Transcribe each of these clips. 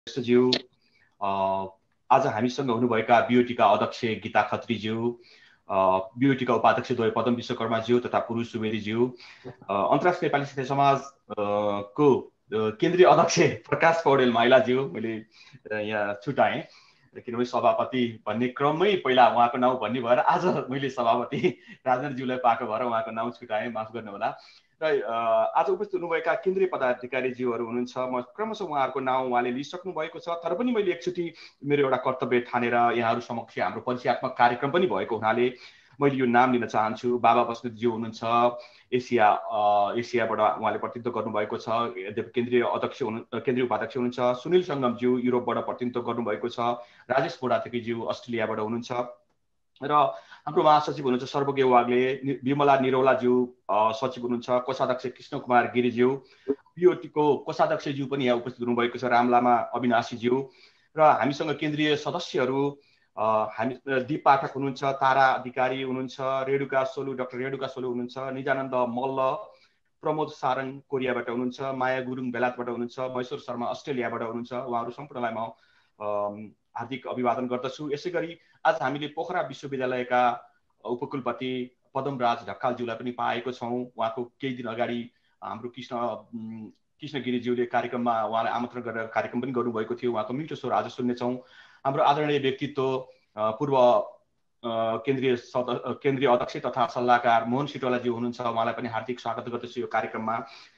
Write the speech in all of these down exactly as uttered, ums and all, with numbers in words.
ज्यू, आज हामीसँग हुनुभएका बिओटीका अध्यक्ष गीता खत्रीज्यू, बिओटीका उपाध्यक्ष द्वय पदम विश्वकर्माज्यू तथा पुरुष सुवेदीज्यू, अन्तर्राष्ट्रिय नेपाली साहित्य समाज को केन्द्रीय अध्यक्ष प्रकाश पौडेल माइलाज्यू, मैले यहाँ छुटाएँ किनभने सभापति भन्ने क्रममै पहिला उहाँको नाउँ भन्ने भएर आज मैले सभापति राजनज्यूलाई पाएको भएर उहाँको नाउँ छुटाएँ, माफ गर्नुहोला। र आज उपस्थित हुनुभएका केन्द्रीय पदाधिकारीज्यूहरू हुनुहुन्छ, म क्रमशः उहाँहरूको नाउँ उहाँले लिइसक्नु भएको छ, तर पनि मैले एकचोटि मेरो एउटा कर्तव्य ठानेर यहाँहरू समक्ष हाम्रो परिचयात्मक कार्यक्रम पनि भएको हुनाले मैले यो नाम लिन चाहन्छु। बाबा बस्नेतज्यू हुनुहुन्छ, एसिया एसियाबाट उहाँले प्रतिनिधित्व गर्नुभएको छ, केन्द्रीय अध्यक्ष हुनु केन्द्रीय उपाध्यक्ष हुनुहुन्छ। सुनिल सङ्गमज्यू युरोपबाट प्रतिनिधित्व गर्नुभएको छ। राजेश बोडाथेकीज्यू अस्ट्रेलियाबाट हुनुहुन्छ र हाम्रो महासचिव हुनुहुन्छ सर्वज्ञ वाग्ले। विमला निरौलाज्यू सचिव हुनुहुन्छ। कोषाध्यक्ष कृष्ण कुमार गिरिज्यू, बिओटीको कोषाध्यक्षज्यू पनि यहाँ उपस्थित हुनुभएको छ, रामलामा अविनाशीज्यू। र हामीसँग केन्द्रीय सदस्यहरू हामी दीप पाठक हुनुहुन्छ, तारा अधिकारी हुनुहुन्छ, रेणुका सोलु डाक्टर रेणुका सोलु हुनुहुन्छ, निजानन्द मल्ल, प्रमोद सारङ कोरियाबाट हुनुहुन्छ, माया गुरुङ बेलायतबाट हुनुहुन्छ, महेश्वर शर्मा अस्ट्रेलियाबाट हुनुहुन्छ। उहाँहरू सम्पूर्णलाई म हार्दिक अभिवादन गर्दछु। यसै गरी आज हामीले पोखरा विश्वविद्यालयका उपकुलपति पदमराज ढकालज्यूलाई पनि पाएको छौँ। उहाँको केही दिन अगाडि हाम्रो कृष्ण कृष्ण गिरिज्यूले कार्यक्रममा उहाँलाई आमन्त्रण गरेर कार्यक्रम पनि गर्नुभएको थियो। उहाँको मिठो स्वर आज सुन्नेछौँ। हाम्रो आदरणीय व्यक्तित्व पूर्व केन्द्रीय केन्द्रीय अध्यक्ष तथा सल्लाहकार मोहन सिटौलाज्यू हुनुहुन्छ, उहाँलाई पनि हार्दिक स्वागत गर्दछु यो कार्यक्रममा।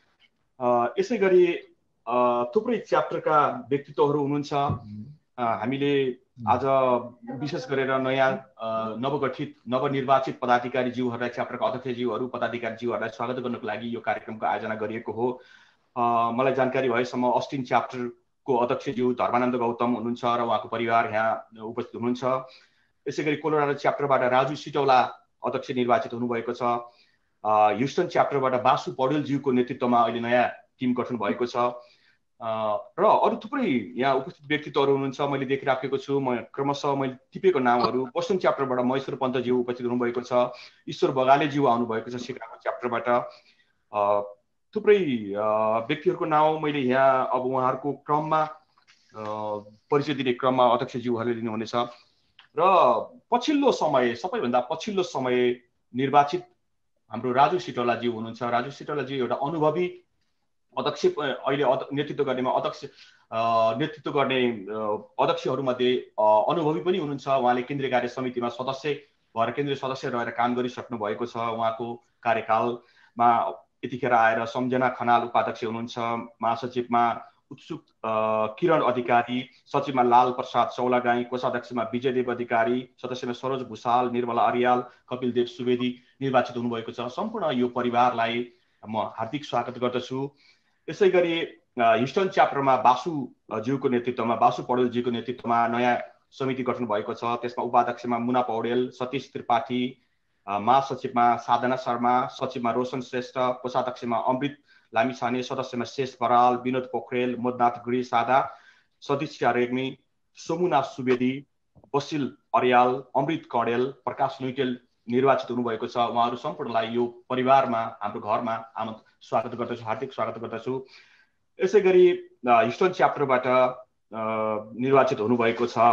यसै गरी थुप्रै च्याप्टरका व्यक्तित्वहरू हुनुहुन्छ। हामीले आज विशेष गरेर नयाँ नवगठित नवनिर्वाचित पदाधिकारीज्यूहरूलाई, च्याप्टरका अध्यक्षज्यूहरू पदाधिकारीज्यूहरूलाई स्वागत गर्नको लागि यो कार्यक्रमको आयोजना गरिएको हो। मलाई जानकारी भएसम्म अस्टिन च्याप्टरको अध्यक्षज्यू धर्मानन्द गौतम हुनुहुन्छ र उहाँको परिवार यहाँ उपस्थित हुनुहुन्छ। यसै गरी कोलोराडो च्याप्टरबाट राजु सिटौला अध्यक्ष निर्वाचित हुनुभएको छ। ह्युस्टन च्याप्टरबाट बासु पौडेलज्यूको नेतृत्वमा अहिले नयाँ टिम गठन भएको छ र अरू थुप्रै यहाँ उपस्थित व्यक्तित्वहरू हुनुहुन्छ, मैले देखिराखेको छु। म क्रमशः मैले टिपेको नामहरू, बोस्टन च्याप्टरबाट महेश्वर पन्तज्यू उपस्थित हुनुभएको छ, ईश्वर बगालेज्यू आउनुभएको छ सिकागो च्याप्टरबाट। थुप्रै व्यक्तिहरूको नाउँ मैले यहाँ अब उहाँहरूको क्रममा परिचय दिने क्रममा अध्यक्षज्यूहरूले लिनुहुनेछ। र पछिल्लो समय सबैभन्दा पछिल्लो समय निर्वाचित हाम्रो राजु सिटौलाज्यू हुनुहुन्छ। राजु सिटौलाज्यू एउटा अनुभवी अध्यक्ष, अहिले नेतृत्व गर्नेमा अध्यक्ष नेतृत्व गर्ने अध्यक्षहरूमध्ये अनुभवी पनि हुनुहुन्छ। उहाँले केन्द्रीय कार्य समितिमा सदस्य भएर केन्द्रीय सदस्य रहेर काम गरिसक्नु भएको छ। उहाँको कार्यकालमा यतिखेर आएर सम्झना खनाल उपाध्यक्ष हुनुहुन्छ, महासचिवमा उत्सुक किरण अधिकारी, सचिवमा लाल प्रसाद चौलागाई, कोषाध्यक्षमा विजयदेव अधिकारी, सदस्यमा सरोज भूषाल, निर्मला अर्याल, कपिलदेव सुवेदी निर्वाचित हुनुभएको छ। सम्पूर्ण यो परिवारलाई म हार्दिक स्वागत गर्दछु। यसै गरी ह्युस्टन च्याप्टरमा बासुज्यूको नेतृत्वमा बासु पौडेलज्यूको नेतृत्वमा नयाँ समिति गठन भएको छ। त्यसमा उपाध्यक्षमा मुना पौडेल, सतीश त्रिपाठी, महासचिवमा साधना शर्मा, सचिवमा रोशन श्रेष्ठ, कोषाध्यक्षमा अमृत लामिछाने, सदस्यमा शेष बराल, विनोद पोखरेल, मोदनाथ गुडी सादा, सतीश रेग्मी, सोमुना सुवेदी, बसिल अर्याल, अमृत कडेल, प्रकाश नुइटेल निर्वाचित हुनुभएको छ। उहाँहरू सम्पूर्णलाई यो परिवारमा हाम्रो घरमा आमन्त्रण स्वागत गर्दछु, हार्दिक स्वागत गर्दछु। यसै गरी ह्युस्टन च्याप्टरबाट निर्वाचित हुनुभएको छ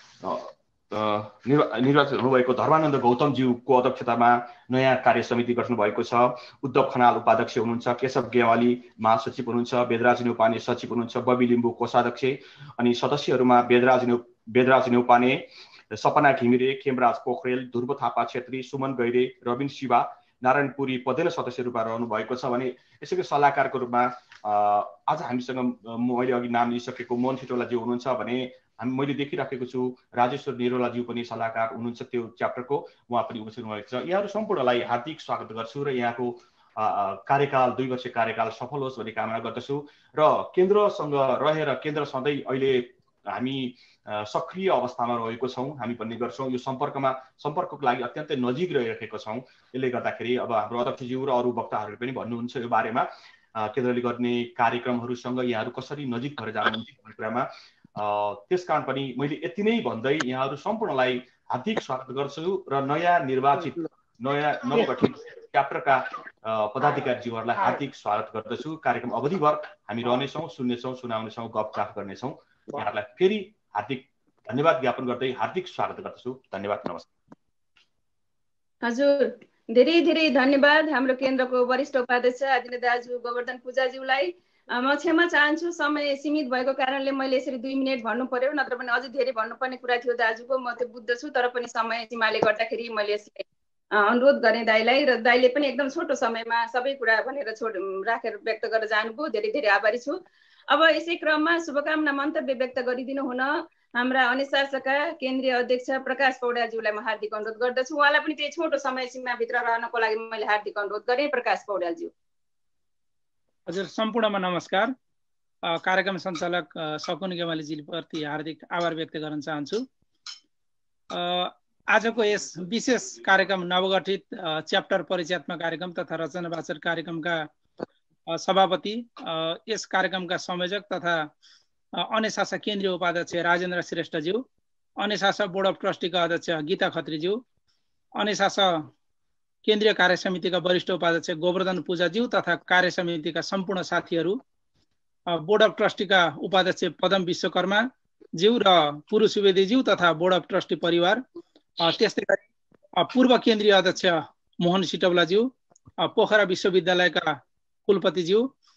निर्वाचित हुनुभएको धर्मानन्द गौतमज्यूको अध्यक्षतामा नयाँ कार्य समिति गठन भएको छ। उद्धव खनाल उपाध्यक्ष हुनुहुन्छ, केशव गेवाली महासचिव हुनुहुन्छ, वेदराज न्यौपाने सचिव हुनुहुन्छ, बबी लिम्बू कोषाध्यक्ष, अनि सदस्यहरूमा वेदराज न्यौ वेदराज न्यौपाने, सपना घिमिरे, खेमराज पोखरेल, ध्रुव थापा छेत्री, सुमन गैरे, रविन शिवा, नारायण पुरी पदेन सदस्य रूपमा रहनु भएको छ भने यसैको सल्लाहकारको रूपमा आज हामीसँग मैले अघि नाम लिइसकेको मोहन सिटौलाज्यू हुनुहुन्छ भने हामी मैले देखिराखेको छु राजेश्वर निरौलाज्यू पनि सल्लाहकार हुनुहुन्छ त्यो च्याप्टरको, उहाँ पनि उपस्थित हुनुभएको छ। यहाँहरू सम्पूर्णलाई हार्दिक स्वागत गर्छु र यहाँको कार्यकाल दुई वर्ष कार्यकाल सफल होस् भन्ने कामना गर्दछु। र केन्द्रसँग रहेर केन्द्र सधैँ अहिले हामी सक्रिय अवस्थामा रहेको छौँ, हामी भन्ने गर्छौँ। यो सम्पर्कमा सम्पर्कको लागि अत्यन्तै नजिक रहिरहेका छौँ। यसले गर्दाखेरि अब हाम्रो अध्यक्षज्यू र अरू वक्ताहरूले पनि भन्नुहुन्छ यो बारेमा केन्द्रले गर्ने कार्यक्रमहरूसँग यहाँहरू कसरी नजिक भएर जानुहुन्छ भन्ने कुरामा। त्यस कारण पनि मैले यति नै भन्दै यहाँहरू सम्पूर्णलाई हार्दिक स्वागत गर्छु र नयाँ निर्वाचित नयाँ नवगठित च्याप्टरका पदाधिकारीज्यूहरूलाई हार्दिक स्वागत गर्दछु। कार्यक्रम अवधिभर हामी रहनेछौँ, सुन्नेछौँ, सुनाउनेछौँ, गफगाफ गर्नेछौँ। यहाँहरूलाई फेरि हार्दिक धन्यवाद ज्ञापन गर्दै हार्दिक स्वागत गर्दछु। धन्यवाद, नमस्कार। हजुर, धेरै धेरै धन्यवाद हाम्रो केन्द्रको वरिष्ठ उपाध्यक्ष आदरणीय दाजु गोवर्धन पूजाज्यूलाई। म क्षमा चाहन्छु, समय सीमित भएको कारणले मैले यसरी दुई मिनट भन्नु पर्यो, नत्र भने अझै धेरै भन्नुपर्ने कुरा थियो दाजुको, म त्यो बुझ्दछु। तर पनि समय सीमाले गर्दाखेरि मैले यसलाई अनुरोध गरेँ दाइलाई, र दाइले पनि एकदम छोटो समयमा सबै कुरा भनेर छोड राखेर व्यक्त गरेर जानुभयो। धेरै धेरै आभारी छु। अब यसै क्रममा शुभकामना मन्तव्य व्यक्त गरिदिनु हुन हाम्रा अनुशासनका केन्द्रीय अध्यक्ष प्रकाश पौड्यालज्यूलाई म हार्दिक अनुरोध गर्दछु। उहाँलाई पनि त्यही छोटो समय सीमाभित्र रहनको लागि मैले हार्दिक अनुरोध गरेँ। प्रकाश पौड्यालज्यू। हजुर, सम्पूर्णमा नमस्कार। कार्यक्रम सञ्चालक सकुन गेवालीजीप्रति हार्दिक आभार व्यक्त गर्न चाहन्छु। आजको यस विशेष कार्यक्रम नवगठित च्याप्टर परिचयात्मक कार्यक्रम तथा रचनावाचक कार्यक्रमका सभापति, यस कार्यक्रमका संयोजक तथा अनेसासा केन्द्रीय उपाध्यक्ष राजेन्द्र श्रेष्ठज्यू, अनेसासा बोर्ड अफ ट्रस्टीका अध्यक्ष गीता खत्रीज्यू, अनेसासा केन्द्रीय कार्य समितिका वरिष्ठ उपाध्यक्ष गोवर्धन पूजाज्यू तथा कार्य समितिका सम्पूर्ण साथीहरू, बोर्ड अफ ट्रस्टीका उपाध्यक्ष पदम विश्वकर्मा ज्यू र पुरु सुवेदीज्यू तथा बोर्ड अफ ट्रस्टी परिवार, त्यस्तै गरी पूर्व केन्द्रीय अध्यक्ष मोहन सिटौलाज्यू, पोखरा विश्वविद्यालयका कुलपतिज्यू,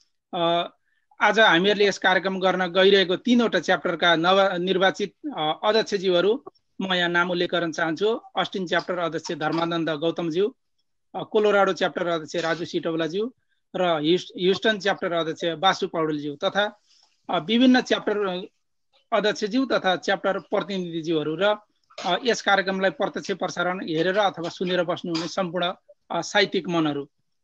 आज हामीहरूले यस कार्यक्रम गर्न गइरहेको तीनवटा च्याप्टरका नवनिर्वाचित अध्यक्षज्यूहरू म यहाँ नाम उल्लेख गर्न चाहन्छु। अस्टिन च्याप्टर अध्यक्ष धर्मानन्द गौतमज्यू, कोलोराडो च्याप्टर अध्यक्ष राजु सिटौलाज्यू र ह्युस्टन च्याप्टर अध्यक्ष बासु पौडेलज्यू तथा विभिन्न च्याप्टर अध्यक्षज्यू तथा च्याप्टर प्रतिनिधिज्यूहरू र यस कार्यक्रमलाई प्रत्यक्ष प्रसारण हेरेर अथवा सुनेर बस्नुहुने सम्पूर्ण साहित्यिक मनहरू।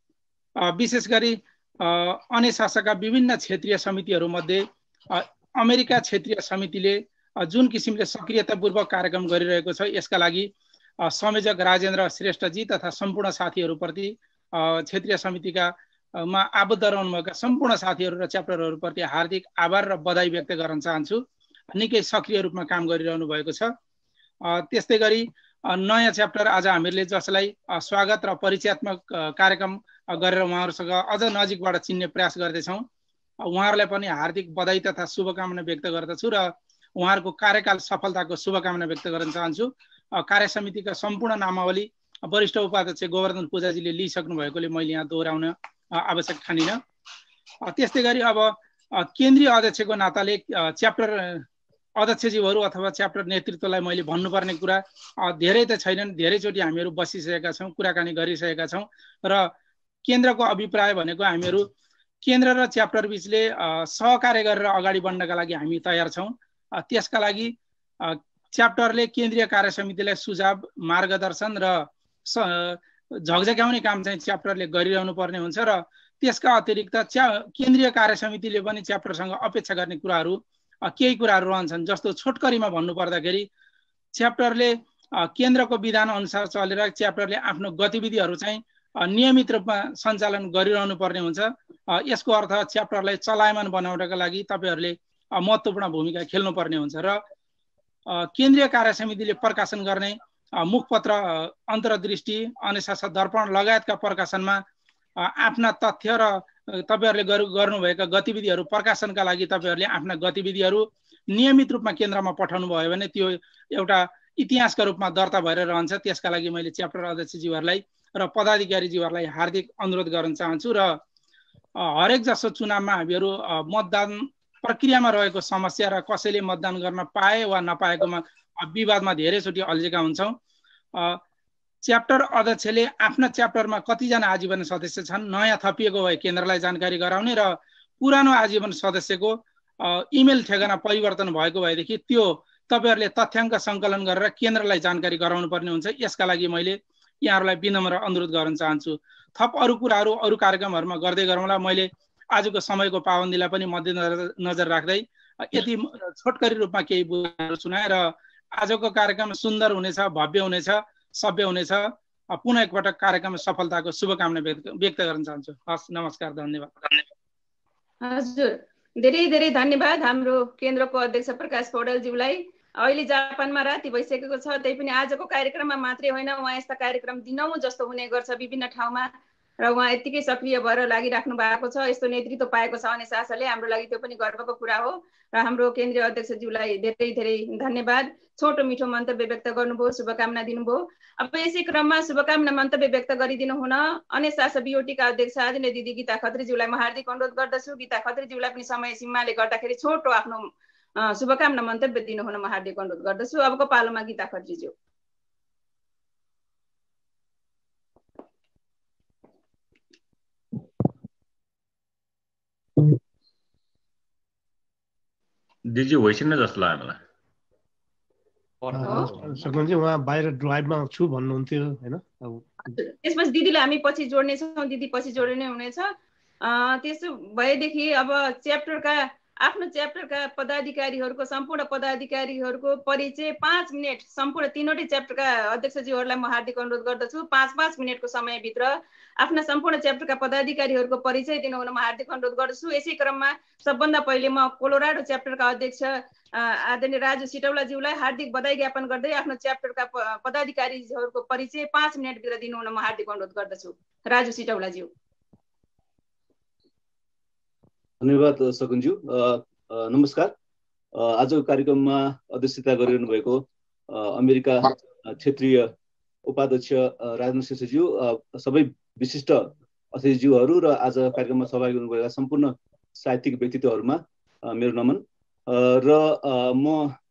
विशेष गरी अनेसासाका विभिन्न क्षेत्रीय समितिहरूमध्ये अमेरिका क्षेत्रीय समितिले जुन किसिमले सक्रियतापूर्वक कार्यक्रम गरिरहेको छ, यसका लागि संयोजक राजेन्द्र श्रेष्ठजी तथा सम्पूर्ण साथीहरूप्रति, क्षेत्रीय समितिका मा आबद्ध रहनुभएका सम्पूर्ण साथीहरू र च्याप्टरहरूप्रति हार्दिक आभार र बधाई व्यक्त गर्न चाहन्छु। निकै सक्रिय रूपमा काम गरिरहनु भएको छ। त्यस्तै गरी नयाँ च्याप्टर आज हामीहरूले जसलाई स्वागत र परिचयात्मक कार्यक्रम गरेर उहाँहरूसँग अझ नजिकबाट चिन्ने प्रयास गर्दैछौँ, उहाँहरूलाई पनि हार्दिक बधाई तथा शुभकामना व्यक्त गर्दछु र उहाँहरूको कार्यकाल सफलताको शुभकामना व्यक्त गर्न चाहन्छु। कार्य समितिका सम्पूर्ण नामावली वरिष्ठ उपाध्यक्ष गोवर्धन पूजाजीले लिइसक्नु भएकोले मैले यहाँ दोहोऱ्याउन आवश्यक ठानिनँ। त्यस्तै गरी अब केन्द्रीय अध्यक्षको नाताले च्याप्टर अध्यक्षज्यूहरू अथवा च्याप्टर नेतृत्वलाई मैले भन्नुपर्ने कुरा धेरै त छैनन्। धेरैचोटि हामीहरू बसिसकेका छौँ, कुराकानी गरिसकेका छौँ र केन्द्रको अभिप्राय भनेको हामीहरू केन्द्र र च्याप्टर बिचले सहकार्य गरेर अगाडि बढ्नका लागि हामी तयार छौँ। त्यसका लागि च्याप्टरले केन्द्रीय कार्य समितिलाई सुझाव, मार्गदर्शन र झकझक्याउने काम चाहिँ च्याप्टरले गरिरहनु पर्ने हुन्छ र त्यसका अतिरिक्त च्या केन्द्रीय कार्य समितिले पनि च्याप्टरसँग अपेक्षा गर्ने कुराहरू केही कुराहरू रहन्छन्। जस्तो छोटकरीमा भन्नु पर्दाखेरि च्याप्टरले केन्द्रको विधान अनुसार चलेर च्याप्टरले आफ्नो गतिविधिहरू चाहिँ नियमित रूपमा सञ्चालन गरिरहनु पर्ने हुन्छ। यसको अर्थ च्याप्टरलाई चलायमान बनाउनका लागि तपाईँहरूले महत्त्वपूर्ण भूमिका खेल्नुपर्ने हुन्छ र केन्द्रीय कार्य समितिले प्रकाशन गर्ने मुखपत्र, अन्तर्दृष्टि, अनेसासा दर्पण लगायतका प्रकाशनमा आफ्ना तथ्य र तपाईँहरूले गर्नुभएका गतिविधिहरू प्रकाशनका लागि तपाईँहरूले आफ्ना गतिविधिहरू नियमित रूपमा केन्द्रमा पठाउनु भयो भने त्यो एउटा इतिहासका रूपमा दर्ता भएर रहन्छ। त्यसका लागि मैले च्याप्टर अध्यक्षज्यूहरूलाई र पदाधिकारीज्यूहरूलाई हार्दिक अनुरोध गर्न चाहन्छु र हरेक जसो चुनावमा हामीहरू मतदान प्रक्रियामा रहेको समस्या र कसैले मतदान गर्न पाए वा नपाएकोमा विवादमा धेरैचोटि अल्झेका हुन्छौँ। च्याप्टर अध्यक्षले आफ्ना च्याप्टरमा कतिजना आजीवन सदस्य छन्, नयाँ थपिएको भए केन्द्रलाई जानकारी गराउने र पुरानो आजीवन सदस्यको इमेल ठेगाना परिवर्तन भएको भएदेखि त्यो तपाईँहरूले तथ्याङ्क सङ्कलन गरेर केन्द्रलाई जानकारी गराउनु पर्ने हुन्छ। यसका लागि मैले यहाँहरूलाई विनम्र अनुरोध गर्न चाहन्छु। थप अरू कुराहरू अरू कार्यक्रमहरूमा गर्दै गरौँला। मैले आजको समयको पाबन्दीलाई पनि मध्यनजर नजर राख्दै यति छोटकरी रूपमा केही बुझाइहरू सुनाए र आजको कार्यक्रम सुन्दर हुनेछ, भव्य हुनेछ, सभ्य हुनेछ। पुनः एकपटक कार्यक्रम सफलताको शुभकामना व्यक्त गर्न चाहन्छु। हस्, नमस्कार, धन्यवाद। हजुर, धेरै धेरै धन्यवाद हाम्रो केन्द्रको अध्यक्ष प्रकाश पौडेलज्यूलाई। अहिले जापानमा राति भइसकेको छ, त्यही पनि आजको कार्यक्रममा मात्रै होइन, उहाँ यस्ता कार्यक्रम दिनौँ जस्तो हुने गर्छ विभिन्न ठाउँमा। र उहाँ यत्तिकै सक्रिय भएर लागिराख्नु भएको छ। यस्तो नेतृत्व पाएको छ अनि शासनले, हाम्रो लागि त्यो पनि गर्वको कुरा हो। र हाम्रो केन्द्रीय अध्यक्षज्यूलाई धेरै धेरै धन्यवाद। छोटो मिठो मन्तव्य व्यक्त गर्नुभयो, शुभकामना दिनुभयो। अब यसै क्रममा शुभकामना मन्तव्य व्यक्त गरिदिनु हुन अनेशास बिओटीका अध्यक्ष आदरणीय दिदी गीता खत्रीज्यूलाई म हार्दिक अनुरोध गर्दछु। गीता खत्रीज्यूलाई पनि समय सीमाले गर्दाखेरि छोटो आफ्नो शुभकामना मन्तव्य दिनु हुन म हार्दिक अनुरोध गर्दछु। अबको पालोमा गीता खत्रीज्यू। दिदी होइसिन जस्तो लाग्यो मलाई। सकुनजी उहाँ बाहिर ड्राइभमा छु भन्नुहुन्थ्यो हैन? त्यसपछि दिदीलाई हामी पछि जोड्नेछौँ, दिदी पछि जोड्ने हुनेछ। त्यसो भएदेखि अब च्याप्टरका आफ्नो च्याप्टरका पदाधिकारीहरूको सम्पूर्ण पदाधिकारीहरूको परिचय पाँच मिनट सम्पूर्ण तीनवटै च्याप्टरका अध्यक्षज्यूहरूलाई म हार्दिक अनुरोध गर्दछु। पाँच पाँच मिनटको समयभित्र आफ्ना सम्पूर्ण च्याप्टरका पदाधिकारीहरूको परिचय दिनुहुन म हार्दिक अनुरोध गर्दछु। यसै क्रममा सबभन्दा पहिले म कोलोराडो च्याप्टरका अध्यक्ष आदरणीय राजु सिटौलाज्यूलाई हार्दिक बधाई ज्ञापन गर्दै आफ्नो च्याप्टरका पदाधिकारीहरूको परिचय पाँच मिनटभित्र दिनुहुन म हार्दिक अनुरोध गर्दछु। राजु सिटौलाज्यू। धन्यवाद सकुनज्यू। नमस्कार। आजको कार्यक्रममा अध्यक्षता गरिरहनु भएको अमेरिका क्षेत्रीय उपाध्यक्ष राजेन्द्र शेषज्यू, सबै विशिष्ट अतिथिज्यूहरू र आज कार्यक्रममा सहभागी हुनुभएका सम्पूर्ण साहित्यिक व्यक्तित्वहरूमा मेरो नमन। र म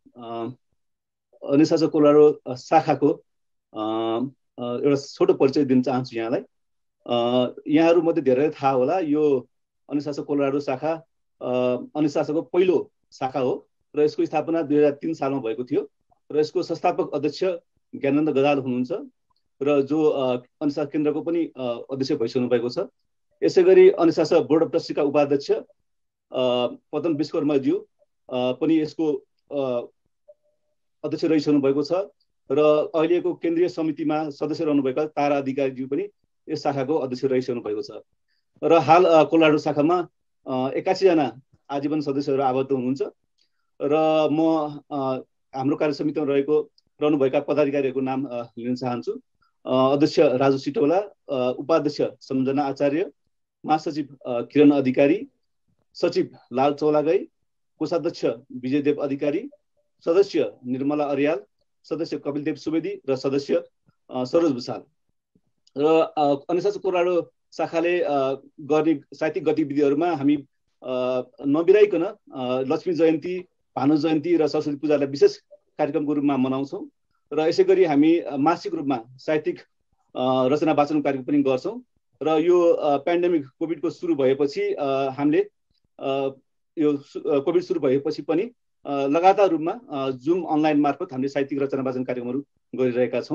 अनेशास कोलोराडो शाखाको एउटा छोटो परिचय दिन चाहन्छु यहाँलाई। यहाँहरूमध्ये धेरै थाहा होला, यो अनेशास कोलोराडो शाखा अनेशासको पहिलो शाखा हो र यसको स्थापना दुई हजार तीन सालमा भएको थियो र यसको संस्थापक अध्यक्ष ज्ञानन्द गदाल हुनुहुन्छ र जो अनेशास केन्द्रको पनि अध्यक्ष भइसक्नु भएको छ। यसै गरी अनेशास बोर्ड अफ ट्रस्टीका उपाध्यक्ष पदम विश्वकर्माज्यू पनि यसको अध्यक्ष रहिसक्नु भएको छ र अहिलेको केन्द्रीय समितिमा सदस्य रहनुभएका तारा अधिकारीज्यू पनि यस शाखाको अध्यक्ष रहिसक्नु भएको छ र हाल कोलोराडो शाखामा एकासी जना आजीवन सदस्यहरू आबद्ध हुनुहुन्छ र म हाम्रो कार्य समितिमा रहेको रहनुभएका पदाधिकारीहरूको नाम लिन चाहन्छु। अध्यक्ष राजु सिटौला, उपाध्यक्ष सम्झना आचार्य, महासचिव किरण अधिकारी, सचिव लाल चौलागाई, कोषाध्यक्ष विजयदेव अधिकारी, सदस्य निर्मला अर्याल, सदस्य कपिलदेव सुवेदी र सदस्य सरोज भूषाल। र अनेशास कोलोराडो शाखाले गर्ने साहित्यिक गतिविधिहरूमा हामी नबिराइकन लक्ष्मी जयन्ती, भानु जयन्ती र सरस्वती पूजालाई विशेष कार्यक्रमको रूपमा मनाउँछौँ र यसै गरी हामी मासिक रूपमा साहित्यिक रचना वाचन कार्यक्रम पनि गर्छौँ। र यो पेन्डेमिक कोभिडको सुरु भएपछि हामीले यो कोभिड सुरु भएपछि पनि लगातार रूपमा जुम अनलाइन मार्फत हामीले साहित्यिक रचना वाचन कार्यक्रमहरू गरिरहेका छौँ।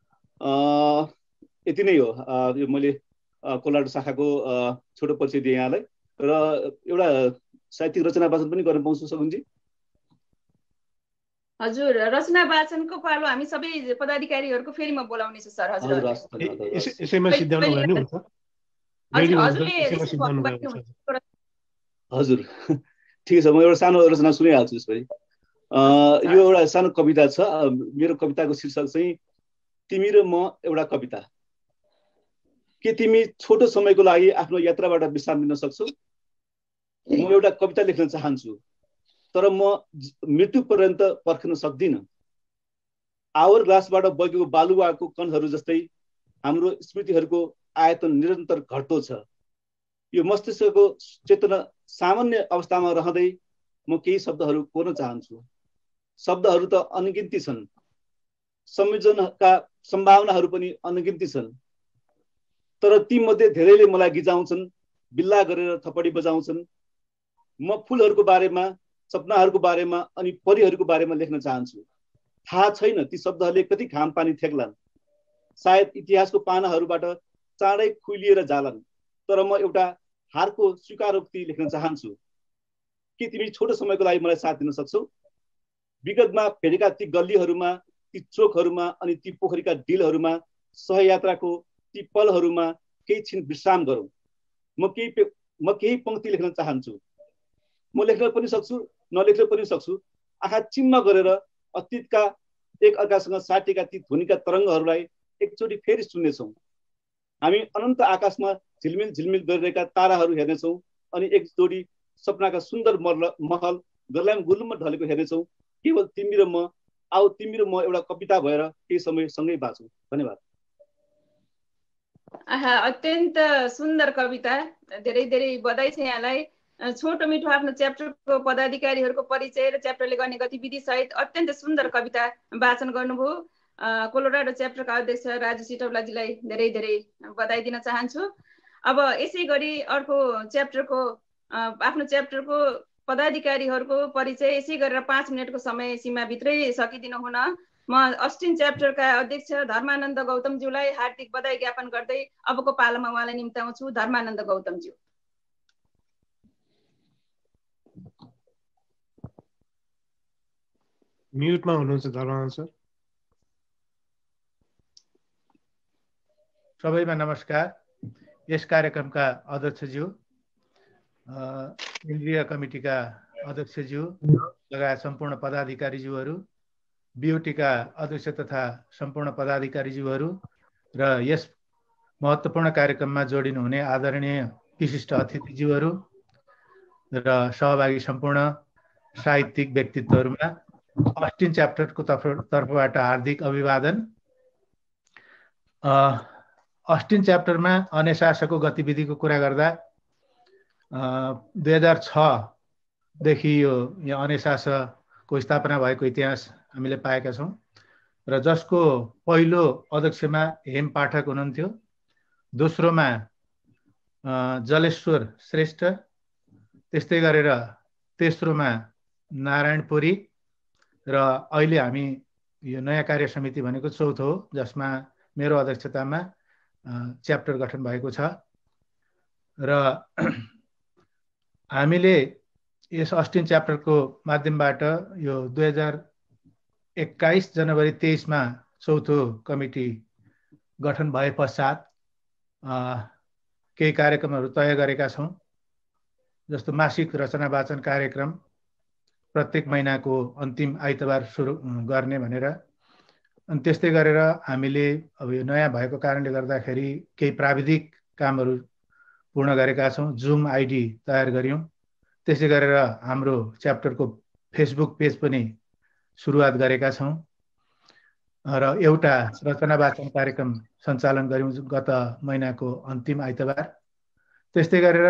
यति नै हो यो मैले कोलोराडो शाखाको छोटो परिचय दिएँ यहाँलाई र एउटा साहित्यिक रचना वाचन पनि गर्न पाउँछु सकुनजी। हजुर, रचना वाचनको पालो हामी सबै पदाधिकारीहरूको फेरि म बोलाउने छु सर। हजुर यसैमा सिद्ध्याउनु भयो नि हुन्छ। हजुर ठिक छ, म एउटा सानो रचना सुनाइहाल्छु। यसपछि यो एउटा सानो कविता छ। मेरो कविताको शीर्षक चाहिँ तिमी र म एउटा कविता। के तिमी छोटो समयको लागि आफ्नो यात्राबाट विश्राम लिन सक्छौ? म एउटा कविता लेख्न चाहन्छु तर म मृत्यु पर्यन्त पर्खिन सक्दिनँ। आवर ग्लासबाट बगेको बालुवाको कणहरू जस्तै हाम्रो स्मृतिहरूको आयतन निरन्तर घट्दो छ। यो मस्तिष्कको चेतना सामान्य अवस्थामा रहँदै म केही शब्दहरू कोर्न चाहन्छु। शब्दहरू त अनगिन्ती छन्, संयोजनका सम्भावनाहरू पनि अनगिन्ती छन्, तर ती मध्ये धेरैले मलाई गिजाउँछन्, बिल्ला गरेर थपडी बजाउँछन्। म फुलहरूको बारेमा, सपनाहरूको बारेमा अनि परिहरूको बारेमा लेख्न चाहन्छु। थाहा छैन ती शब्दहरूले कति घाम पानी थेक्लान्, सायद इतिहासको पानाहरूबाट चाँडै खुलिएर जालान्, तर म एउटा हारको स्वीकारोक्ति लेख्न चाहन्छु। के तिमी छोटो समयको लागि मलाई साथ दिन सक्छौ? विगतमा भेटेका ती गल्लीहरूमा, ती चोकहरूमा अनि ती पोखरीका डिलहरूमा, सहयात्राको ती पलहरूमा केही छिन विश्राम गरौँ। म केही म केही पंक्ति लेख्न चाहन्छु। म लेख्न पनि सक्छु, नलेख्न पनि सक्छु। आँखा चिम्म गरेर अतीतका एक अर्कासँग साटेका ती ध्वनिका तरङ्गहरूलाई एकचोटि फेरि सुन्नेछौँ। हामी अनन्त आकाशमा झिलमिल झिलमिल गरिरहेका ताराहरू हेर्नेछौँ अनि एक जोडी सपनाका सुन्दर महल गर्लाम गुल्लुममा ढलेको हेर्नेछौँ। केवल तिमी र म, आऊ तिमी र म एउटा कविता भएर केही समय सँगै बाँचौँ। धन्यवाद। आहा, अत्यन्त सुन्दर कविता, धेरै धेरै बधाई छ यहाँलाई। छोटो मिठो आफ्नो च्याप्टरको पदाधिकारीहरूको परिचय र च्याप्टरले गर्ने गतिविधि सहित अत्यन्त सुन्दर कविता वाचन गर्नुभयो। कोलोराडो च्याप्टरका अध्यक्ष राजु सिटौलाजीलाई धेरै धेरै बधाई दिन चाहन्छु। अब यसै गरी अर्को च्याप्टरको आफ्नो च्याप्टरको पदाधिकारीहरूको परिचय यसै गरेर पाँच मिनटको समय सीमाभित्रै सकिदिनु हुन म अस्टिन च्याप्टरका अध्यक्ष धर्मानन्द गौतमज्यूलाई हार्दिक बधाई ज्ञापन गर्दै अबको पालामा उहाँलाई निम्ताउँछु। धर्मानन्द गौतमज्यू। म्युटमा हुनुहुन्छ धर्मानन्द सर। सबैमा नमस्कार। यस कार्यक्रमका अध्यक्षज्यू, केन्द्रीय कमिटीका अध्यक्षज्यू लगायत सम्पूर्ण पदाधिकारीज्यूहरू, बिओटीका अध्यक्ष तथा सम्पूर्ण पदाधिकारीज्यूहरू र यस महत्त्वपूर्ण कार्यक्रममा जोडिनुहुने आदरणीय विशिष्ट अतिथिज्यूहरू र सहभागी सम्पूर्ण साहित्यिक व्यक्तित्वहरूमा अस्टिन च्याप्टरको तर्फबाट हार्दिक अभिवादन। अस्टिन च्याप्टरमा अनेसासको गतिविधिको कुरा गर्दा दुई हजार छदेखि यो यहाँ अनेसासको स्थापना भएको इतिहास हामीले पाएका छौँ र जसको पहिलो अध्यक्षमा हेम पाठक हुनुहुन्थ्यो, दोस्रोमा जलेश्वर श्रेष्ठ, त्यस्तै गरेर तेस्रोमा नारायण पुरी र अहिले हामी यो नयाँ कार्य समिति भनेको चौथो हो, जसमा मेरो अध्यक्षतामा च्याप्टर गठन भएको छ। र हामीले यस अस्टिन च्याप्टरको माध्यमबाट यो दुई हजार एक्काइस जनवरी तेइसमा चौथो कमिटी गठन भए पश्चात केही कार्यक्रमहरू तय गरेका छौँ, जस्तो मासिक रचना वाचन कार्यक्रम प्रत्येक महिनाको अन्तिम आइतबार सुरु गर्ने भनेर। अनि त्यस्तै गरेर हामीले अब यो नयाँ भएको कारणले गर्दाखेरि केही प्राविधिक कामहरू पूर्ण गरेका छौँ। जुम आइडी तयार गऱ्यौँ। त्यसै गरेर हाम्रो च्याप्टरको फेसबुक पेज पनि सुरुवात गरेका छौँ र एउटा रचना वाचन कार्यक्रम सञ्चालन गऱ्यौँ गत महिनाको अन्तिम आइतबार। त्यस्तै गरेर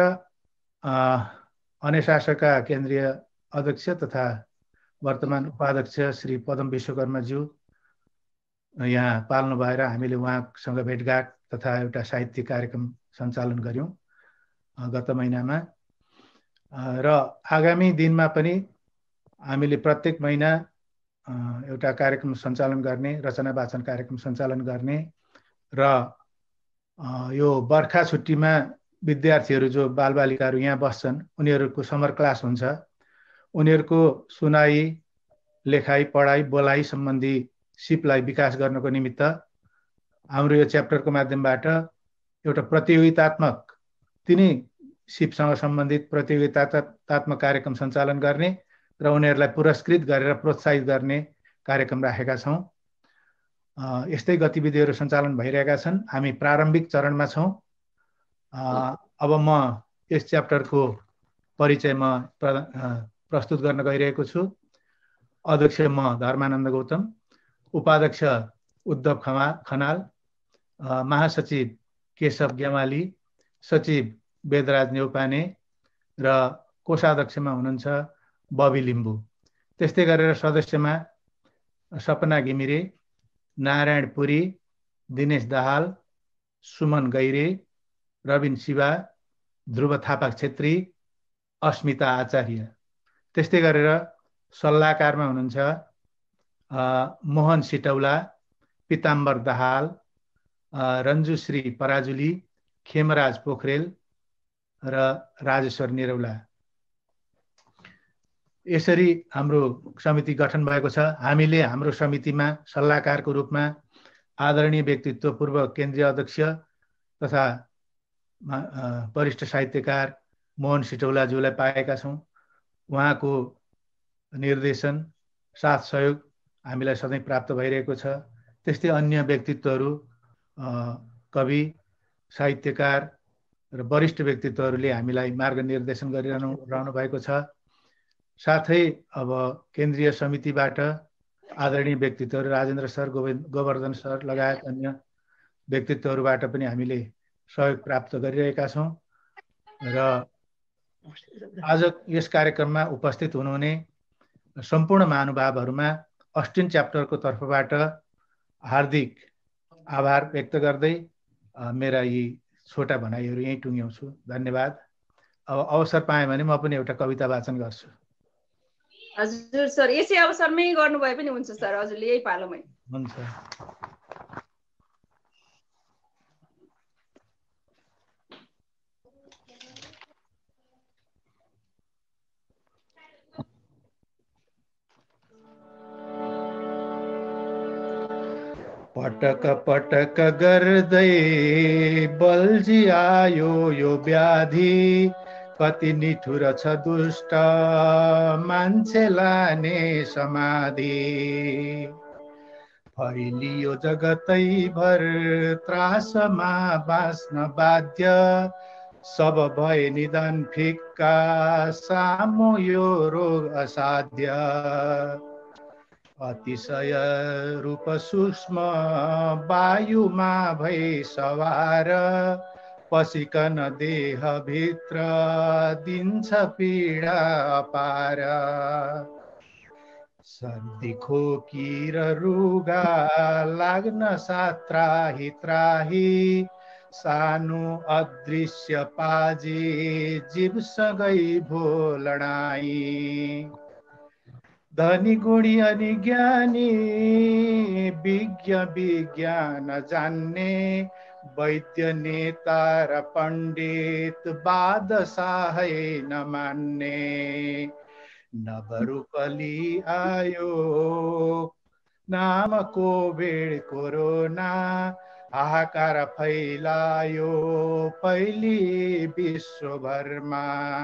अनेसासका केन्द्रीय अध्यक्ष तथा वर्तमान उपाध्यक्ष श्री पदम विश्वकर्माज्यू यहाँ पाल्नु भएर हामीले उहाँसँग भेटघाट तथा एउटा साहित्यिक कार्यक्रम सञ्चालन गऱ्यौँ गत महिनामा। र आगामी दिनमा पनि हामीले प्रत्येक महिना एउटा कार्यक्रम सञ्चालन गर्ने, रचना वाचन कार्यक्रम सञ्चालन गर्ने र यो बर्खा छुट्टीमा विद्यार्थीहरू जो बालबालिकाहरू यहाँ बस्छन् उनीहरूको समर क्लास हुन्छ, उनीहरूको सुनाई, लेखाइ, पढाइ, बोलाइ सम्बन्धी सिपलाई विकास गर्नको निमित्त हाम्रो यो च्याप्टरको माध्यमबाट एउटा प्रतियोगितात्मक तिनै सिपसँग सम्बन्धित प्रतियोगितात्मक कार्यक्रम सञ्चालन गर्ने र उनीहरूलाई पुरस्कृत गरेर प्रोत्साहित गर्ने कार्यक्रम राखेका छौँ। यस्तै गतिविधिहरू सञ्चालन भइरहेका छन्। हामी प्रारम्भिक चरणमा छौँ। अब म यस च्याप्टरको परिचय म प्रस्तुत गर्न गइरहेको छु। अध्यक्ष म धर्मानन्द गौतम, उपाध्यक्ष उद्धव खमा खनाल, महासचिव केशव गेमाली, सचिव वेदराज नेउपाने र कोषाध्यक्षमा हुनुहुन्छ बबी लिम्बू। त्यस्तै गरेर सदस्यमा सपना घिमिरे, नारायण पुरी, दिनेश दाहाल, सुमन गैरे, रविन शिवा, ध्रुव थापा छेत्री, अस्मिता आचार्य। त्यस्तै गरेर सल्लाहकारमा हुनुहुन्छ मोहन सिटौला, पिताम्बर दाहाल, रञ्जुश्री पराजुली, खेमराज पोखरेल र राजेश्वर निरौला। यसरी हाम्रो समिति गठन भएको छ। हामीले हाम्रो समितिमा सल्लाहकारको रूपमा आदरणीय व्यक्तित्व पूर्व केन्द्रीय अध्यक्ष तथा वरिष्ठ साहित्यकार मोहन सिटौलाज्यूलाई पाएका छौँ। उहाँको निर्देशन, साथ सहयोग हामीलाई सधैँ प्राप्त भइरहेको छ। त्यस्तै अन्य व्यक्तित्वहरू कवि साहित्यकार र वरिष्ठ व्यक्तित्वहरूले हामीलाई मार्गनिर्देशन गरिरहनु रहनु भएको छ। साथै अब केन्द्रीय समितिबाट आदरणीय व्यक्तित्वहरू राजेन्द्र सर, गोवर्धन सर लगायत अन्य व्यक्तित्वहरूबाट पनि हामीले सहयोग प्राप्त गरिरहेका छौँ र आज यस कार्यक्रममा उपस्थित हुनुहुने सम्पूर्ण महानुभावहरूमा अस्टिन च्याप्टरको तर्फबाट हार्दिक आभार व्यक्त गर्दै मेरा यी छोटा भनाइहरू यहीँ टुङ्ग्याउँछु। धन्यवाद। अब अवसर पाएँ भने म पनि एउटा कविता वाचन गर्छु। हजुर सर, यसै अवसरमै गर्नुभए पनि हुन्छ सर, हजुरले यही पालोमै। हुन्छ। पटक पटक गर्दै बल्झी आयो यो व्याधि, कति निठुर छ दुष्ट मान्छे लाने समाधि। फैलियो जगतै भर त्रासमा बाँच्न बाध्य, सब भए निधन फिक्का सामु यो रोग असाध्य। अतिशय रूप सूक्ष्म वायुमा भई सवार, पसिकन देह भित्र दिन्छ पीडा अपार। सर्दी खोकी र रुगा लाग्न साथ त्राही त्राही, सानो अदृश्य पाजी जीवसँगै भो लडाई। धनी गुणी अनि ज्ञानी विज्ञ विज्ञान जान्ने, वैद्य नेता र पण्डित बादशाहै नमान्ने। नवरूपली आयो नाम कोभिड कोरोना, हाहाकार फैलायो फैली विश्वभरमा।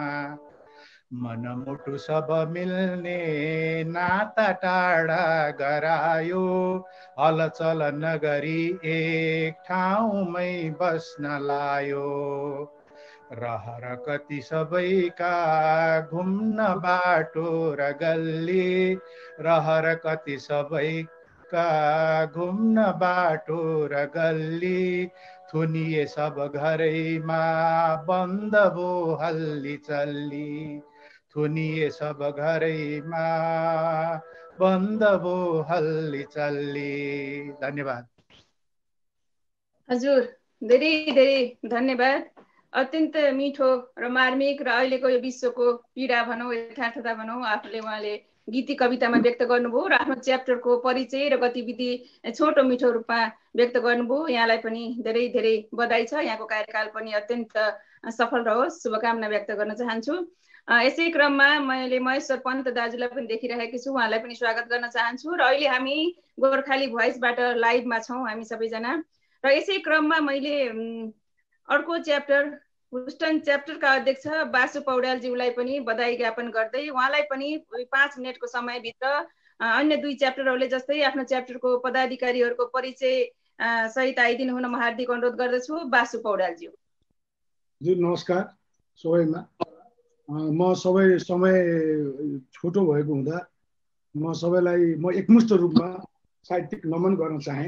मनमुटु सब मिल्ने नाता टाढा गरायो, हलचल नगरी एक ठाउँमै बस्न लायो। रहर कति सबैका घुम्न बाटो र गल्ली, रहर कति सबैका घुम्न बाटो र गल्ली। थुनिए सब घरैमा बन्द भो हल्ली चल्ली, थुनिए सब घरैमा बन्द भो हल्ली चल्ली। धन्यवाद। हजुर धेरै धेरै धन्यवाद। अत्यन्त मिठो र मार्मिक र अहिलेको यो विश्वको पीडा भनौँ, यथार्थता भनौँ, आफूले उहाँले गीति कवितामा व्यक्त गर्नुभयो र आफ्नो च्याप्टरको परिचय र गतिविधि छोटो मिठो रूपमा व्यक्त गर्नुभयो। यहाँलाई पनि धेरै धेरै बधाई छ। यहाँको कार्यकाल पनि अत्यन्त सफल रहोस्, शुभकामना व्यक्त गर्न चाहन्छु। यसै क्रममा मैले महेश्वर पन्त दाजुलाई पनि देखिरहेकी छु, उहाँलाई पनि स्वागत गर्न चाहन्छु। र अहिले हामी गोर्खाली भोइसबाट लाइभमा छौँ हामी सबैजना। र यसै क्रममा मैले अर्को च्याप्टर हुस्टन च्याप्टरका अध्यक्ष बासु पौड्यालज्यूलाई पनि बधाई ज्ञापन गर्दै उहाँलाई पनि पाँच मिनटको समयभित्र अन्य दुई च्याप्टरहरूले जस्तै आफ्नो च्याप्टरको पदाधिकारीहरूको परिचय सहित आइदिनु हुन म हार्दिक अनुरोध गर्दछु। बासु पौड्यालज्यू। हजुर नमस्कार सबैमा। म सबै समय छोटो भएको हुँदा म सबैलाई म एकमुष्ट रूपमा साहित्यिक नमन गर्न चाहे।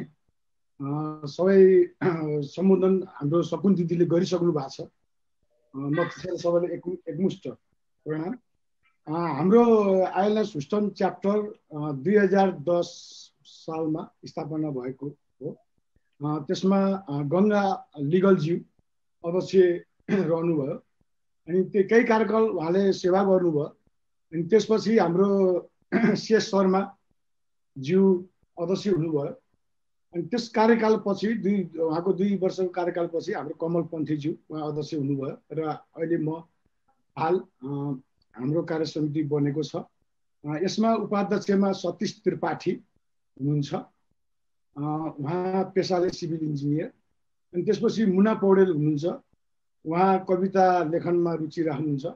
सबै सम्बोधन हाम्रो सकुन दिदीले गरिसक्नु भएको छ। म त्यसरी सबैलाई एक एकमुष्ट प्रणाम। हाम्रो आइएलएस हुस्टन च्याप्टर दुई हजार दस सालमा स्थापना भएको हो। त्यसमा गङ्गा लिगलज्यू अध्यक्ष रहनुभयो, अनि त्यो केही कार्यकाल उहाँले सेवा गर्नुभयो। अनि त्यसपछि हाम्रो सिएस शर्मा ज्यू अध्यक्ष हुनुभयो। अनि त्यस कार्यकालपछि दुई उहाँको दुई वर्षको कार्यकालपछि हाम्रो कमल पन्थीज्यू उहाँ अध्यक्ष हुनुभयो र अहिले म हाल हाम्रो कार्य समिति बनेको छ। यसमा उपाध्यक्षमा सतीश त्रिपाठी हुनुहुन्छ, उहाँ पेसाले सिभिल इन्जिनियर। अनि त्यसपछि मुना पौडेल हुनुहुन्छ, उहाँ कविता लेखनमा रुचि राख्नुहुन्छ।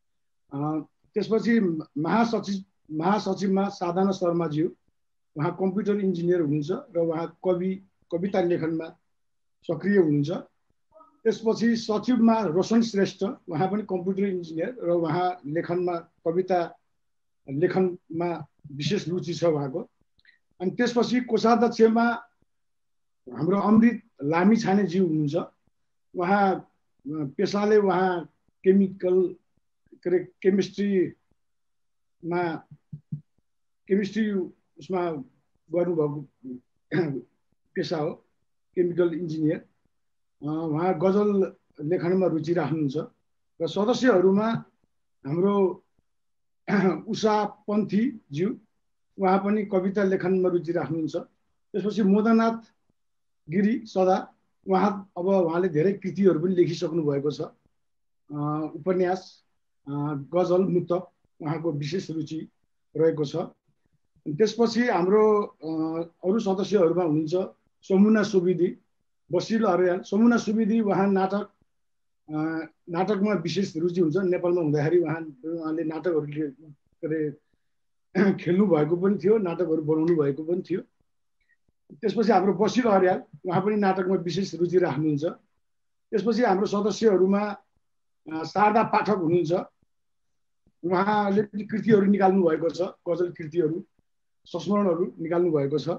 त्यसपछि महासचिव महासचिवमा साधना शर्माज्यू, उहाँ कम्प्युटर इन्जिनियर हुनुहुन्छ र उहाँ कवि कविता लेखनमा सक्रिय हुनुहुन्छ। त्यसपछि सचिवमा रोशन श्रेष्ठ, उहाँ पनि कम्प्युटर इन्जिनियर र उहाँ लेखनमा कविता लेखनमा विशेष रुचि छ उहाँको। अनि त्यसपछि कोषाध्यक्षमा हाम्रो अमृत लामिछानेज्यू हुनुहुन्छ। उहाँ पेसाले उहाँ केमिकल के अरे केमिस्ट्रीमा केमिस्ट्री उसमा गर्नुभएको पेसा हो, केमिकल इन्जिनियर। उहाँ गजल लेखनमा रुचि राख्नुहुन्छ। र सदस्यहरूमा हाम्रो उषा पन्थीज्यू, उहाँ पनि कविता लेखनमा रुचि राख्नुहुन्छ। त्यसपछि मोदनाथ गिरी सदा, उहाँ अब उहाँले धेरै कृतिहरू पनि लेखिसक्नु भएको छ, उपन्यास, गजल, मुक्तक, उहाँको विशेष रुचि रहेको छ। त्यसपछि हाम्रो अरू सदस्यहरूमा हुनुहुन्छ समुना सुवेदी, बसिल अर्याल। समुना सुवेदी उहाँ नाटक नाटकमा विशेष रुचि हुन्छ। नेपालमा हुँदाखेरि उहाँ उहाँले नाटकहरू के अरे खेल्नु भएको पनि थियो, नाटकहरू बनाउनु भएको पनि थियो। त्यसपछि हाम्रो बसिल अर्याल, उहाँ पनि नाटकमा विशेष रुचि राख्नुहुन्छ। त्यसपछि हाम्रो सदस्यहरूमा शारदा पाठक हुनुहुन्छ। उहाँले पनि कृतिहरू निकाल्नु भएको छ, गजल कृतिहरू, संस्मरणहरू निकाल्नु भएको छ।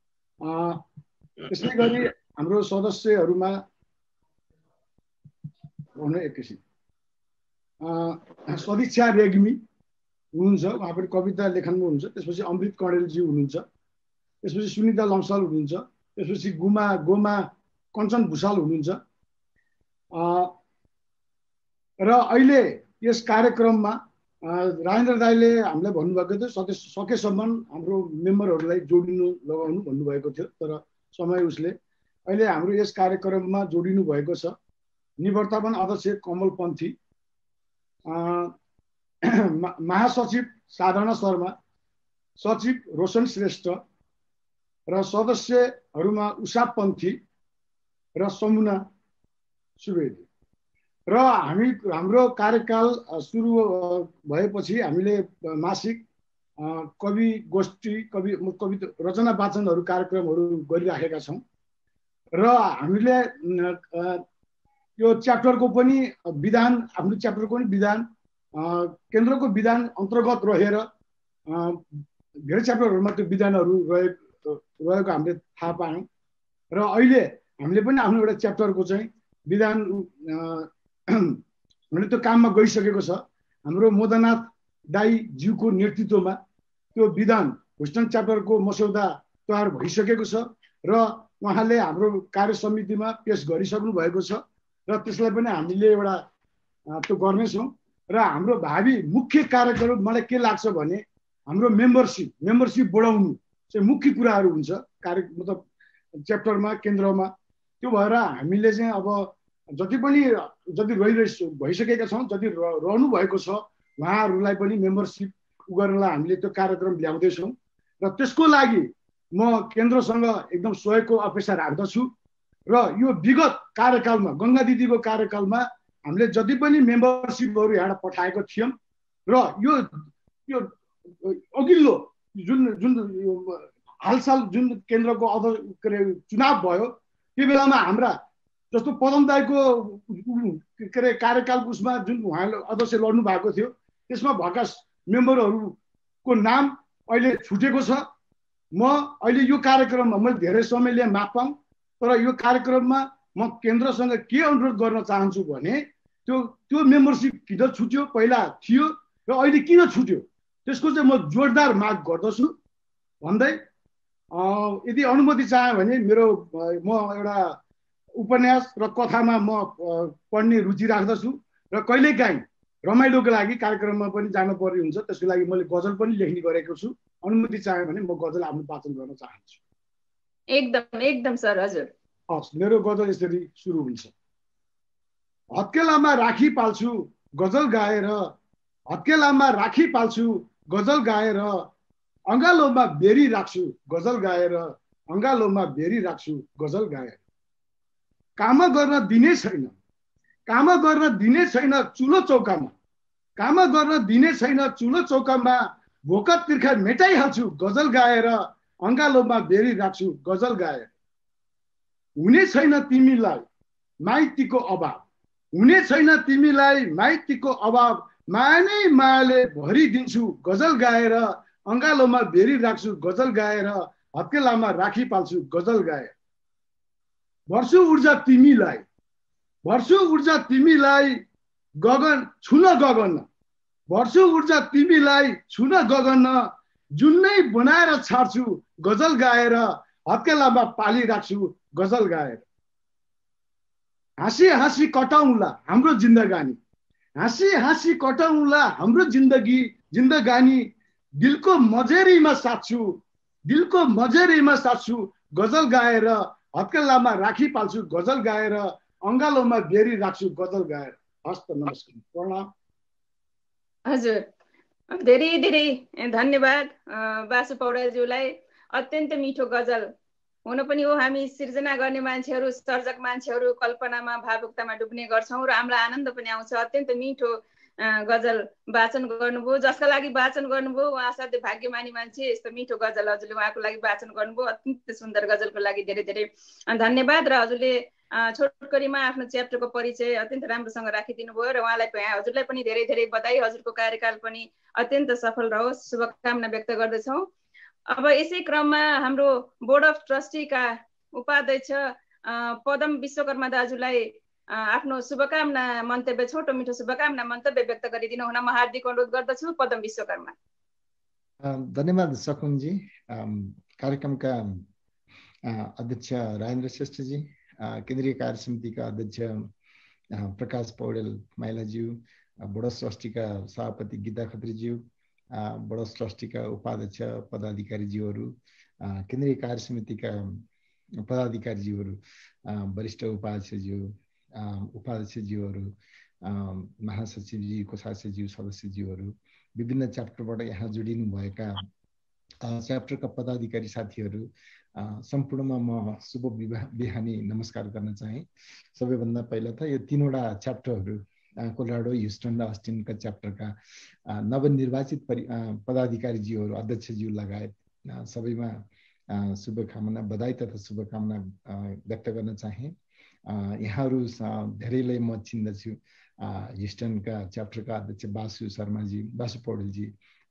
त्यसै गरी हाम्रो सदस्यहरूमा हुन एकैछिन सदिच्छा रेग्मी हुनुहुन्छ, उहाँ पनि कविता लेखनमा हुनुहुन्छ। त्यसपछि अमृत कणेलज्यू हुनुहुन्छ। त्यसपछि सुनिता लम्साल हुनुहुन्छ। त्यसपछि गुमा गोमा कञ्चन भुषाल हुनुहुन्छ। र अहिले यस कार्यक्रममा राजेन्द्र दाईले हामीलाई भन्नुभएको थियो सके सकेसम्म हाम्रो मेम्बरहरूलाई जोडिनु लगाउनु भन्नुभएको थियो, तर समय उसले अहिले हाम्रो यस कार्यक्रममा जोडिनु भएको छ निवर्तमान अध्यक्ष कमल पन्थी, महासचिव साधना शर्मा, सचिव रोशन श्रेष्ठ र सदस्यहरूमा उषा पन्थी र समुना सुवेदी। र हामी हाम्रो कार्यकाल सुरु भएपछि हामीले मासिक कवि गोष्ठी, कवि कवि रचना वाचनहरू कार्यक्रमहरू गरिराखेका छौँ। र हामीले यो च्याप्टरको पनि विधान, हाम्रो च्याप्टरको पनि विधान केन्द्रको विधान अन्तर्गत रहेर धेरै च्याप्टरहरूमा त्यो विधानहरू रहेको रहेको हामीले थाहा पायौँ। र अहिले हामीले पनि आफ्नो एउटा च्याप्टरको चाहिँ विधान हामीले त्यो काममा गइसकेको छ। हाम्रो मोदनाथ दाईज्यूको नेतृत्वमा त्यो विधान घोषणा च्याप्टरको मस्यौदा तयार भइसकेको छ र उहाँले हाम्रो कार्य समितिमा पेश गरिसक्नु भएको छ र त्यसलाई पनि हामीले एउटा त्यो गर्नेछौँ। र हाम्रो भावी मुख्य कार्यक्रम मलाई के लाग्छ भने हाम्रो मेम्बरसिप मेम्बरसिप बढाउनु चाहिँ मुख्य कुराहरू हुन्छ कार्य मतलब च्याप्टरमा, केन्द्रमा। त्यो भएर हामीले चाहिँ अब जति पनि जति रहिरह भइसकेका छौँ, जति रहनु भएको छ उहाँहरूलाई पनि मेम्बरसिप उ गर्नलाई हामीले त्यो कार्यक्रम ल्याउँदैछौँ। र त्यसको लागि म केन्द्रसँग एकदम सहयोगको अपेक्षा राख्दछु। र यो विगत कार्यकालमा, गङ्गा दिदीको कार्यकालमा हामीले जति पनि मेम्बरसिपहरू यहाँ पठाएको थियौँ र यो यो अघिल्लो जुन जुन हालसाल जुन केन्द्रको अध्यक्ष के अरे चुनाव भयो त्यो बेलामा हाम्रा जस्तो पदम दाईको के अरे कार्यकालको उसमा जुन उहाँले अध्यक्ष लड्नु भएको थियो त्यसमा भएका मेम्बरहरूको नाम अहिले छुटेको छ। म अहिले यो कार्यक्रममा मैले धेरै समय लिएँ माफ पाऊँ, तर यो कार्यक्रममा म केन्द्रसँग के अनुरोध गर्न चाहन्छु भने त्यो त्यो मेम्बरसिप किन छुट्यो, पहिला थियो र अहिले किन छुट्यो त्यसको चाहिँ म जोरदार माग गर्दछु भन्दै यदि अनुमति चाहे भने मेरो म एउटा उपन्यास र कथामा म पढ्ने रुचि राख्दछु र कहिलेकाहीँ रमाइलोको लागि कार्यक्रममा पनि जानुपर्ने हुन्छ, त्यसको लागि मैले गजल पनि लेख्ने गरेको छु। अनुमति चाहे भने म गजल आफ्नो वाचन गर्न चाहन्छु। एकदम एकदम सर, हजुर। हस्, मेरो गजल यसरी सुरु हुन्छ। हत्केलामा राखी पाल्छु गजल गाएर, हत्केलामा राखी पाल्छु गजल गाएर, अँगालोमा बेरी राख्छु गजल गाएर, अँगालोमा बेरी राख्छु गजल गाएर। काम गर्न दिने छैन, काम गर्न दिने छैन चुलो चौकामा, काम गर्न दिने छैन चुलो चौकामा, भोक तिर्खा मेटाइहाल्छु गजल गाएर, अँगालोमा बेरी राख्छु गजल गाएर। हुने छैन तिमीलाई माइतीको अभाव हुने छैन तिमीलाई माइतीको अभाव माया नै मायाले भरिदिन्छु गजल गाएर अङ्गालोमा बेरी राख्छु गजल गाएर हत्केलामा राखी पाल्छु गजल गाएर भर्छु ऊर्जा तिमीलाई भर्छु ऊर्जा तिमीलाई गगन छुन गगन भर्छु ऊर्जा तिमीलाई छुन गगन जुनै बनाएर छाड्छु गजल गाएर हत्केलामा पाली राख्छु गजल गाएर हाँसी हाँसी कटाउँला हाम्रो जिन्दगानी हाँसी हाँसी कटाउँला हाम्रो जिन्दगी जिन्दगानी दिलको मजेरीमा साच्छु दिलको मजेरीमा साच्छु गजल गाएर हत्केलामा राखी पाल्छु गजल गाएर अङ्गालोमा बेरी राख्छु गजल गाएर। हस्त नमस्कार प्रणाम। हजुर धेरै धेरै धन्यवाद बासु पौडेलज्यूलाई। अत्यन्त मिठो गजल हुन पनि हो, हामी सिर्जना गर्ने मान्छेहरू सर्जक मान्छेहरू कल्पनामा भावुकतामा डुब्ने गर्छौँ र हामीलाई आनन्द पनि आउँछ। अत्यन्त मिठो गजल वाचन गर्नुभयो, जसका लागि वाचन गर्नुभयो उहाँ असाध्यै भाग्यमानी मान्छे। यस्तो मिठो गजल हजुरले उहाँको लागि वाचन गर्नुभयो। अत्यन्त सुन्दर गजलको लागि धेरै धेरै धन्यवाद। र हजुरले छोटकरीमा आफ्नो च्याप्टरको परिचय अत्यन्त राम्रोसँग राखिदिनु भयो र उहाँलाई हजुरलाई पनि धेरै धेरै बधाई। हजुरको कार्यकाल पनि अत्यन्त सफल रहोस्, शुभकामना व्यक्त गर्दछौँ। अब यसै क्रममा हाम्रो बोर्ड अफ ट्रस्टीका उपाध्यक्ष पदम विश्वकर्मा दाजुलाई आफ्नो शुभकामना मन्तव्य छोटो मिठो शुभकामना मन्तव्य व्यक्त गरिदिनु हुन म हार्दिक अनुरोध गर्दछु। पदम विश्वकर्मा। धन्यवाद सकुनजी। कार्यक्रमका अध्यक्ष राजेन्द्र श्रेष्ठजी, केन्द्रीय कार्य समितिका अध्यक्ष प्रकाश पौडेल माइलाज्यू, बोर्ड अफ ट्रस्टीका सभापति गीता खत्रीज्यू, बोर्ड अफ ट्रस्टीका उपाध्यक्ष पदाधिकारीज्यूहरू, केन्द्रीय कार्य समितिका पदाधिकारीज्यूहरू, वरिष्ठ उपाध्यक्षज्यू उपाध्यक्षज्यूहरू, महासचिवजी, कोषाध्यक्षज्यू, सदस्यज्यूहरू, विभिन्न च्याप्टरबाट यहाँ जोडिनुभएका च्याप्टरका पदाधिकारी साथीहरू सम्पूर्णमा म शुभ बिहानी नमस्कार गर्न चाहे। सबैभन्दा पहिला त यो तीनवटा च्याप्टरहरू कोलोराडो, ह्युस्टन र अस्टिनका च्याप्टरका नवनिर्वाचित पदाधिकारीज्यूहरू, अध्यक्षज्यू लगायत सबैमा शुभकामना बधाई तथा शुभकामना व्यक्त गर्न चाहे। यहाँहरू धेरैलाई म चिन्दछु। ह्युस्टनका च्याप्टरका अध्यक्ष बासु शर्माजी, बासु पौडेलजी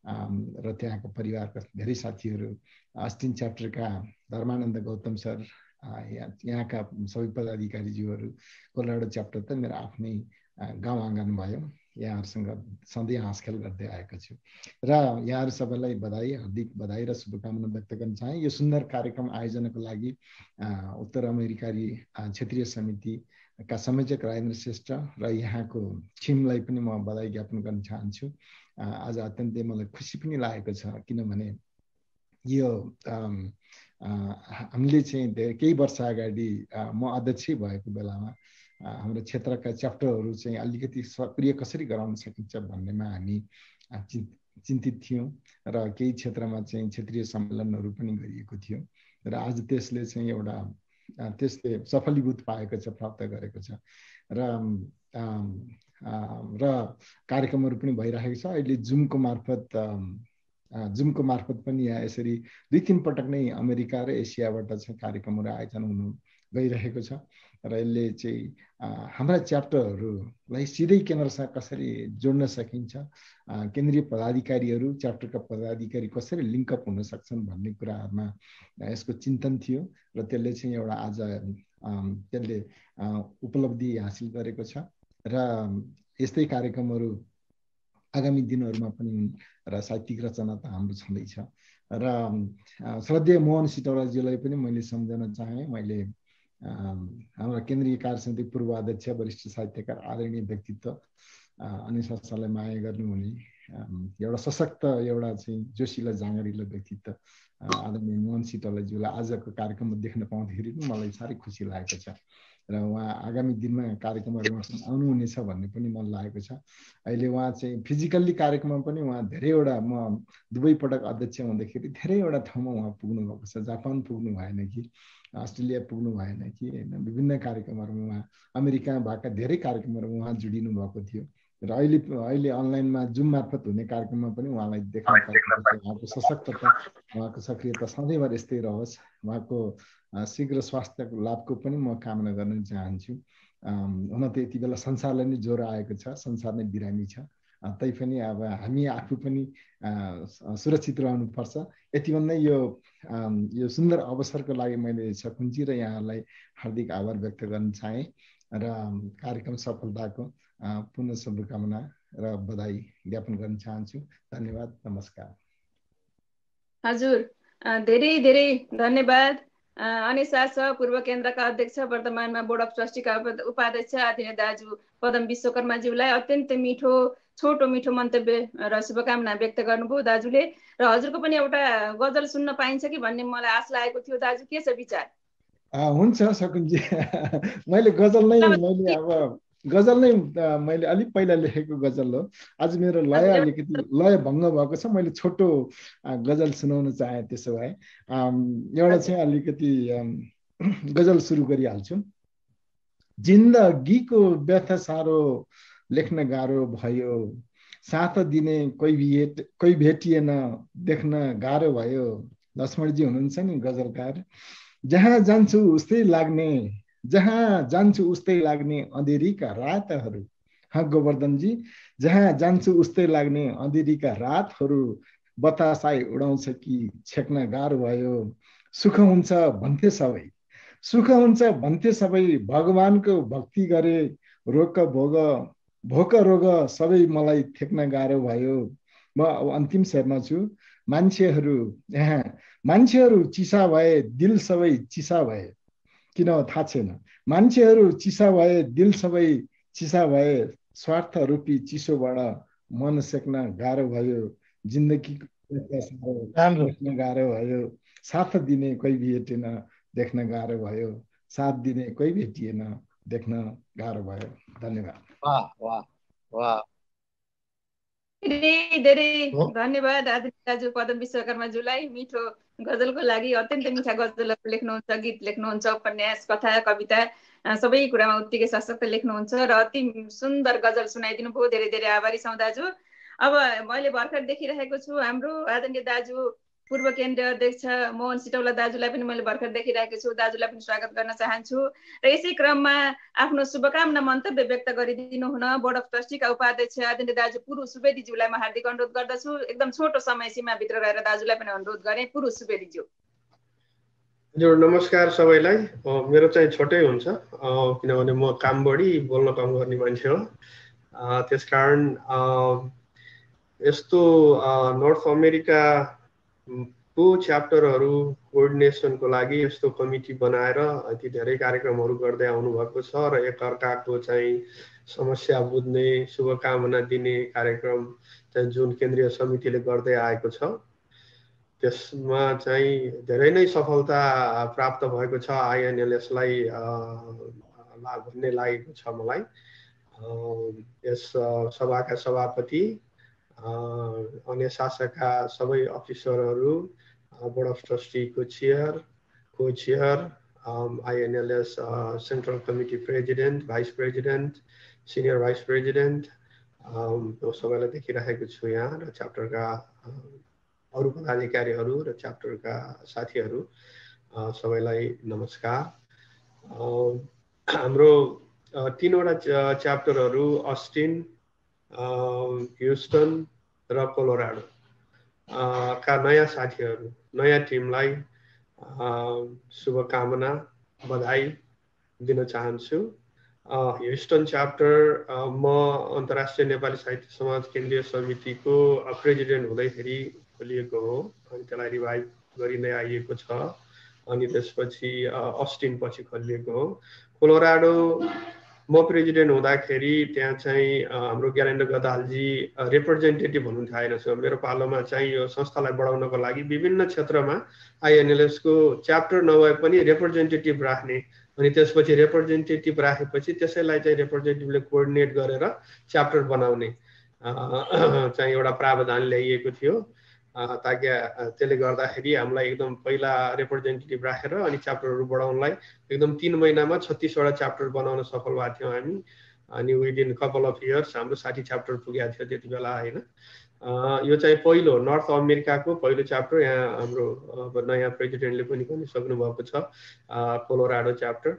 र त्यहाँको परिवारका धेरै साथीहरू, अस्टिन च्याप्टरका धर्मानन्द गौतम सर, यहाँका सबै पदाधिकारीज्यूहरू, कोलोराडो च्याप्टर त मेरो आफ्नै गाउँ आँगन भयो, यहाँहरूसँग सधैँ हाँसखेल गर्दै आएको छु र यहाँहरू सबैलाई बधाई, हार्दिक बधाई र शुभकामना व्यक्त गर्न चाहे। यो सुन्दर कार्यक्रम आयोजनाको लागि उत्तर अमेरिकाली क्षेत्रीय समितिका संयोजक राजेन्द्र श्रेष्ठ र यहाँको टिमलाई पनि म बधाई ज्ञापन गर्न चाहन्छु। आज अत्यन्तै मलाई खुसी पनि लागेको छ, किनभने यो हामीले चाहिँ केही वर्ष अगाडि म अध्यक्ष भएको बेलामा हाम्रो क्षेत्रका च्याप्टरहरू चाहिँ अलिकति सक्रिय कसरी गराउन सकिन्छ भन्नेमा हामी चिन्तित थियौँ र केही क्षेत्रमा चाहिँ क्षेत्रीय सम्मेलनहरू पनि गरिएको थियो र आज त्यसले चाहिँ एउटा त्यसले सफलीभूत पाएको छ, प्राप्त गरेको छ र र कार्यक्रमहरू पनि भइरहेको छ। अहिले जुमको मार्फत जुमको मार्फत पनि यहाँ यसरी दुई तिन पटक नै अमेरिका र एसियाबाट चाहिँ कार्यक्रमहरू आयोजना हुनु गइरहेको छ र यसले चाहिँ हाम्रा च्याप्टरहरूलाई सिधै केन्द्रसँग कसरी जोड्न सकिन्छ, केन्द्रीय पदाधिकारीहरू च्याप्टरका पदाधिकारी कसरी लिङ्कअप हुन सक्छन् भन्ने कुराहरूमा यसको चिन्तन थियो र त्यसले चाहिँ एउटा आज त्यसले उपलब्धि हासिल गरेको छ र यस्तै कार्यक्रमहरू आगामी दिनहरूमा पनि र साहित्यिक रचना त हाम्रो छँदैछ र श्रद्धेय मोहन सिटौलाज्यूलाई पनि मैले सम्झन चाहेँ। मैले हाम्रा केन्द्रीय कार्य समिति पूर्व अध्यक्ष वरिष्ठ साहित्यकार आदरणीय व्यक्तित्व अनि संस्थालाई माया गर्नुहुने एउटा सशक्त एउटा चाहिँ जोसिला जाँगरिलो व्यक्तित्व आदरणीय मोहन सिटौलाज्यूलाई आजको कार्यक्रममा देख्न पाउँदाखेरि पनि मलाई साह्रै खुसी लागेको छ र उहाँ आगामी दिनमा कार्यक्रमहरूमा आउनुहुनेछ भन्ने पनि मन लागेको छ। अहिले उहाँ चाहिँ फिजिकल्ली कार्यक्रममा पनि उहाँ धेरैवटा, म दुवै पटक अध्यक्ष हुँदाखेरि धेरैवटा ठाउँमा उहाँ पुग्नु भएको छ। जापान पुग्नु भएन कि, अस्ट्रेलिया पुग्नु भएन कि, होइन, विभिन्न कार्यक्रमहरूमा उहाँ अमेरिका भएका धेरै कार्यक्रमहरूमा उहाँ जोडिनु भएको थियो र अहिले अहिले अनलाइनमा जुम मार्फत हुने कार्यक्रममा पनि उहाँलाई देख्न पाइन्छ। उहाँको सशक्तता, उहाँको सक्रियता सधैँभर यस्तै रहोस्। उहाँको शीघ्र स्वास्थ्य लाभको पनि म कामना गर्न चाहन्छु हुन त यति बेला संसारलाई नै ज्वरो आएको छ, संसार नै बिरामी छ। तैपनि अब हामी आफू पनि सुरक्षित रहनुपर्छ। यति भन्दै यो यो सुन्दर अवसरको लागि मैले सकुन्जी र यहाँलाई हार्दिक आभार व्यक्त गर्न चाहे र कार्यक्रम सफलताको पुनः शुभकामना र बधाई ज्ञापन गर्न चाहन्छु। धन्यवाद, नमस्कार। हजुर, धेरै धेरै धन्यवाद। अनिशा सह पूर्व केन्द्रका अध्यक्ष, वर्तमानमा बोर्ड अफ ट्रस्टीका उपाध्यक्ष आदरणीय दाजु पदम विश्वकर्माज्यूलाई अत्यन्त मिठो छोटो मिठो मन्तव्य र शुभकामना व्यक्त गर्नुभयो दाजुले। र हजुरको पनि एउटा गजल सुन्न पाइन्छ कि भन्ने मलाई आश लागेको थियो। दाजु के छ विचार? हुन्छ सकुनजी, मैले गजल नै मैले अब गजल नै मैले अलिक पहिला लेखेको गजल हो। आज मेरो लय अलिकति लय भङ्ग भएको छ, मैले छोटो गजल सुनाउन चाहे। त्यसो भए एउटा चाहिँ अलिकति गजल सुरु गरिहाल्छु। जिन्दगीको व्यथा साह्रो लेख्न गाह्रो भयो, साथ दिने कोही भेट कोही भेटिएन देख्न गाह्रो भयो। लक्ष्मणजी हुनुहुन्छ नि गजलकार। जहाँ जान्छु उस्तै लाग्ने जहाँ जान्छु उस्तै लाग्ने अँधेरीका रातहरू। हाँ गोवर्धनजी, जहाँ जान्छु उस्तै लाग्ने अँधेरीका रातहरू। बतासाई उडाउँछ कि छेक्न गाह्रो भयो। सुख हुन्छ भन्थे सबै सुख हुन्छ भन्थे सबै भगवानको भक्ति गरे। रोग भोग भोक रोग सबै मलाई थेक्न गाह्रो भयो। म अब अन्तिम शेरमा छु। मान्छेहरू यहाँ मान्छेहरू चिसा भए दिल सबै चिसा भए। किन थाहा छैन। मान्छेहरू चिसा भए दिल सबै चिसा भए। स्वार्थ रूपी चिसोबाट मन सेक्न गाह्रो भयो। जिन्दगीको देख्न गाह्रो भयो। साथ दिने कोही भेटेन देख्न गाह्रो भयो। साथ दिने कोही भेटिएन देख्न गाह्रो भयो। धन्यवाद। वाह वाह वाह, धेरै धेरै धन्यवाद आदरणीय दाजु पदम विश्वकर्माज्यूलाई मिठो गजलको लागि। अत्यन्त मिठा गजलहरू लेख्नुहुन्छ, गीत लेख्नुहुन्छ, उपन्यास, कथा, कविता सबै कुरामा उत्तिकै सशक्त लेख्नुहुन्छ र अति सुन्दर गजल सुनाइदिनु भयो। धेरै धेरै आभारी छौँ दाजु। अब मैले भर्खर देखिरहेको छु हाम्रो आदरणीय दाजु पूर्व केन्द्रीय अध्यक्ष मोहन सिटौला दाजुलाई पनि मैले भर्खर देखिरहेको छु। दाजुलाई पनि स्वागत गर्न चाहन्छु र यसै क्रममा आफ्नो शुभकामना मन्तव्य व्यक्त गरिदिनु हुन बोर्ड अफ ट्रस्टीका उपाध्यक्ष आदरणीय दाजु पुरु सुवेदीज्यूलाई म हार्दिक अनुरोध गर्दछु। एकदम छोटो समय सीमाभित्र रहेर दाजुलाई पनि अनुरोध गरेँ। पुरु सुवेदीज्यू। हजुर, नमस्कार सबैलाई। मेरो चाहिँ छोटै हुन्छ किनभने म काम बढी बोल्न कम गर्ने मान्छे हो। त्यसकारण यस्तो नर्थ अमेरिका को च्याप्टरहरू कोअर्डिनेसनको लागि यस्तो कमिटी बनाएर अति धेरै कार्यक्रमहरू गर्दै आउनुभएको छ र एकअर्काको चाहिँ समस्या बुझ्ने शुभकामना दिने कार्यक्रम चाहिँ जुन केन्द्रीय समितिले गर्दै आएको छ त्यसमा चाहिँ धेरै नै सफलता प्राप्त भएको छ। आइएनएलएसलाई लाभ भन्ने लागेको छ मलाई। यस सभाका सभापति अन्य शाखाका सबै अफिसरहरू, बोर्ड अफ ट्रस्टीको चेयर, को chair, INLS central committee president, vice president, senior vice president सबैलाई देखिरहेको छु यहाँ र च्याप्टरका अरू पदाधिकारीहरू र च्याप्टरका साथीहरू सबैलाई नमस्कार। हाम्रो तीनवटा च्याप्टरहरू अस्टिन, ह्युस्टन र कोलोराडो का नयाँ साथीहरू, नयाँ टिमलाई शुभकामना बधाई दिन चाहन्छु। ह्युस्टन च्याप्टर म अन्तर्राष्ट्रिय नेपाली साहित्य समाज केन्द्रीय समितिको प्रेसिडेन्ट हुँदैखेरि खोलिएको हो अनि त्यसलाई रिभाइभ गरिँदै आइएको छ। अनि त्यसपछि अस्टिन पछि खोलिएको हो। कोलोराडो म प्रेसिडेन्ट हुँदाखेरि त्यहाँ चाहिँ हाम्रो ज्ञानेन्द्र गदालजी रिप्रेजेन्टेटिभ हुनुहुन्थ्यो आइएनएलएसको। मेरो पालोमा चाहिँ यो संस्थालाई बढाउनको लागि विभिन्न क्षेत्रमा आइएनएलएसको च्याप्टर नभए पनि रिप्रेजेन्टेटिभ राख्ने अनि त्यसपछि रिप्रेजेन्टेटिभ राखेपछि त्यसैलाई चाहिँ रिप्रेजेन्टेटिभले कोअर्डिनेट गरेर च्याप्टर बनाउने चाहिँ एउटा प्रावधान ल्याइएको थियो ताकि त्यसले गर्दाखेरि हामीलाई एकदम पहिला रिप्रेजेन्टेटिभ राखेर अनि च्याप्टरहरू बढाउनलाई एकदम तीन महिनामा छत्तिसवटा च्याप्टर बनाउन सफल भएको थियौँ हामी। अनि विदिन कपाल अफ इयर्स हाम्रो साठी च्याप्टर पुगेको थियो त्यति बेला होइन। यो चाहिँ पहिलो नर्थ अमेरिकाको पहिलो च्याप्टर। यहाँ हाम्रो अब नयाँ प्रेसिडेन्टले पनि भनिसक्नु भएको छ कोलोराडो च्याप्टर।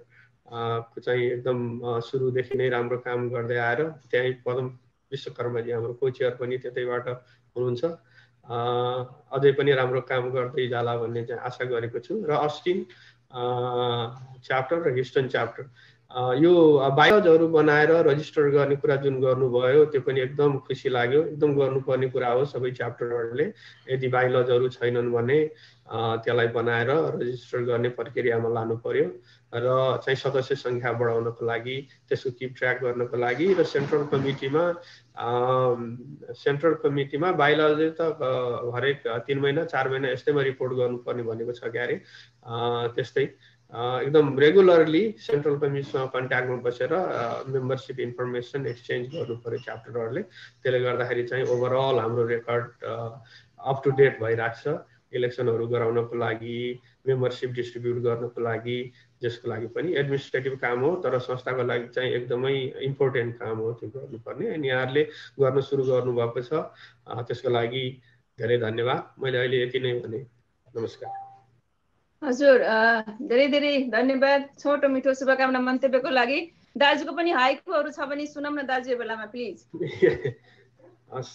को चाहिँ एकदम सुरुदेखि नै राम्रो काम गर्दै आएर त्यही पदम विश्वकर्माजी हाम्रो कोचेयर पनि त्यतैबाट हुनुहुन्छ, अझै पनि राम्रो काम गर्दै जाला भन्ने चाहिँ आशा गरेको छु। र अस्टिन च्याप्टर र ह्युस्टन च्याप्टर यो बायोलजहरू बनाएर रजिस्टर गर्ने कुरा जुन गर्नुभयो त्यो पनि एकदम खुसी लाग्यो। एकदम गर्नुपर्ने कुरा हो सबै च्याप्टरहरूले। यदि बायोलजहरू छैनन् भने त्यसलाई बनाएर रजिस्टर गर्ने प्रक्रियामा लानु पर्यो र चाहिँ सदस्य सङ्ख्या बढाउनको लागि, त्यसको किप ट्र्याक गर्नको लागि। र सेन्ट्रल कमिटीमा सेन्ट्रल कमिटीमा बायोलोजी त हरेक तिन महिना चार महिना यस्तैमा रिपोर्ट गर्नुपर्ने भनेको छ क्यारे। त्यस्तै एकदम रेगुलरली सेन्ट्रल कमिटीसँग कन्ट्याक्टमा बसेर मेम्बरसिप इन्फर्मेसन एक्सचेन्ज गर्नु पर्यो च्याप्टरहरूले। त्यसले गर्दाखेरि चाहिँ ओभरअल हाम्रो रेकर्ड अप टु डेट भइरहेको छ। इलेक्सनहरू गराउनको लागि, मेम्बरसिप डिस्ट्रिब्युट गर्नको लागि, जसको लागि पनि एडमिनिस्ट्रेटिभ काम हो तर संस्थाको लागि चाहिँ एकदमै इम्पोर्टेन्ट काम हो त्यो गर्नुपर्ने। अनि यहाँहरूले गर्न सुरु गर्नुभएको छ, त्यसको लागि धेरै धन्यवाद। मैले अहिले यति नै भने, नमस्कार। हजुर, धेरै धेरै धन्यवाद छोटो मिठो शुभकामना मन्तव्यको लागि। दाजुको पनि हाइकुहरू छ भने सुनौँ न दाजु यो बेलामा प्लिज। हस्,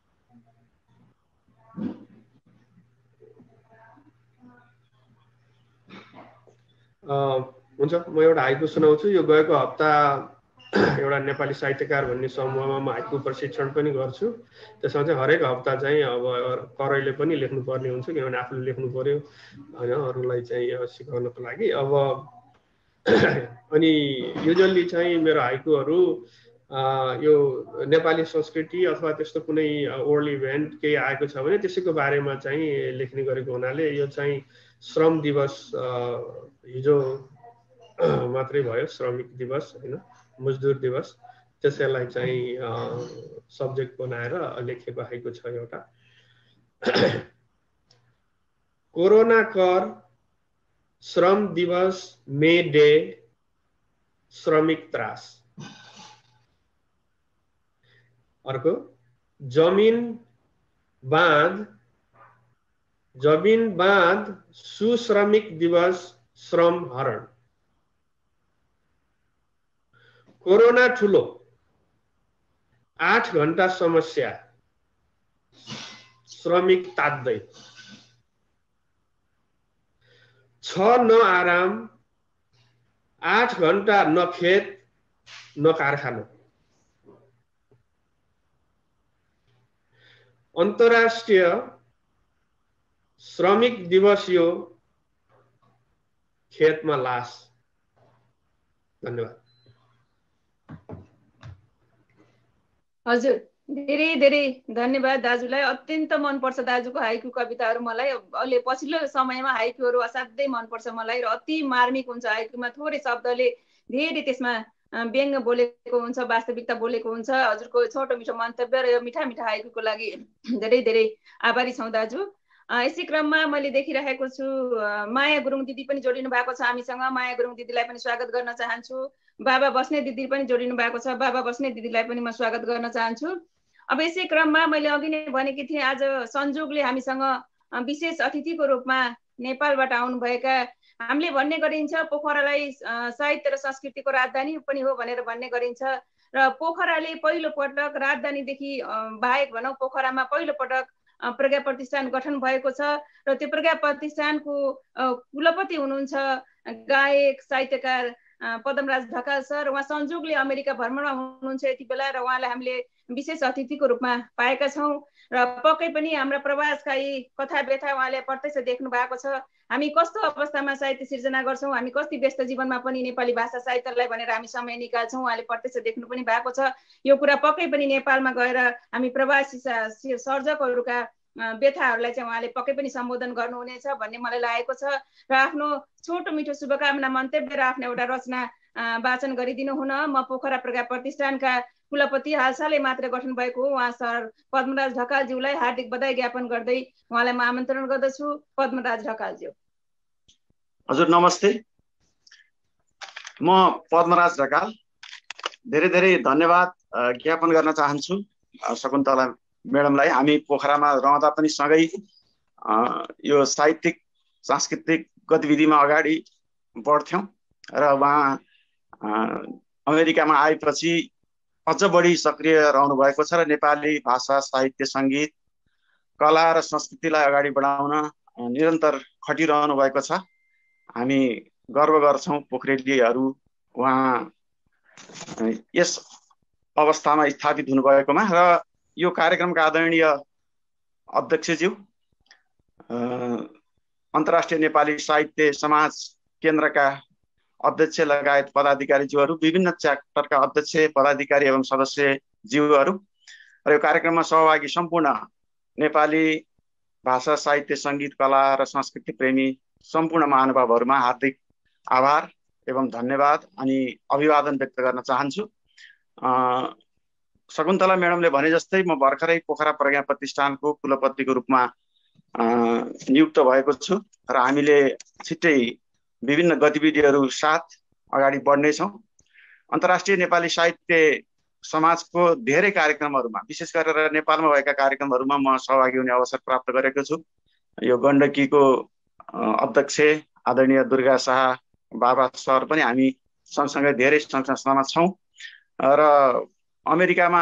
हुन्छ, म एउटा हाइकु सुनाउँछु। यो गएको हप्ता एउटा नेपाली साहित्यकार भन्ने समूहमा म हाइकु प्रशिक्षण पनि गर्छु। त्यसमा चाहिँ हरेक हप्ता चाहिँ अब करैले पनि लेख्नुपर्ने हुन्छ, किनभने आफूले लेख्नु पर्यो होइन, अरूलाई चाहिँ सिकाउनको लागि। अब अनि युजल्ली चाहिँ मेरो हाइकुहरू यो नेपाली संस्कृति अथवा त्यस्तो कुनै वर्ल्ड इभेन्ट केही आएको छ भने त्यसैको बारेमा चाहिँ लेख्ने गरेको हुनाले यो चाहिँ श्रम दिवस हिजो मात्रै भयो, श्रमिक दिवस होइन, मजदुर दिवस, त्यसैलाई चाहिँ सब्जेक्ट बनाएर लेखेको हाइकु छ एउटा। कोरोना कर, श्रम दिवस, मे डे, श्रमिक त्रास। अर्को, जमिन बाँध, जमिन बाँध, सुश्रमिक दिवस, श्रम हरण। कोरोना ठुलो, आठ घण्टा समस्या, श्रमिक तात्दै। छ न आराम, आठ घण्टा न खेत न कारखाना। अन्तर्राष्ट्रिय श्रमिक दिवस यो, खेतमा लास। धन्यवाद। हजुर, धेरै धेरै धन्यवाद दाजुलाई। अत्यन्त मनपर्छ दाजुको हाइकु कविताहरू मलाई। अहिले पछिल्लो समयमा हाइकुहरू असाध्यै मनपर्छ मलाई र अति मार्मिक हुन्छ। हाइकुमा थोरै शब्दले धेरै त्यसमा व्यङ्ग बोलेको हुन्छ, वास्तविकता बोलेको हुन्छ। हजुरको छोटो मिठो मन्तव्य र यो मिठा मिठा हाइकुको लागि धेरै धेरै आभारी छौँ दाजु। यसै क्रममा मैले देखिरहेको छु माया गुरुङ दिदी पनि जोडिनु भएको छ हामीसँग। माया गुरुङ दिदीलाई पनि स्वागत गर्न चाहन्छु। बाबा बस्ने दिदी पनि जोडिनु भएको छ। बाबा बस्ने दिदीलाई पनि म स्वागत गर्न चाहन्छु। अब यसै क्रममा मैले अघि नै भनेकी थिएँ, आज संजोगले हामीसँग विशेष अतिथिको रूपमा नेपालबाट आउनुभएका, हामीले भन्ने गरिन्छ पोखरालाई साहित्य र संस्कृतिको राजधानी पनि हो भनेर भन्ने गरिन्छ र पोखराले पहिलो पटक राजधानीदेखि बाहेक भनौँ पोखरामा पहिलो पटक प्रज्ञा प्रतिष्ठान गठन भएको छ र त्यो प्रज्ञा प्रतिष्ठानको कुलपति हुनुहुन्छ गायक साहित्यकार पदमराज ढकाल सर। उहाँ संजोगले अमेरिका भ्रमणमा हुनुहुन्छ यति बेला र उहाँलाई हामीले विशेष अतिथिको रूपमा पाएका छौँ र पक्कै पनि हाम्रा प्रवासकारी कथा व्यथा उहाँले प्रत्यक्ष देख्नु भएको छ। हामी कस्तो अवस्थामा साहित्य सिर्जना गर्छौँ, हामी कति व्यस्त जीवनमा पनि नेपाली भाषा साहित्यलाई भनेर हामी समय निकाल्छौँ, उहाँले प्रत्यक्ष देख्नु पनि भएको छ। यो कुरा पक्कै पनि नेपालमा गएर हामी प्रवासी सर्जकहरूका व्यथाहरूलाई चाहिँ उहाँले पक्कै पनि सम्बोधन गर्नुहुनेछ भन्ने मलाई लागेको छ र आफ्नो छोटो मिठो शुभकामना मन्तव्य र आफ्नो एउटा रचना वाचन गरिदिनु हुन म पोखरा प्रज्ञा प्रतिष्ठानका कुलपति हालसालै मात्र गठन भएको उहाँ सर पद्मराज ढकालज्यूलाई हार्दिक बधाई ज्ञापन गर्दै उहाँलाई म आमन्त्रण गर्दछु। पद्मराज ढकालज्यू। हजुर नमस्ते, म पद्मराज ढकाल धेरै धेरै धन्यवाद ज्ञापन गर्न चाहन्छु शकुन्तला म्याडमलाई। हामी पोखरामा रहँदा पनि सँगै यो साहित्यिक सांस्कृतिक गतिविधिमा अगाडि बढ्थ्यौँ र उहाँ अमेरिकामा आएपछि अझ बढी सक्रिय रहनु भएको छ र नेपाली भाषा साहित्य सङ्गीत कला र संस्कृतिलाई अगाडि बढाउन निरन्तर खटिरहनु भएको छ। हामी गर्व गर्छौँ पोखरेलीहरू उहाँ यस अवस्थामा स्थापित हुनुभएकोमा। र यो कार्यक्रमका आदरणीय अध्यक्षज्यू, अन्तर्राष्ट्रिय नेपाली साहित्य समाज केन्द्रका अध्यक्ष लगायत पदाधिकारीज्यूहरू, विभिन्न च्याप्टरका अध्यक्ष पदाधिकारी एवं सदस्यज्यूहरू र यो कार्यक्रममा सहभागी सम्पूर्ण नेपाली भाषा साहित्य सङ्गीत कला र संस्कृति प्रेमी सम्पूर्ण महानुभावहरूमा हार्दिक आभार एवं धन्यवाद अनि अभिवादन व्यक्त गर्न चाहन्छु। शकुन्तला म्याडमले भने जस्तै म भर्खरै पोखरा प्रज्ञा प्रतिष्ठानको कुलपतिको रूपमा नियुक्त भएको छु र हामीले छिट्टै विभिन्न गतिविधिहरू साथ अगाडि बढ्नेछौँ। अन्तर्राष्ट्रिय नेपाली साहित्य समाजको धेरै कार्यक्रमहरूमा, विशेष गरेर नेपालमा भएका कार्यक्रमहरूमा म सहभागी हुने अवसर प्राप्त गरेको छु। यो गण्डकीको अध्यक्ष आदरणीय दुर्गा शाह बाबा सर पनि हामी सँगसँगै धेरै सङ्घ संस्थामा छौँ र अमेरिकामा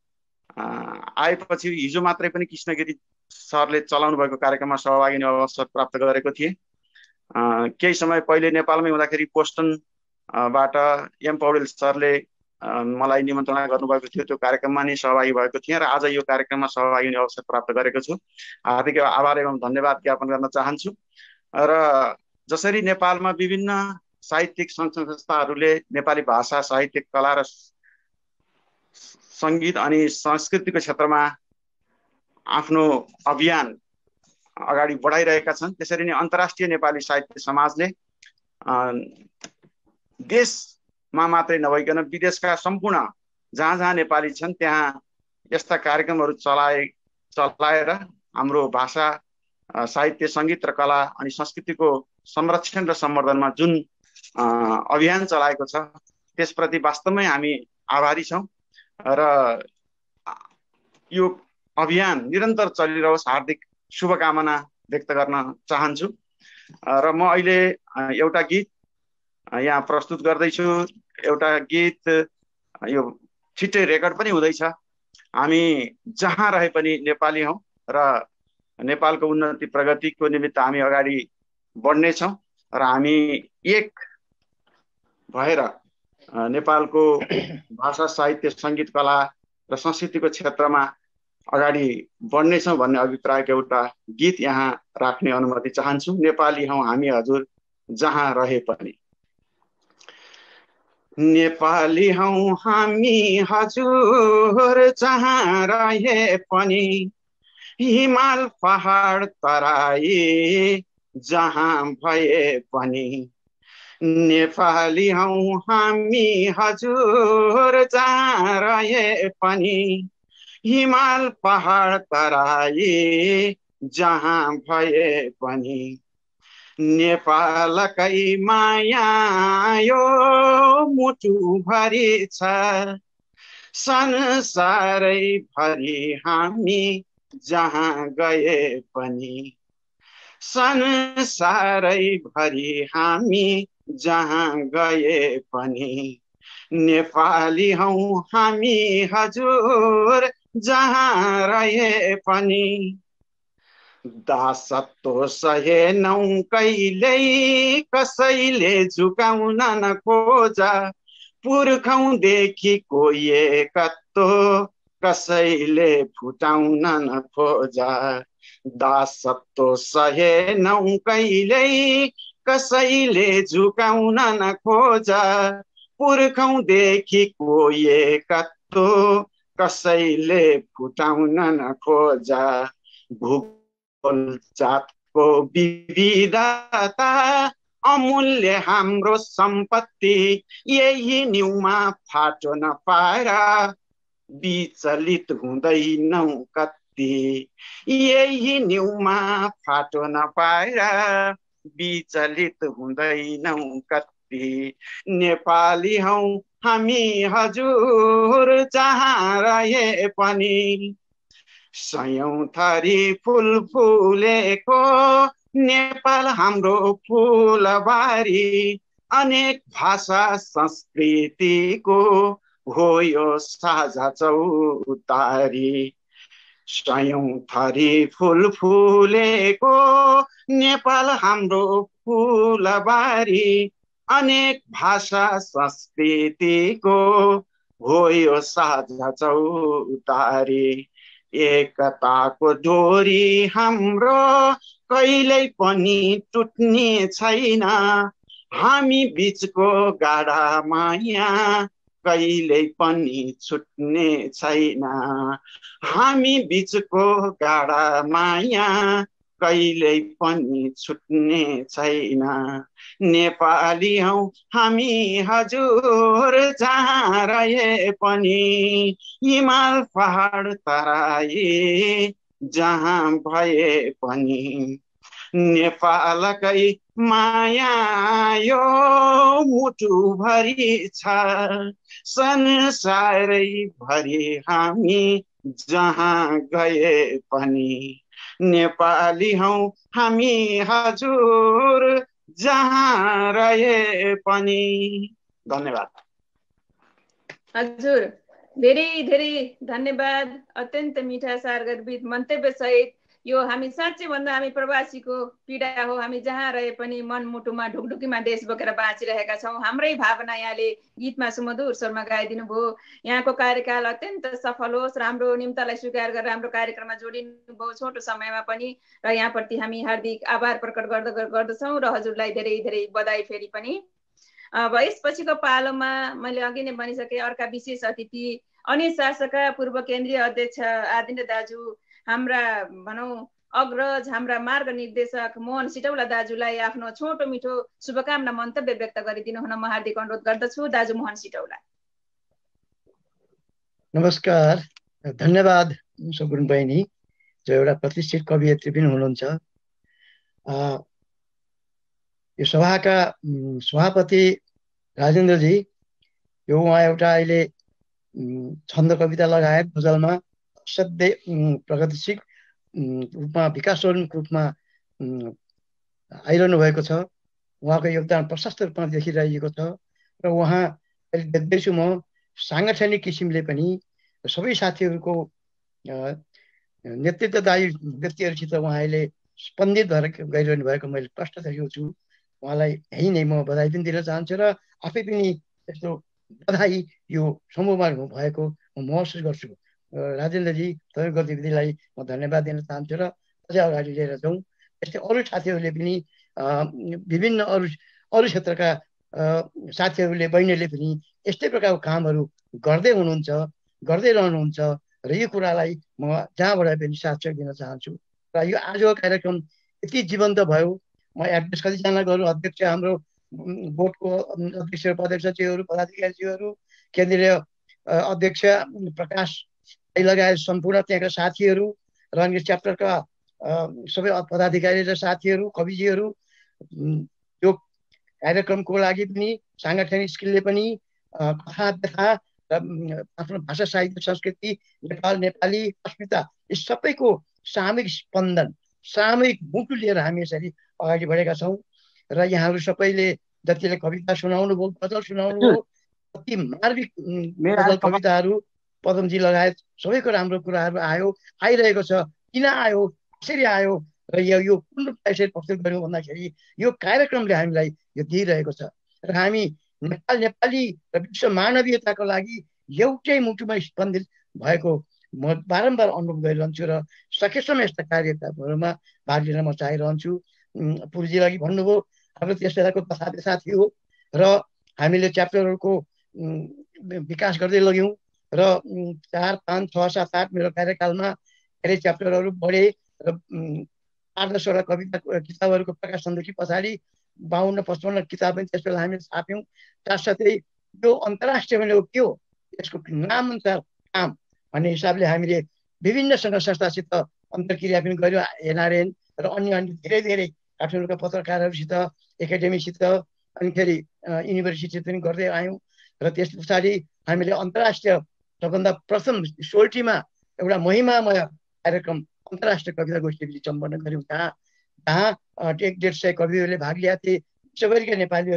आएपछि हिजो मात्रै पनि कृष्णगिरी सरले चलाउनु भएको कार्यक्रममा सहभागी हुने अवसर प्राप्त गरेको थिएँ। केही समय पहिले नेपालमै हुँदाखेरि बोस्टनबाट एम पौडेल सरले मलाई निमन्त्रणा गर्नुभएको थियो। त्यो कार्यक्रममा नै सहभागी भएको थिएँ र आज यो कार्यक्रममा सहभागी हुने अवसर प्राप्त गरेको छु। हार्दिक आभार एवं धन्यवाद ज्ञापन गर्न चाहन्छु। र जसरी नेपालमा विभिन्न साहित्यिक सङ्घ संस्थाहरूले नेपाली भाषा साहित्य कला र सङ्गीत अनि संस्कृतिको क्षेत्रमा आफ्नो अभियान अगाडि बढाइरहेका छन्, त्यसरी नै अन्तर्राष्ट्रिय नेपाली साहित्य समाजले देशमा मात्रै नभइकन विदेशका सम्पूर्ण जहाँ जहाँ नेपाली छन् त्यहाँ यस्ता कार्यक्रमहरू चलाए चलाएर हाम्रो भाषा साहित्य सङ्गीत र कला अनि संस्कृतिको संरक्षण र सम्वर्धनमा जुन अभियान चलाएको छ त्यसप्रति वास्तवमै हामी आभारी छौँ र यो अभियान निरन्तर चलिरहोस् हार्दिक शुभकामना व्यक्त गर्न चाहन्छु। र म अहिले एउटा गीत यहाँ प्रस्तुत गर्दैछु। एउटा गीत यो छिट्टै रेकर्ड पनि हुँदैछ। हामी जहाँ रहे पनि नेपाली हौँ र नेपालको उन्नति प्रगतिको निमित्त हामी अगाडि बढ्नेछौँ र हामी एक भएर नेपालको भाषा साहित्य सङ्गीत कला र संस्कृतिको क्षेत्रमा अगाडि बढ्नेछौँ भन्ने अभिप्रायको एउटा गीत यहाँ राख्ने अनुमति चाहन्छु। नेपाली हौँ हामी हजुर जहाँ रहे पनि। नेपाली हौँ हामी हजुर जहाँ रहे पनि, हिमाल पहाड तराई जहाँ भए पनि। नेपाली हौँ हामी हजुर जहाँ रहे पनि, हिमाल पहाड तराई जहाँ भए पनि। नेपालकै माया यो मुटुभरि छ, संसारै भरि हामी जहाँ गए पनि। संसारै भरि हामी जहाँ गए पनि। नेपाली हौँ हामी हजुर जहाँ रहे पनि। दासत्व सहेनौ कहिल्यै कसैले झुकाउन नखोज, पुर्खौँदेखिको एकत्व कसैले फुटाउन नखोज। दासत्व सहेनौ कहिल्यै कसैले झुकाउन नखोज, पुर्खौँदेखिको एकत्व कसैले फुटाउन नखोज। भूगोल जातको विविधता अमूल्य हाम्रो सम्पत्ति, यही न्युमा फाटो नपाएर विचलित हुँदैनौ कति। यही न्युमा फाटो नपाएर विचलित हुँदैनौ कति। नेपाली हौँ हामी हजुर जहाँ रहे पनि। सयौं थरी फुल फुलेको नेपाल हाम्रो फुलबारी, अनेक भाषा संस्कृतिको हो यो साझा चौतारी। सयौं थरी फुल फुलेको नेपाल हाम्रो फुलबारी। अनेक भाषा संस्कृतिको हो यो साझा चौतारी। एकताको डोरी हाम्रो कहिल्यै पनि टुट्ने छैन। हामी बीचको गाढा माया कहिल्यै पनि छुट्ने छैन। हामी बीचको गाढा माया कहिल्यै पनि छुट्ने छैन। नेपाली हौ हामी हजुर जहाँ रहे पनि, हिमाल पहाड तराई जहाँ भए पनि। नेपालकै माया यो मुटुभरि छ, संसारै भरि हामी जहाँ गए पनि। नेपाली हौ हामी हजुर जहाँ रहे पनि। धन्यवाद हजुर, धेरै धेरै धन्यवाद। अत्यन्त मिठा सारगर्भित मन्तव्य सहित यो हामी साँच्चै भन्दा हामी प्रवासीको पीडा हो। हामी जहाँ रहे पनि मनमुटुमा ढुकढुकीमा देश बोकेर बाँचिरहेका छौँ। हाम्रै भावना यहाँले गीतमा सुमधुर स्वरमा गाइदिनु भयो। यहाँको कार्यकाल अत्यन्त सफल होस्, राम्रो निम्तालाई स्वीकार गरेर हाम्रो कार्यक्रममा जोडिनु भयो छोटो समयमा पनि, र यहाँप्रति हामी हार्दिक आभार प्रकट गर्दछौँ र हजुरलाई धेरै धेरै बधाई फेरि पनि। अब यसपछिको पालोमा मैले अघि नै भनिसकेँ, अर्का विशेष अतिथि अनेक शासकका पूर्व केन्द्रीय अध्यक्ष आदरणीय दाजु, हाम्रा भनौँ अग्रज, हाम्रा मार्ग निर्देशक मोहन सिटौला दाजुलाई आफ्नो छोटो मिठो शुभकामना मन्तव्य व्यक्त गरिदिनु हुन म हार्दिक अनुरोध गर्दछु। दाजु मोहन सिटौला। नमस्कार, धन्यवाद सगुन बहिनी, जो एउटा प्रतिष्ठित कवियत्री पनि हुनुहुन्छ। यो सभाका सभापति राजेन्द्रजी, यो उहाँ एउटा अहिले छन्द कविता लगायत गजलमा असाध्यै प्रगतिशील रूपमा विकासोन्मुख रूपमा आइरहनु भएको छ। उहाँको योगदान प्रशस्त रूपमा देखिरहेको छ र उहाँ अहिले देख्दैछु म साङ्गठनिक किसिमले पनि सबै साथीहरूको नेतृत्वदायी व्यक्तिहरूसित उहाँले स्पन्दित भएर गइरहनु भएको मैले प्रष्ट देखेको छु। उहाँलाई यहीँ नै म बधाई पनि दिन चाहन्छु र आफै पनि यस्तो बधाई यो समूहमा भएको म महसुस गर्छु। राजेन्द्रजी, तपाईँको गतिविधिलाई म धन्यवाद दिन चाहन्छु र अझै अगाडि लिएर जाउँ। यस्तै अरू साथीहरूले पनि विभिन्न अरू अरू क्षेत्रका साथीहरूले बहिनीहरूले पनि यस्तै प्रकारको कामहरू गर्दै हुनुहुन्छ, गर्दै रहनुहुन्छ र यो कुरालाई म जहाँबाट पनि साथ दिन चाहन्छु। र यो आजको कार्यक्रम यति जीवन्त भयो। म एड्रेस कतिजना गरौँ, अध्यक्ष, हाम्रो बोर्डको अध्यक्ष उपाध्यक्षज्यूहरू, पदाधिकारीज्यूहरू, केन्द्रीय अध्यक्ष प्रकाश लगायत सम्पूर्ण त्यहाँका साथीहरू र अनि च्याप्टरका सबै पदाधिकारी र साथीहरू, कविजीहरू, यो कार्यक्रमको लागि पनि साङ्गठनिक स्किलले पनि कथा व्यथा र आफ्नो भाषा साहित्य संस्कृति नेपाल नेपाली अस्मिता यी सबैको सामूहिक स्पन्दन सामूहिक मुटु लिएर हामी यसरी अगाडि बढेका छौँ। र यहाँहरू सबैले जतिले कविता सुनाउनु भयो, गजल सुनाउनु भयो, अति मार्मिक गजल कविताहरू पदमजी लगायत सबैको राम्रो कुराहरू आयो, आइरहेको छ। किन आयो, कसरी आयो र यो यो कुन रूपमा यसरी प्रस्तुत गऱ्यौँ भन्दाखेरि यो कार्यक्रमले हामीलाई यो दिइरहेको छ र हामी नेपाल नेपाली र विश्व मानवीयताको लागि एउटै मुटुमा स्पन्दित भएको म बारम्बार अनुभव गरिरहन्छु र सकेसम्म यस्ता कार्यक्रमहरूमा भाग लिन म चाहिरहन्छु। पुरुजीले अघि भन्नुभयो हाम्रो त्यस बेलाको कथा व्यथा थियो र हामीले च्याप्टरहरूको विकास गर्दै लग्यौँ र चार पाँच छ सात आठ मेरो कार्यकालमा धेरै च्याप्टरहरू बढे र आठ दसवटा कविता किताबहरूको प्रकाशनदेखि पछाडि बाहन्न पचपन्न किताब पनि त्यस बेला हामीले छाप्यौँ। साथसाथै यो अन्तर्राष्ट्रिय भनेको के हो, यसको नाम अनुसार काम भन्ने हिसाबले हामीले विभिन्न सङ्घ संस्थासित अन्तर्क्रिया पनि गऱ्यौँ। एनआरएन र अन्य अन्य धेरै धेरै काठमाडौँका पत्रकारहरूसित, एकाडेमीसित, अनि फेरि युनिभर्सिटीसित पनि गर्दै आयौँ र त्यस पछाडि हामीले अन्तर्राष्ट्रिय सबभन्दा प्रथम सोल्टीमा एउटा महिमामय कार्यक्रम अन्तर्राष्ट्रिय कविता गोष्ठी सम्पन्न गऱ्यौँ, जहाँ जहाँ एक डेढ सय कविहरूले भाग लिएका थिए। विश्वभरिका नेपालीहरू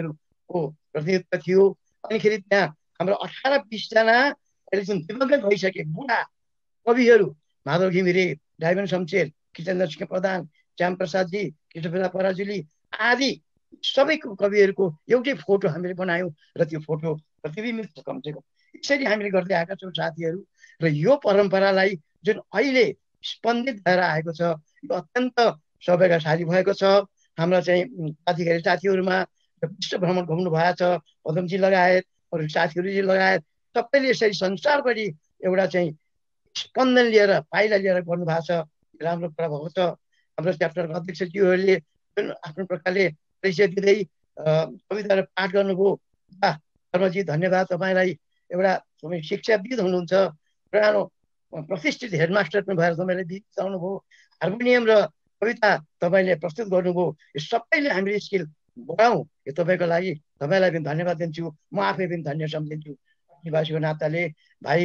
को प्रतिनिधित्व थियो। अनिखेरि त्यहाँ हाम्रो अठार बिसजना अहिले जुन दिवंगत भइसके बुढा कविहरू माधव घिमिरे, डायमन शमशेर, कृष्णेन्द्र सिंह प्रधान, श्याम प्रसादजी, कृष्णप्रसाद पराजुली आदि सबै कविहरूको एउटै फोटो हामीले बनायौँ र त्यो फोटो प्रतिबिम्बित छ कमसेकम। यसरी हामीले गर्दै आएका छौँ साथीहरू। र यो परम्परालाई जुन अहिले स्पन्दित भएर आएको छ यो अत्यन्त सौभाग्यशाली भएको छ। हाम्रा चाहिँ साथीहरू साथीहरूमा विश्व भ्रमण घुम्नु भएको छ, पदमजी लगायत अरू साथीहरू लगायत सबैले यसरी संसारभरि एउटा चाहिँ स्पन्दन लिएर पाइला लिएर गर्नु भएको छ। राम्रो कुरा भएको छ। हाम्रो च्याप्टरको अध्यक्षज्यूहरूले जुन आफ्नो प्रकारले परिचय दिँदै कविताहरू पाठ गर्नुभयो, वाह धर्मजी धन्यवाद तपाईँलाई। एउटा तपाईँ शिक्षाविद हुनुहुन्छ, पुरानो प्रतिष्ठित हेडमास्टर पनि भएर तपाईँले गीत गाउनुभयो, हार्मोनियम र कविता तपाईँले प्रस्तुत गर्नुभयो। यो सबैले हामीले स्किल बढाउँ, यो तपाईँको लागि तपाईँलाई पनि धन्यवाद दिन्छु। म आफै पनि धन्य सम्झिन्छु निवासीको नाताले। भाइ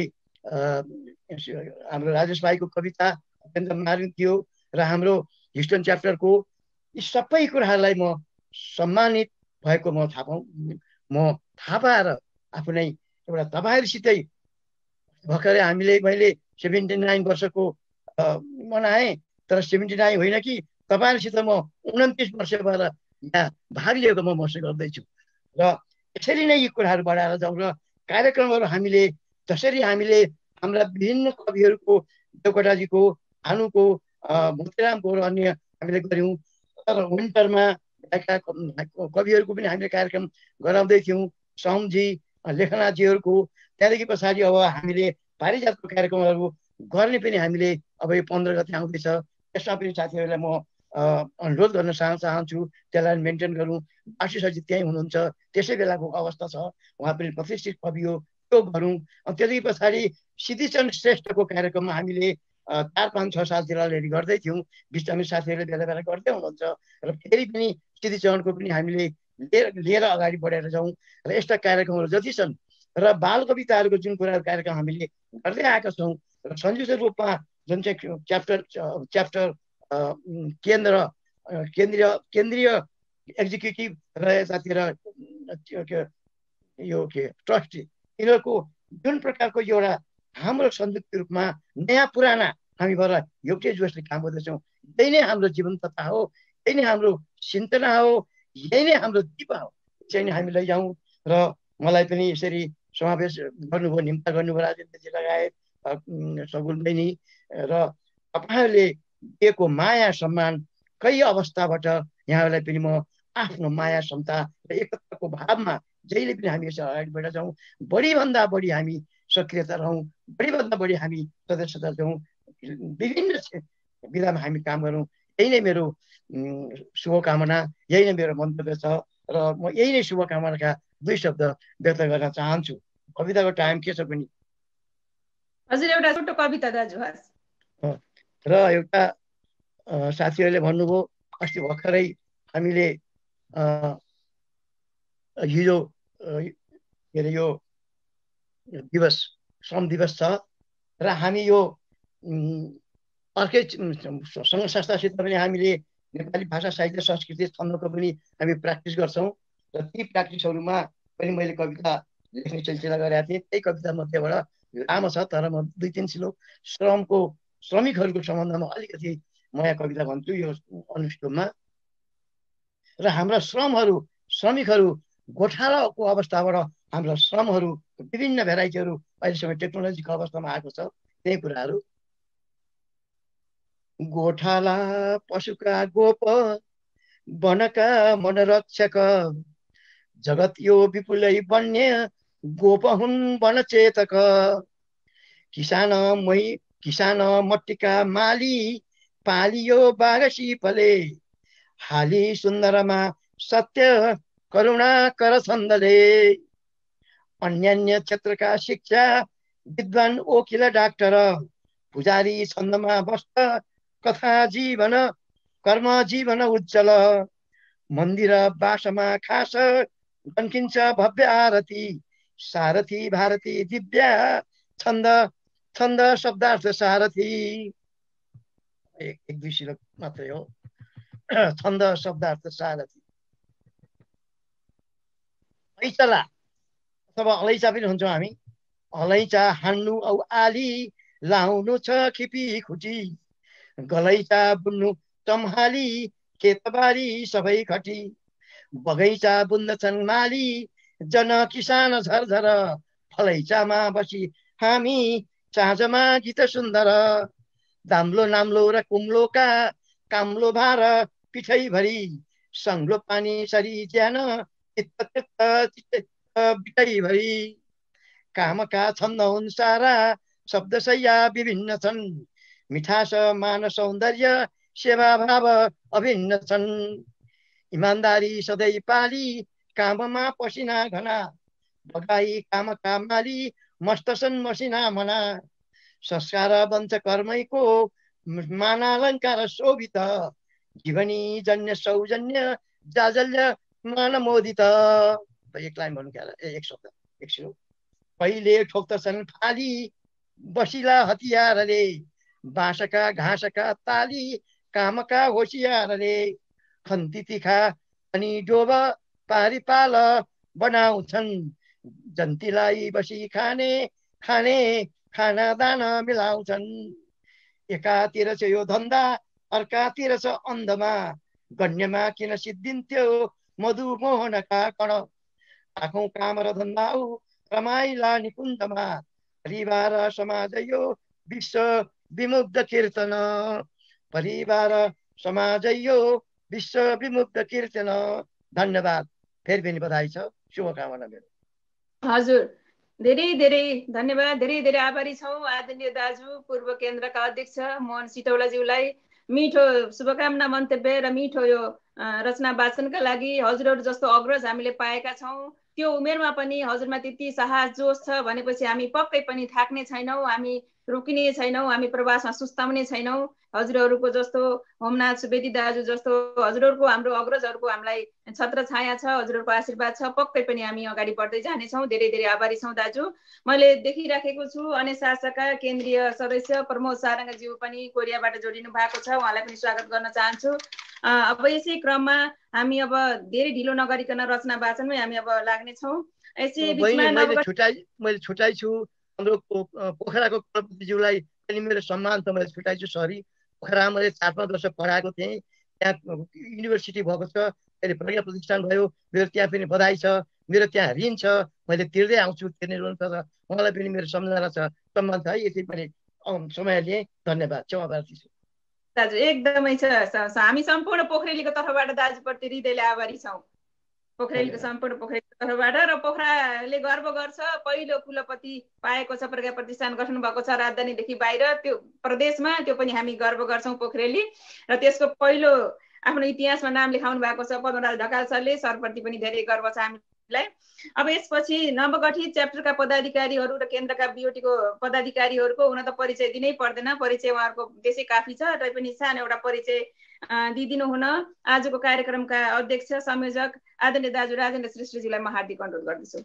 हाम्रो राजेश भाइको कविता अत्यन्त मार्मिक थियो र हाम्रो ह्युस्टन च्याप्टरको यी सबै कुराहरूलाई म सम्मानित भएको म थाहा पाउँ म थाहा पाएर आफू नै एउटा तपाईँहरूसितै भर्खरै हामीले मैले सेभेन्टी नाइन वर्षको मनाएँ, तर सेभेन्टी नाइन होइन कि तपाईँहरूसित म उन्तिस वर्ष भएर यहाँ भाग लिएको म महसुस गर्दैछु। र यसरी नै यी कुराहरू बढाएर जाउँ र कार्यक्रमहरू हामीले जसरी हामीले हाम्रा विभिन्न कविहरूको देवकोटाजीको, भानुको, मोतीरामको र अन्य हामीले गऱ्यौँ। तर विन्टरमा भएका कविहरूको पनि हामीले कार्यक्रम गराउँदै थियौँ, साउमजी लेखनाथजीहरूको। त्यहाँदेखि पछाडि अब हामीले पारिजातको कार्यक्रमहरू गर्ने पनि हामीले अब यो पन्ध्र गते आउँदैछ, यसमा पनि साथीहरूलाई म अनुरोध गर्न चाहन्छु त्यसलाई मेन्टेन गरौँ। आशिष सचिव त्यहीँ हुनुहुन्छ, त्यसै बेलाको अवस्था छ, उहाँ पनि प्रतिष्ठित कवि हो, त्यो गरौँ। अनि त्यसदेखि पछाडि सिद्धिचन्द्र श्रेष्ठको कार्यक्रममा हामीले चार पाँच छ सात जिल्लाले गर्दै थियौँ, बिस्तारै साथीहरूले बेला बेला गर्दै हुनुहुन्छ र फेरि पनि सिद्धिचन्द्रको पनि हामीले लिएर लिएर अगाडि बढेर जाउँ। र यस्ता कार्यक्रमहरू जति छन् र बाल कविताहरूको जुन कुरा कार्यक्रम हामीले गर्दै आएका छौँ र संयुक्त रूपमा जुन चाहिँ च्याप्टर च्याप्टर केन्द्र केन्द्रीय केन्द्रीय एक्जिक्युटिभ र यतातिर यो के ट्रस्टी यिनीहरूको जुन प्रकारको एउटा हाम्रो संयुक्त रूपमा नयाँ पुराना हामी भएर एउटै जोसले काम गर्दैछौँ। यही नै हाम्रो जीवन्तता हो, यही नै हाम्रो चिन्तना हो, यही नै हाम्रो दिपा हो। यसरी नै हामी लैजाउँ। र मलाई पनि यसरी समावेश गर्नुभयो, निम्ता गर्नुभयो राजेन्द्रजी लगायत सगुन बहिनी र तपाईँहरूले दिएको माया सम्मान कही अवस्थाबाट यहाँहरूलाई पनि म आफ्नो माया क्षमता र एकताको भावमा जहिले पनि हामी यसरी अगाडि बढेर जाउँ। बढीभन्दा बढी हामी सक्रियता रहौँ, बढीभन्दा बढी हामी सदस्यता जाउँ, विभिन्न विधामा हामी काम गरौँ। यही नै मेरो शुभकामना, यही नै मेरो मन्तव्य छ र म यही नै शुभकामनाका दुई शब्द व्यक्त गर्न चाहन्छु। कविताको टाइम के छ पनि हजुर एउटा छोटो कविता दाजु। र एउटा साथीहरूले भन्नुभयो अस्ति भर्खरै हामीले हिजो के अरे यो दिवस श्रम दिवस छ र हामी यो अर्कै सङ्घ संस्थासित पनि हामीले नेपाली भाषा साहित्य संस्कृति छन्दको पनि हामी प्र्याक्टिस गर्छौँ र ती प्र्याक्टिसहरूमा पनि मैले कविता लेख्ने सिलसिला गरेका थिएँ। त्यही कविता मध्येबाट लामो छ तर म दुई तिन सिलो श्रमको श्रमिकहरूको सम्बन्धमा अलिकति म यहाँ कविता भन्छु यो अनुष्ठोमा। र हाम्रा श्रमहरू श्रमिकहरू गोठालाको अवस्थाबाट हाम्रा श्रमहरू विभिन्न भेराइटीहरू अहिलेसम्म टेक्नोलोजीको अवस्थामा आएको छ। त्यही कुराहरू गोठाला पशुका गोप वनका मनरक्षक जगत यो विपुलै वन्य गोप हुन् वनचेतक किसान मै किसान मट्टीका माली पालियो बाघसी फले हाली सुन्दरमा सत्य करुणा कर छन्दले अन्यान्य क्षेत्रका शिक्षा विद्वान वकिल डाक्टर पुजारी छन्दमा बस्छ कथा जीवन कर्म जीवन उज्जवल मन्दिर बासमा खास गन्किन्छ भव्य आरती सारथी भारती दिव्या छन्द छन्द शब्दार्थ सारथी एक एक दुई श्लोक मात्रै हो। छन्द शब्दार्थ सारथी ऐचला अथवा अलैँचा पनि हुन्छौँ हामी। अलैँचा हान्नु औ आली लाउनु छ खिपी खुटी, गलैँचा बुन्नु चम्हाली खेतबारी सबै खटी, बगैँचा बुन्दछन् माली जन किसान झरझर, फलैँचामा बसी हामी साँझमा गीत सुन्दर, दाम्लो नाम्लो र कुम्लोका काम्लो भार पिठैभरि, सङ्लो पानी सरी ज्यान बिटैभरि, कामका छन्द हुन् सारा शब्दशैया विभिन्न छन्, मिठास मान सौन्दर्य सेवा भाव अभिन्न छन्, इमान्दारी सधैँ पाली काममा पसिना घना, बगाई कामका माली मस्त छन् मसिना मना, संस्कार बन्छ कर्मैको मानालङ्कार शोभित, जीवनी जन्य सौजन्य जाजल्य मान मोदित। एक लाइन भन्नु क्या एक शब्द एकछिन। पहिले ठोक्दछन् फाली बसिला हतियारले, बाँसका घाँसका ताली कामका होसियारले, खन्ती तिखा अनि डोब पारिपाल बनाउँछन्, जन्तीलाई बसी खाने खाने खाना दाना मिलाउँछन्, एकातिर छ यो धन्दा अर्कातिर छ अन्धमा, गण्यमा किन सिद्धिन्थ्यो मधुमोहनका कण, आँखौँ काम र धन्दा रमाइला निकुञ्जमा, परिवार समाज यो विश्व विमुक्त कीर्तन, परिवार समाज यो विश्व विमुक्त कीर्तन। धन्यवाद, फेरि पनि बधाई छ, शुभकामना मेरो। हजुर धेरै धेरै धन्यवाद, धेरै धेरै आभारी छौँ आदरणीय दाजु पूर्व केन्द्रका अध्यक्ष मोहन सिटौलाज्यूलाई मिठो शुभकामना मन्तव्य र मिठो यो रचना वाचनका लागि। हजुरहरू जस्तो अग्रज हामीले पाएका छौँ, त्यो उमेरमा पनि हजुरमा त्यति साहस जोस छ भनेपछि हामी पक्कै पनि थाक्ने छैनौँ, हामी रोकिने छैनौँ, हामी प्रवासमा सुस्ताउने छैनौँ। हजुरहरूको जस्तो होमनाथ सुवेदी दाजु जस्तो हजुरहरूको हाम्रो अग्रजहरूको हामीलाई छत्र छाया छ, हजुरहरूको आशीर्वाद छ, पक्कै पनि हामी अगाडि बढ्दै जानेछौँ। धेरै धेरै आभारी छौँ दाजु। मैले देखिराखेको छु अन्य शासकका केन्द्रीय सदस्य प्रमोद सारङ्गज्यू पनि कोरियाबाट जोडिनु भएको छ, उहाँलाई पनि स्वागत गर्न चाहन्छु। अब यसै क्रममा हामी अब धेरै ढिलो नगरिकन रचना वाचनमै हामी अब लाग्नेछौँ। यसै बिचमा मैले छुटाइ मैले छुटाइ छु हाम्रो पोखराको कुलपतिज्यूलाई पनि मेरो सम्मान छ, मैले छुटाइ छु, सरी। पोखरा मैले चार पाँच वर्ष पढाएको थिएँ, त्यहाँ युनिभर्सिटी भएको छ, अहिले प्रज्ञा प्रतिष्ठान भयो, मेरो त्यहाँ पनि बधाई छ, मेरो त्यहाँ ऋण छ, मैले तिर्दै आउँछु, तिर्ने ऋण छ, उहाँलाई पनि मेरो सम्झना छ, सम्मान छ है। यसै पनि समय लिएँ, धन्यवाद, क्षमाप्रार्थी छु दाजु। एकदमै छ, हामी सम्पूर्ण पोखरेलीको तर्फबाट दाजुप्रति हृदयले आभारी छौँ, पोखरेलीको सम्पूर्ण पोखरेलीको तर्फबाट। र पोखराले गर्व गर्छ पहिलो कुलपति पाएको छ, प्रज्ञा प्रतिष्ठान गठन भएको छ राजधानीदेखि बाहिर त्यो प्रदेशमा, त्यो पनि हामी गर्व गर्छौँ पोखरेली। र त्यसको पहिलो आफ्नो इतिहासमा नाम लेखाउनु भएको छ पद्मराज ढकाल सरले, सरप्रति पनि धेरै गर्व छ हामीलाई। अब यसपछि नवगठित च्याप्टरका पदाधिकारीहरू र केन्द्रका बिओटीको पदाधिकारीहरूको हुन त परिचय दिनै पर्दैन, परिचय उहाँहरूको त्यसै काफी छ, तै पनि सानो एउटा परिचय दिइदिनु हुन आजको कार्यक्रमका अध्यक्ष संयोजक आदरणीय दाजु राजेन्द्र श्रेष्ठजीलाई म हार्दिक अनुरोध गर्दछु।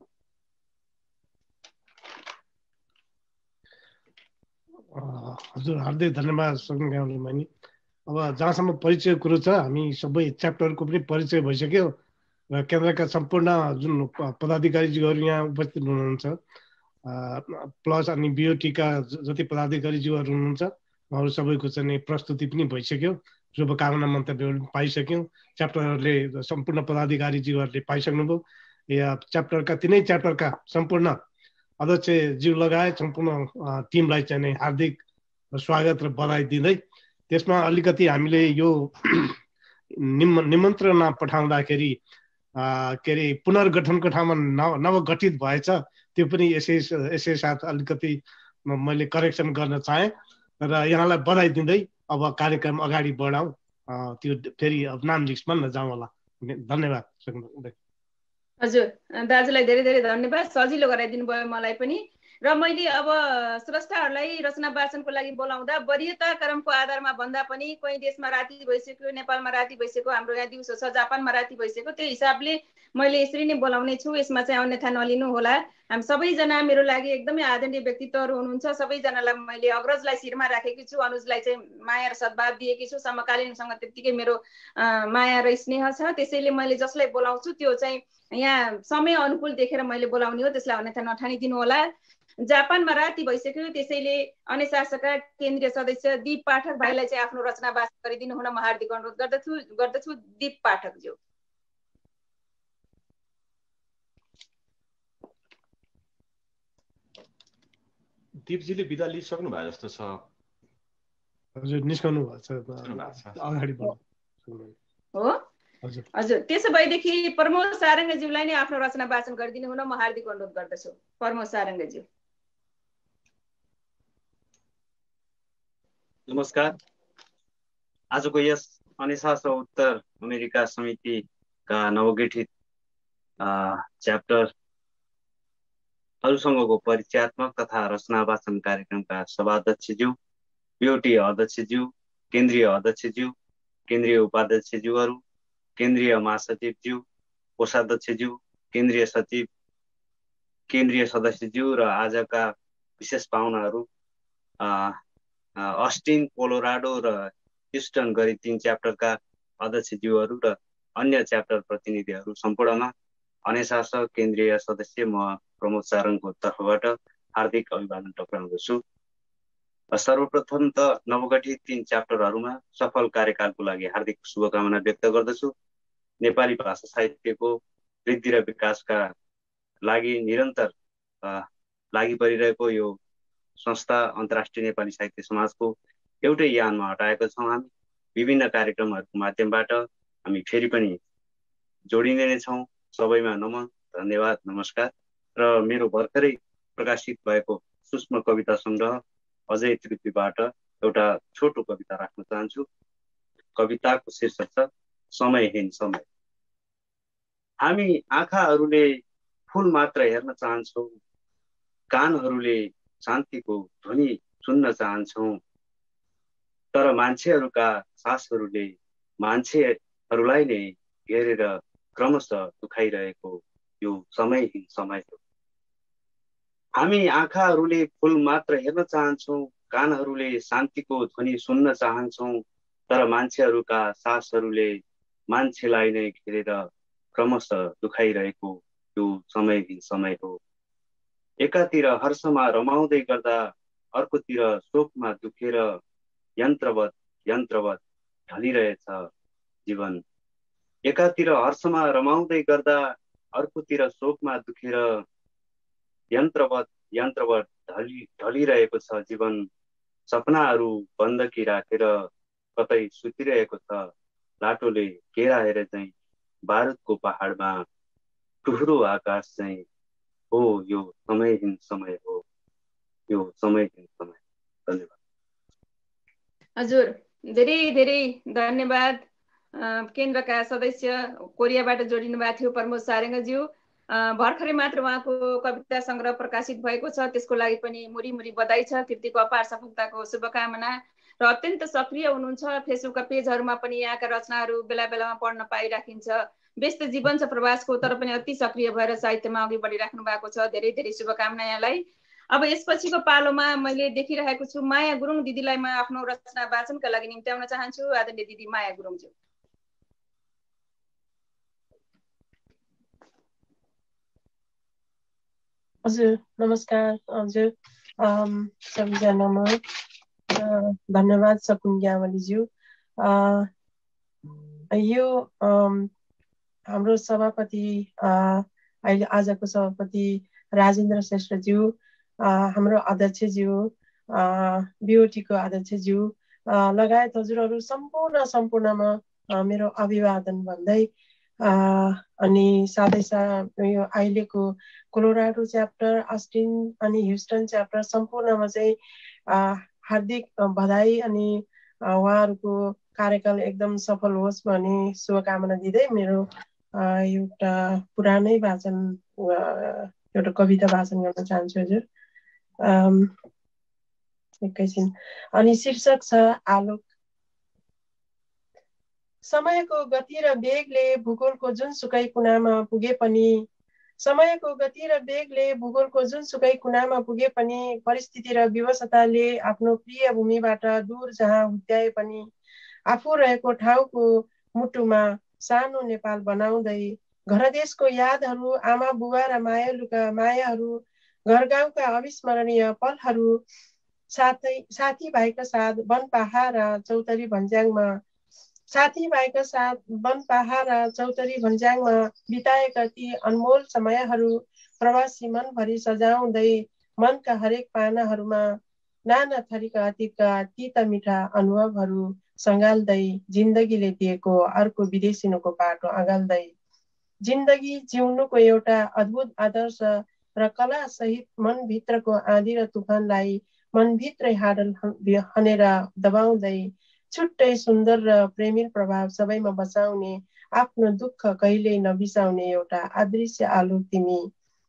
हजुर हार्दिक धन्यवाद सङ्घले मैले। अब जहाँसम्म परिचय कुरो छ, हामी सबै च्याप्टरको पनि परिचय भइसक्यो र केन्द्रका सम्पूर्ण जुन पदाधिकारीज्यूहरू यहाँ उपस्थित हुनुहुन्छ प्लस अनि बिओटीका जति पदाधिकारीज्यूहरू हुनुहुन्छ उहाँहरू सबैको चाहिँ प्रस्तुति पनि भइसक्यो, शुभकामना मन्तव्यहरू पाइसक्यौँ, च्याप्टरहरूले सम्पूर्ण पदाधिकारीज्यूहरूले पाइसक्नुभयो। या च्याप्टरका तिनै च्याप्टरका सम्पूर्ण अध्यक्षज्यू लगायत सम्पूर्ण टिमलाई चाहिँ हार्दिक स्वागत र बधाई दिँदै त्यसमा अलिकति हामीले यो निमन्त्रणा पठाउँदाखेरि के अरे पुनर्गठनको ठाउँमा नव नवगठित भएछ, त्यो पनि यसै यसै साथ अलिकति मैले करेक्सन गर्न चाहेँ र यहाँलाई बधाई दिँदै अब कार्यक्रम अगाडि बढाउँ, त्यो फेरि अब नाम लिस्टमा नजाउँ होला। धन्यवाद। हजुर दाजुलाई धेरै धेरै धन्यवाद, सजिलो गराइदिनु भयो मलाई पनि। र मैले अब स्रष्टाहरूलाई रचना वाचनको लागि बोलाउँदा वरीयता क्रमको आधारमा भन्दा पनि कोही देशमा राति भइसक्यो, नेपालमा राति भइसक्यो, हाम्रो यहाँ दिउँसो छ, जापानमा राति भइसक्यो, त्यो हिसाबले मैले यसरी नै बोलाउने छु। यसमा चाहिँ अन्यथा नलिनु होला। हामी सबैजना मेरो लागि एकदमै आदरणीय व्यक्तित्वहरू हुनुहुन्छ। सबैजनालाई मैले अग्रजलाई शिरमा राखेकी छु, अनुजलाई चाहिँ माया र सद्भाव दिएकी छु। समकालीनसँग त्यत्तिकै मेरो माया र स्नेह छ। त्यसैले मैले जसलाई बोलाउँछु त्यो चाहिँ यहाँ समय अनुकूल देखेर मैले बोलाउने हो, त्यसलाई अन्यथा नठानिदिनु होला। जापानमा राति भइसक्यो, त्यसैले अन्यशासकका केन्द्रीय सदस्य दीप पाठक भाइलाई चाहिँ आफ्नो रचना वाचन गरिदिनु हुन म हार्दिक अनुरोध गर्दछु गर्दछु दीप पाठकज्यू। दीपजीले बिदा लिइसक्नु भयो जस्तो छ। हजुर निस्कनु भएको छ, अगाडि बढ्नु हो। हजुर, त्यसो भएदेखि प्रमोद सारङ्गज्यूलाई नै आफ्नो रचना वाचन गरिदिनु हुन म हार्दिक अनुरोध गर्दछु। प्रमोद सारङ्गज्यू। नमस्कार। आजको यस अन्यशासक उत्तर अमेरिका समितिका नवगठित च्याप्टरहरूसँगको परिचयात्मक तथा रचना वाचन कार्यक्रमका सभाध्यक्षज्यू, बिओटी अध्यक्षज्यू, केन्द्रीय अध्यक्षज्यू, केन्द्रीय उपाध्यक्षज्यूहरू, केन्द्रीय महासचिवज्यू, कोषाध्यक्षज्यू, केन्द्रीय सचिव, केन्द्रीय सदस्यज्यू र आजका विशेष पाहुनाहरू, अस्टिन, कोलोराडो र ह्युस्टन गरी तीन च्याप्टरका अध्यक्षज्यूहरू र अन्य च्याप्टर प्रतिनिधिहरू सम्पूर्णमा अन्यशासक केन्द्रीय सदस्य म प्रमोद सारङको तर्फबाट हार्दिक अभिवादन टक्राउँदछु। सर्वप्रथम त नवगठित तीन च्याप्टरहरूमा सफल कार्यकालको लागि हार्दिक शुभकामना व्यक्त गर्दछु। नेपाली भाषा साहित्यको वृद्धि र विकासका लागि निरन्तर लागि परिरहेको यो संस्था अन्तर्राष्ट्रिय नेपाली साहित्य समाजको एउटै यानमा हटाएका छौँ। हामी विभिन्न कार्यक्रमहरूको माध्यमबाट हामी फेरि पनि जोडिने नै छौँ। सबैमा नमन, धन्यवाद, नमस्कार। र मेरो भर्खरै प्रकाशित भएको सूक्ष्म कविता सङ्ग्रह अजय तृतीयबाट एउटा छोटो कविता राख्न चाहन्छु। कविताको शीर्षक छ समयहीन समय। हामी आँखाहरूले फुल मात्र हेर्न चाहन्छौँ, कानहरूले शान्तिको ध्वनि सुन्न चाहन्छौँ, तर मान्छेहरूका सासहरूले मान्छेहरूलाई नै घेरेर क्रमशः दुखाइरहेको यो समयहीन समय हो। हामी आँखाहरूले फुल मात्र हेर्न चाहन्छौँ, कानहरूले शान्तिको ध्वनि सुन्न चाहन्छौँ, तर मान्छेहरूका सासहरूले मान्छेलाई नै घेरेर क्रमशः दुखाइरहेको यो समयहीन समय हो। एकातिर हर्षमा रमाउँदै गर्दा अर्कोतिर शोकमा दुखेर यन्त्रवत यन्त्रवत ढलिरहेछ जीवन। एकातिर हर्षमा रमाउँदै गर्दा अर्कोतिर शोकमा दुखेर यन्त्रवत यन्त्रवत ढलि ढलिरहेको छ जीवन। सपनाहरू बन्दकी राखेर कतै सुतिरहेको छ लाटोले घेराएर चाहिँ बारुदको पहाडमा टुहुरो आकाश चाहिँ हो यो समयहीन समय हो, यो समयहीन समय। धन्यवाद। हजुर, धेरै धेरै धन्यवाद। केन्द्रका सदस्य कोरियाबाट जोडिनु भएको थियो प्रमोद सारङ्गज्यू। भर्खरै मात्र उहाँको कविता सङ्ग्रह प्रकाशित भएको छ, त्यसको लागि पनि मुरी मुरी बधाई छ। कृतिको अपार सफलताको शुभकामना। र अत्यन्त सक्रिय हुनुहुन्छ। फेसबुकका पेजहरूमा पनि यहाँका रचनाहरू बेला बेलामा पढ्न पाइराखिन्छ। व्यस्त जीवन छ प्रवासको, तर पनि अति सक्रिय भएर साहित्यमा अघि बढिराख्नु भएको छ। धेरै धेरै शुभकामना यहाँलाई। अब यसपछिको पालोमा मैले देखिरहेको छु माया गुरुङ दिदीलाई म आफ्नो रचना वाचनका लागि निम्त्याउन चाहन्छु। आदरणीय दिदी माया गुरुङज्यू। हजुर नमस्कार। हजुर सबैजनामा धन्यवाद सकुन ग्यावालीज्यू। यो हाम्रो सभापति अहिले आजको सभापति राजेन्द्र श्रेष्ठज्यू, हाम्रो अध्यक्षज्यू, बिओटीको अध्यक्षज्यू लगायत हजुरहरू सम्पूर्ण सम्पूर्णमा मेरो अभिवादन भन्दै अनि साथै साथ यो अहिलेको कोलोराडो च्याप्टर, अस्टिन अनि ह्युस्टन च्याप्टर सम्पूर्णमा चाहिँ हार्दिक बधाई अनि उहाँहरूको कार्यकाल एकदम सफल होस् भन्ने शुभकामना दिँदै मेरो एउटा पुरानै वाचन एउटा कविता वाचन गर्न चाहन्छु। हजुर एकैछिन। अनि शीर्षक छ आलोक। समयको गति र वेगले भूगोलको जुनसुकै कुनामा पुगे पनि समयको गति र वेगले भूगोलको जुनसुकै कुनामा पुगे पनि परिस्थिति र विवशताले आफ्नो प्रिय भूमिबाट दूर जहाँ हुत्याए पनि आफू रहेको ठाउँको मुटुमा सानो नेपाल बनाउँदै घरदेशको यादहरू, आमा बुबा र मायालुका मायाहरू, घर गाउँका अविस्मरणीय पलहरू, साथै साथीभाइका साथ वन पहाड र चौतरी भन्ज्याङमा साथीभाइका साथ वन पहाड र चौतरी भन्ज्याङमा बिताएका ती अनमोल समयहरू प्रवासी मनभरि सजाउँदै मनका हरेक पानाहरूमा नाना थरीका अतीतका तिता मिठा अनुभवहरू सँगाल्दै जिन्दगीले दिएको अर्को विदेशिनुको बाटो अगाल्दै जिन्दगी जिउनुको एउटा अद्भुत आदर्श र कला सहित मनभित्रको आँधी र तुफानलाई मनभित्रै हाडल हनेर दबाउँदै छुट्टै सुन्दर र प्रेमिल प्रभाव सबैमा बसाउने आफ्नो दुःख कहिल्यै नबिसाउने एउटा अदृश्य आलोक तिमी।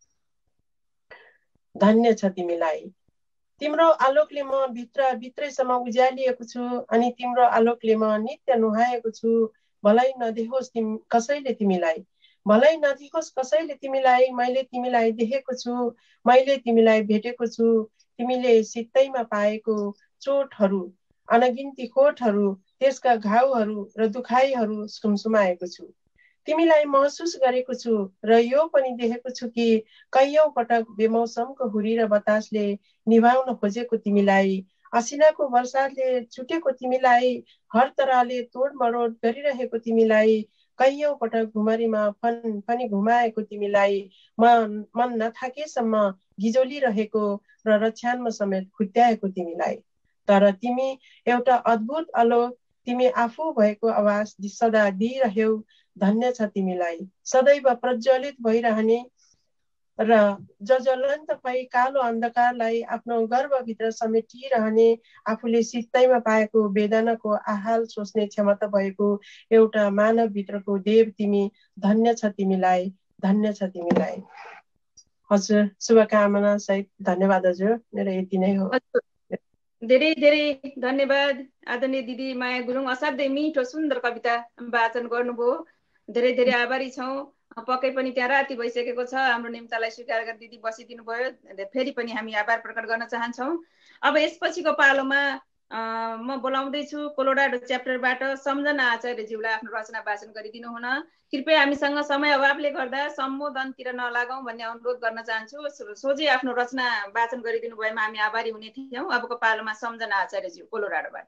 धन्य छ तिमीलाई। तिम्रो आलोकले म भित्र भित्रैसम्म उज्यालिएको छु अनि तिम्रो आलोकले म नित्य नुहाएको छु। भलै नदेखोस् तिमी कसैले तिमीलाई भलै नदेखोस् कसैले तिमीलाई मैले तिमीलाई देखेको छु, मैले तिमीलाई भेटेको छु। तिमीले सित्तैमा पाएको चोटहरू, अनगिन्ती खोटहरू, त्यसका घाउहरू र दुखाइहरू सुमसुमाएको छु। तिमीलाई महसुस गरेको छु र यो पनि देखेको छु कि कैयौं पटक बेमौसमको हुरी र बतासले निभाउन खोजेको तिमीलाई, असिनाको वर्षाले छुटेको तिमीलाई, हर तरहले तोड मरोड गरिरहेको तिमीलाई, कैयौं पटक घुमरीमा फन पनि घुमाएको तिमीलाई, मन मन नथाकेसम्म गिजोलिरहेको र रक्षानमा समेत खुट्याएको तिमीलाई। तर तिमी एउटा अद्भुत आलोक, तिमी आफू भएको आवाज सदा दिइरह्यौ। धन्य छ तिमीलाई। सदैव प्रज्वलित भइरहने र जज्वलन्त भई कालो अन्धकारलाई आफ्नो गर्भभित्र समेटिरहने, आफूले सित्तैमा पाएको वेदनाको आहाल सोच्ने क्षमता भएको एउटा मानवभित्रको देव तिमी। धन्य छ तिमीलाई, धन्य छ तिमीलाई। हजुर, शुभकामना सहित धन्यवाद हजुर। मेरो यति नै हो। धेरै धेरै धन्यवाद आदरणीय दिदी माया गुरुङ। असाध्यै मिठो सुन्दर कविता वाचन गर्नुभयो। धेरै धेरै आभारी छौँ। पक्कै पनि त्यहाँ राति भइसकेको छ। हाम्रो निम्तालाई स्वीकार गरेर दिदी बसिदिनु भयो। फेरि पनि हामी आभार प्रकट गर्न चाहन्छौँ। अब यसपछिको पालोमा म बोलाउँदैछु कोलोराडो च्याप्टरबाट सम्झना आचार्यज्यूलाई आफ्नो रचना वाचन गरिदिनु हुन। कृपया हामीसँग समय अभावले गर्दा सम्बोधनतिर नलागौँ भन्ने अनुरोध गर्न चाहन्छु। सोझै आफ्नो रचना वाचन गरिदिनु भएमा हामी आभारी हुने थियौँ। अबको पालोमा सम्झना आचार्यज्यू कोलोराडोबाट।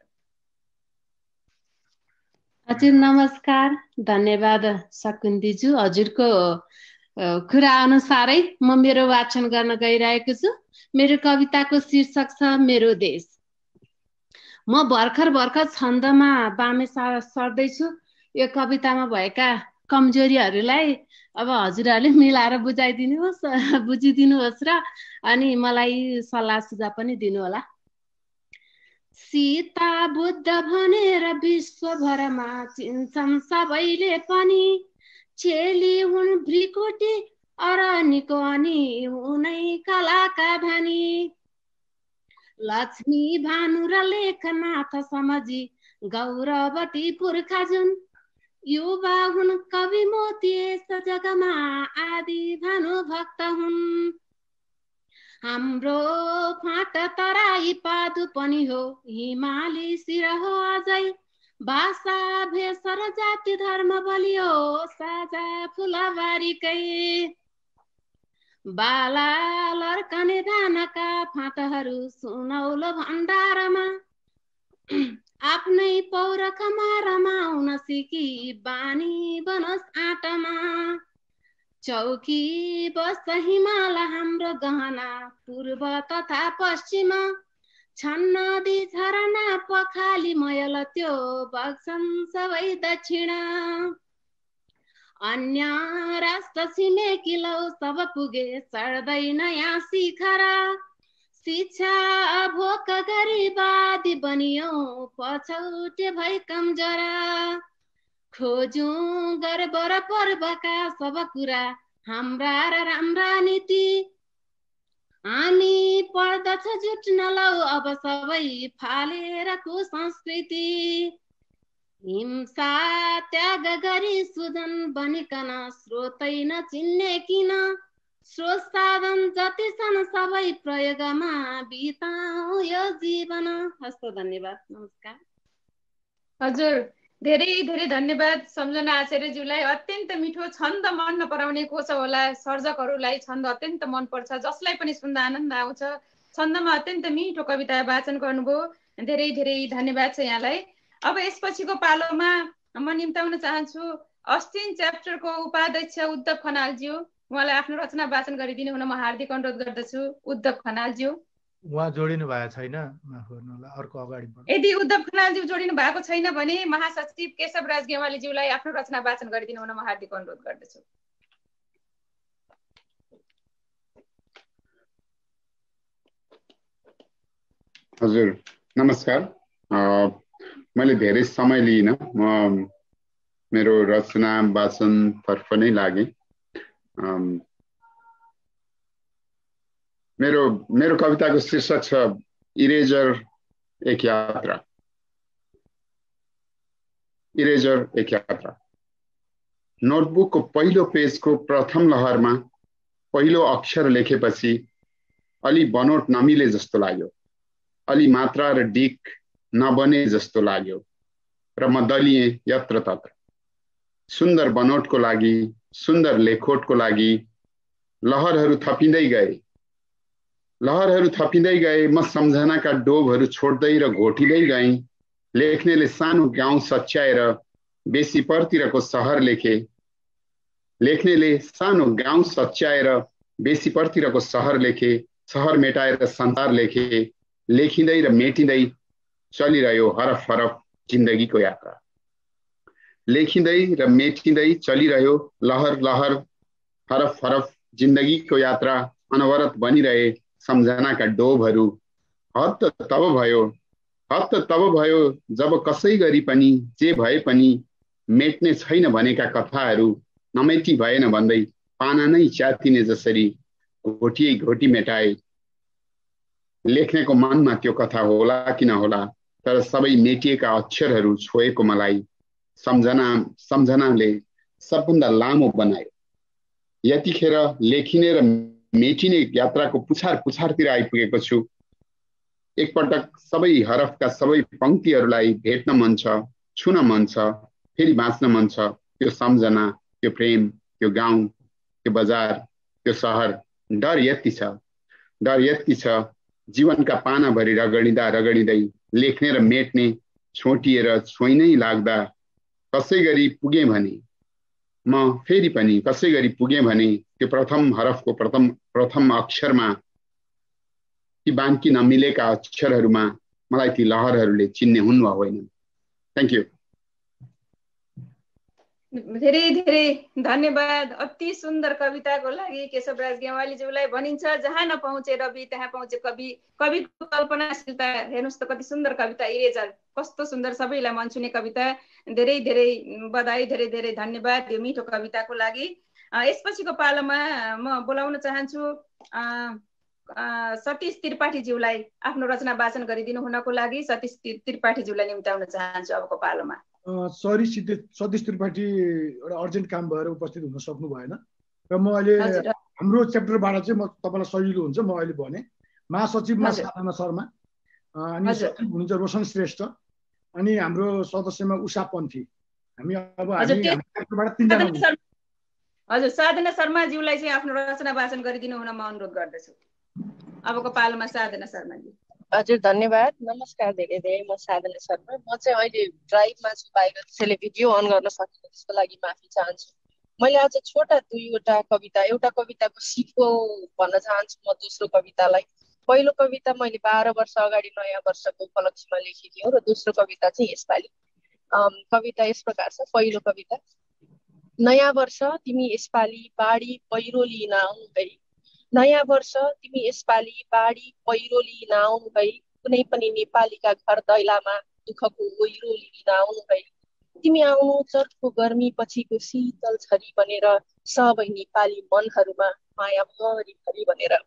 हजुर नमस्कार, धन्यवाद शकुन्तीज्यू। हजुरको कुरा अनुसारै म मेरो वाचन गर्न गइरहेको छु। मेरो कविताको शीर्षक छ मेरो देश। म भर्खर भर्खर छन्दमा बामे सर्दैछु। यो कवितामा भएका कमजोरीहरूलाई अब हजुरहरूले मिलाएर बुझाइदिनुहोस् बुझिदिनुहोस् र अनि मलाई सल्लाह सुझाव पनि दिनुहोला। सीता बुद्ध भनेर विश्वभरमा चिन्छन् सबैले पनि, चेली हुन् भ्रिकुटी अरनिको अनि उनै कलाका भनी। लक्ष्मी भानु र लेखनाथ समझी गौरवती पुर्खा जुन, युवा हुन् कवि मोती यस जगमा आदि भानु भक्त हुन्। हाम्रो फाट तराई पादु पनि हो हिमाली शिर हो अझै, भाषा भेष र जाति धर्म बलियो साझा फुलबारीकै। बाला लर्कने धानका फाटहरू सुनौलो भण्डारमा, आफ्नै पौरखमा रमाउन सिकी बानी बनोस् आँटमा। चौकी बस्छ हिमाल हाम्रो गहना पूर्व तथा पश्चिम, छन् नदी झरना पखाली मयल त्यो बग्छन् सबै दक्षिण। अन्य राष्ट्र छिमेकी लौ सब पुगे चढ्दैन यहाँ शिखर, शिक्षा भोक गरिबादी बनियौ पछौटे भई कमजोर। खोजौं गर्व र पर्वका सब कुरा हाम्रा र राम्रा नीति, हामी पर्दछ जुट्न लौ अब सबै फालेर कुसंस्कृति हिंसा त्याग गरी सुजन बनिकन स्रोतै नचिन्ने किन स्रोत साधन जति छन् सबै प्रयोगमा बिताऊ यो जीवन। हस्त धन्यवाद नमस्कार। हजुर धेरै धेरै धन्यवाद सम्झना आचार्यज्यूलाई। अत्यन्त मिठो छन्द मन नपराउने को छ होला, सर्जकहरूलाई छन्द अत्यन्त मन पर्छ, जसलाई पनि सुन्दा आनन्द आउँछ। छन्दमा अत्यन्त मिठो कविता वाचन गर्नुभयो, धेरै धेरै धन्यवाद छ यहाँलाई। अब यसपछिको पालोमा म निम्ताउन चाहन्छु अस्टिन च्याप्टरको उपाध्यक्ष उद्धव खनालज्यू। उहाँलाई आफ्नो रचना वाचन गरिदिनु हुन म हार्दिक अनुरोध गर्दछु। उद्धव खनालज्यू उहाँ जोडिनु भएको छैन, माफ गर्नु होला, अर्को अगाडि बढ्नु। यदि उद्धव खनालज्यू जोडिनु भएको छैन भने महासचिव केशवराज गेवालीज्यूलाई आफ्नो रचना वाचन गरिदिनु हुन म हार्दिक अनुरोध गर्दछु। हजुर नमस्कार। मैले धेरै समय लिइन, म मेरो रचना वाचनतर्फ नै लागे। मेरो मेरो कविताको शीर्षक छ इरेजर एक यात्रा। इरेजर एक यात्रा। नोटबुकको पहिलो पेजको प्रथम लहरमा पहिलो अक्षर लेखेपछि अलि बनोट नमिले जस्तो लाग्यो, अलि मात्रा र डिक नबने जस्तो लाग्यो र म दलिएँ यत्र तत्र। सुन्दर बनोटको लागि, सुन्दर लेखोटको लागि लहरहरू थपिँदै गए लहरहरू थपिँदै गए म सम्झनाका डोबहरू छोड्दै र घोटिँदै गएँ। लेख्नेले सानो गाउँ सच्याएर बेसी परतिरको सहर लेखे लेख्नेले सानो गाउँ सच्याएर बेसी परतिरको सहर लेखे सहर मेटाएर संसार लेखे। लेखिँदै र मेटिँदै चलिरह्यो हरफ हरफ जिन्दगीको यात्रा। लेखिँदै र मेटिँदै चलिरह्यो लहर लहर हरफ हरफ जिन्दगीको यात्रा। अनवरत बनिरहे सम्झनाका डोबहरू। हद तब भयो हद तब भयो जब कसै गरी पनि जे भए पनि मेट्ने छैन भनेका कथाहरू नमेटी भएन भन्दै पाना नै च्यातिने जसरी घोटिए घोटी मेटाए। लेख्नेको मनमा त्यो कथा होला कि नहोला, तर सबै मेटिएका अक्षरहरू छोएको मलाई सम्झना सम्झनाले सबभन्दा लामो बनायो। यतिखेर लेखिने र मेटिने यात्राको पुछार पुछारतिर आइपुगेको छु। एकपटक सबै हरफका सबै पंक्तिहरूलाई भेट्न मन छ, छुन मन छ, फेरि बाँच्न मन छ। त्यो सम्झना, त्यो प्रेम, त्यो गाउँ, त्यो बजार, त्यो सहर। डर यति छ डर यति छ जीवनका पानाभरि रगडिँदा रगडिँदै लेख्ने र मेट्ने छोटिएर छोइ नै लाग्दा कसै गरी पुगेँ भने म फेरि पनि कसै गरी पुगेँ भने त्यो प्रथम हरफको प्रथम प्रथम अक्षरमा ती बाँकी नमिलेका अक्षरहरूमा मलाई ती लहरहरूले चिन्ने हुन् वा होइन। Thank you. धेरै धेरै धन्यवाद अति सुन्दर कविताको लागि केशवराज गेवालीज्यूलाई। भनिन्छ जहाँ नपहुँचे रवि त्यहाँ पहुँचे कवि। कविको कल्पनाशीलता हेर्नुहोस् त, कति सुन्दर कविता इरेजर, कस्तो सुन्दर, सबैलाई मन छुने कविता। धेरै धेरै बधाई, धेरै धेरै धन्यवाद यो मिठो कविताको लागि। यसपछिको पालोमा म बोलाउन चाहन्छु सतीश त्रिपाठीज्यूलाई आफ्नो रचना वाचन गरिदिनु हुनको लागि सतीश त्रिपाठीज्यूलाई निम्ताउन चाहन्छु अबको पालोमा। सरी सतीश त्रिपाठी एउटा अर्जेन्ट काम भएर उपस्थित हुन सक्नु भएन र म अहिले हाम्रो च्याप्टरबाट चाहिँ म तपाईँलाई सजिलो हुन्छ म अहिले भने महासचिवमा साधना शर्मा, अनि सचिव हुनुहुन्छ रोशन श्रेष्ठ, अनि हाम्रो सदस्यमा उषा पन्थी। हामी अब हामी तीनजना। हजुर साधना शर्माज्यूलाई चाहिँ आफ्नो रचना वाचन गरिदिनु हुन म अनुरोध गर्दछु। अबको पालोमा साधना शर्माजी। हजुर धन्यवाद। नमस्कार, धेरै धेरै म साधना शर्मा। म चाहिँ अहिले ड्राइभमा छु बाहिर, त्यसैले भिडियो अन गर्न सकिनँ, त्यसको लागि माफी चाहन्छु। मैले आज छोटा दुईवटा कविता, एउटा कविताको सिको भन्न चाहन्छु म दोस्रो कवितालाई। पहिलो कविता मैले बाह्र वर्ष अगाडि नयाँ वर्षको उपलक्ष्यमा लेखेकी हो र दोस्रो कविता चाहिँ यसपालि। कविता यस प्रकार छ। पहिलो कविता। नयाँ वर्ष तिमी यसपालि बाढी पहिरो लिन आउनु गई। नयाँ वर्ष तिमी यसपालि बाढी पहिरो लिन आउनु गई। कुनै पनि नेपालीका घर दैलामा दुःखको ओइरो लिन आउनु गई। तिमी आउनु चर्को गर्मी पछिको शीतल छरी बनेर सबै नेपाली मनहरूमा माया भरी भरी बनेर।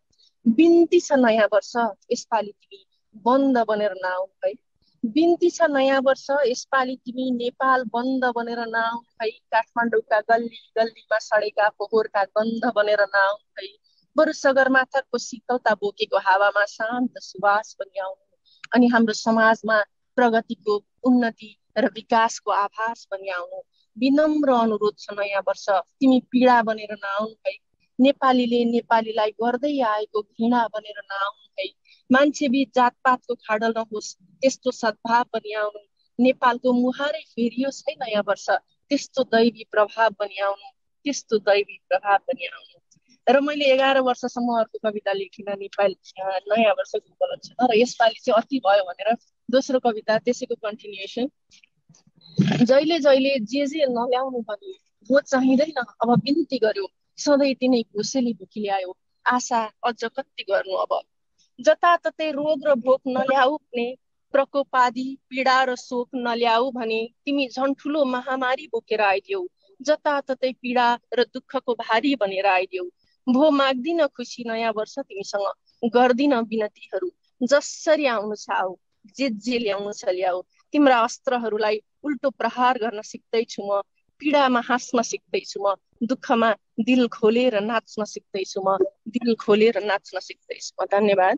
बिन्ती छ नयाँ वर्ष यसपालि तिमी बन्द बनेर नआऊ है। बिन्ती छ नयाँ वर्ष यसपालि तिमी नेपाल बन्द बनेर नआऊ है। काठमाडौँका गल्ली गल्लीमा सडेका फोहोरका गन्ध बनेर नआऊ है। बरु सगरमाथाको शीतलता बोकेको हावामा शान्त सुवास पनि आउनु अनि हाम्रो समाजमा प्रगतिको उन्नति र विकासको आभास पनि आउनु। विनम्र अनुरोध छ नयाँ वर्ष तिमी पीडा बनेर नआउनु है। नेपालीले नेपालीलाई गर्दै आएको घृणा बनेर नआउनु है। मान्छे बीच जातपातको खाडल नहोस् त्यस्तो सद्भाव पनि आउनु। नेपालको मुहारै फेरियोस् है नयाँ वर्ष त्यस्तो दैवी प्रभाव पनि आउनु त्यस्तो दैवी प्रभाव पनि आउनु। र मैले एघार वर्षसम्म अर्को कविता लेखिन नेपाली नयाँ वर्षको उपलक्ष्यमा र यसपालि चाहिँ अति भयो भनेर दोस्रो कविता त्यसैको कन्टिन्युएसन। जहिले जहिले जे जे नल्याउनु भने हो चाहिँदैन अब बिन्ती गर्यो सधैँ तिनै कोसेली भुकी ल्यायो आशा अझ कति गर्नु अब। जताततै रोग र भोक नल्याऊ भने प्रकोपादि पीडा र शोक नल्याऊ भने तिमी झन् ठुलो महामारी बोकेर आइदियौ। जताततै पीडा र दुःखको भारी बनेर आइदियौ। भो माग्दिन खुसी नयाँ वर्ष तिमीसँग गर्दिन विनतीहरू जसरी आउनु छ आऊ जे जे ल्याउनु छ ल्याऊ। तिम्रा अस्त्रहरूलाई उल्टो प्रहार गर्न सिक्दैछु म। पीडामा हाँस्न सिक्दैछु म। दुःखमा दिल खोलेर नाच्न सिक्दैछु म। दिल खोलेर नाच्न सिक्दैछु म। धन्यवाद।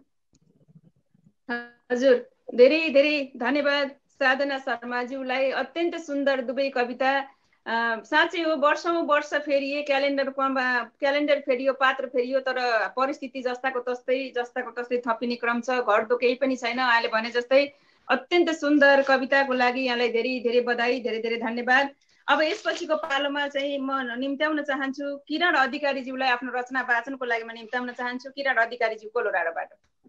हजुर धेरै धेरै धन्यवाद साधना शर्माज्यूलाई। अत्यन्त सुन्दर दुवै कविता। साँच्चै हो वर्षौं वर्ष फेरिए क्यालेन्डरमा क्यालेन्डर फेरियो पात्र फेरियो तर परिस्थिति जस्ताको तस्तै जस्ताको तस्तै थपिने क्रम छ। घट्दो केही पनि छैन। अहिले भने जस्तै अत्यन्त सुन्दर कविताको लागि यहाँलाई धेरै धेरै बधाई धेरै धेरै धन्यवाद। अब यसपछिको पालोमा चाहिँ म निम्त्याउन चाहन्छु किरण अधिकारीज्यूलाई आफ्नो रचना वाचनको लागि म निम्त्याउन चाहन्छु। किरण अधिकारीज्यू कोलोराडोबाट।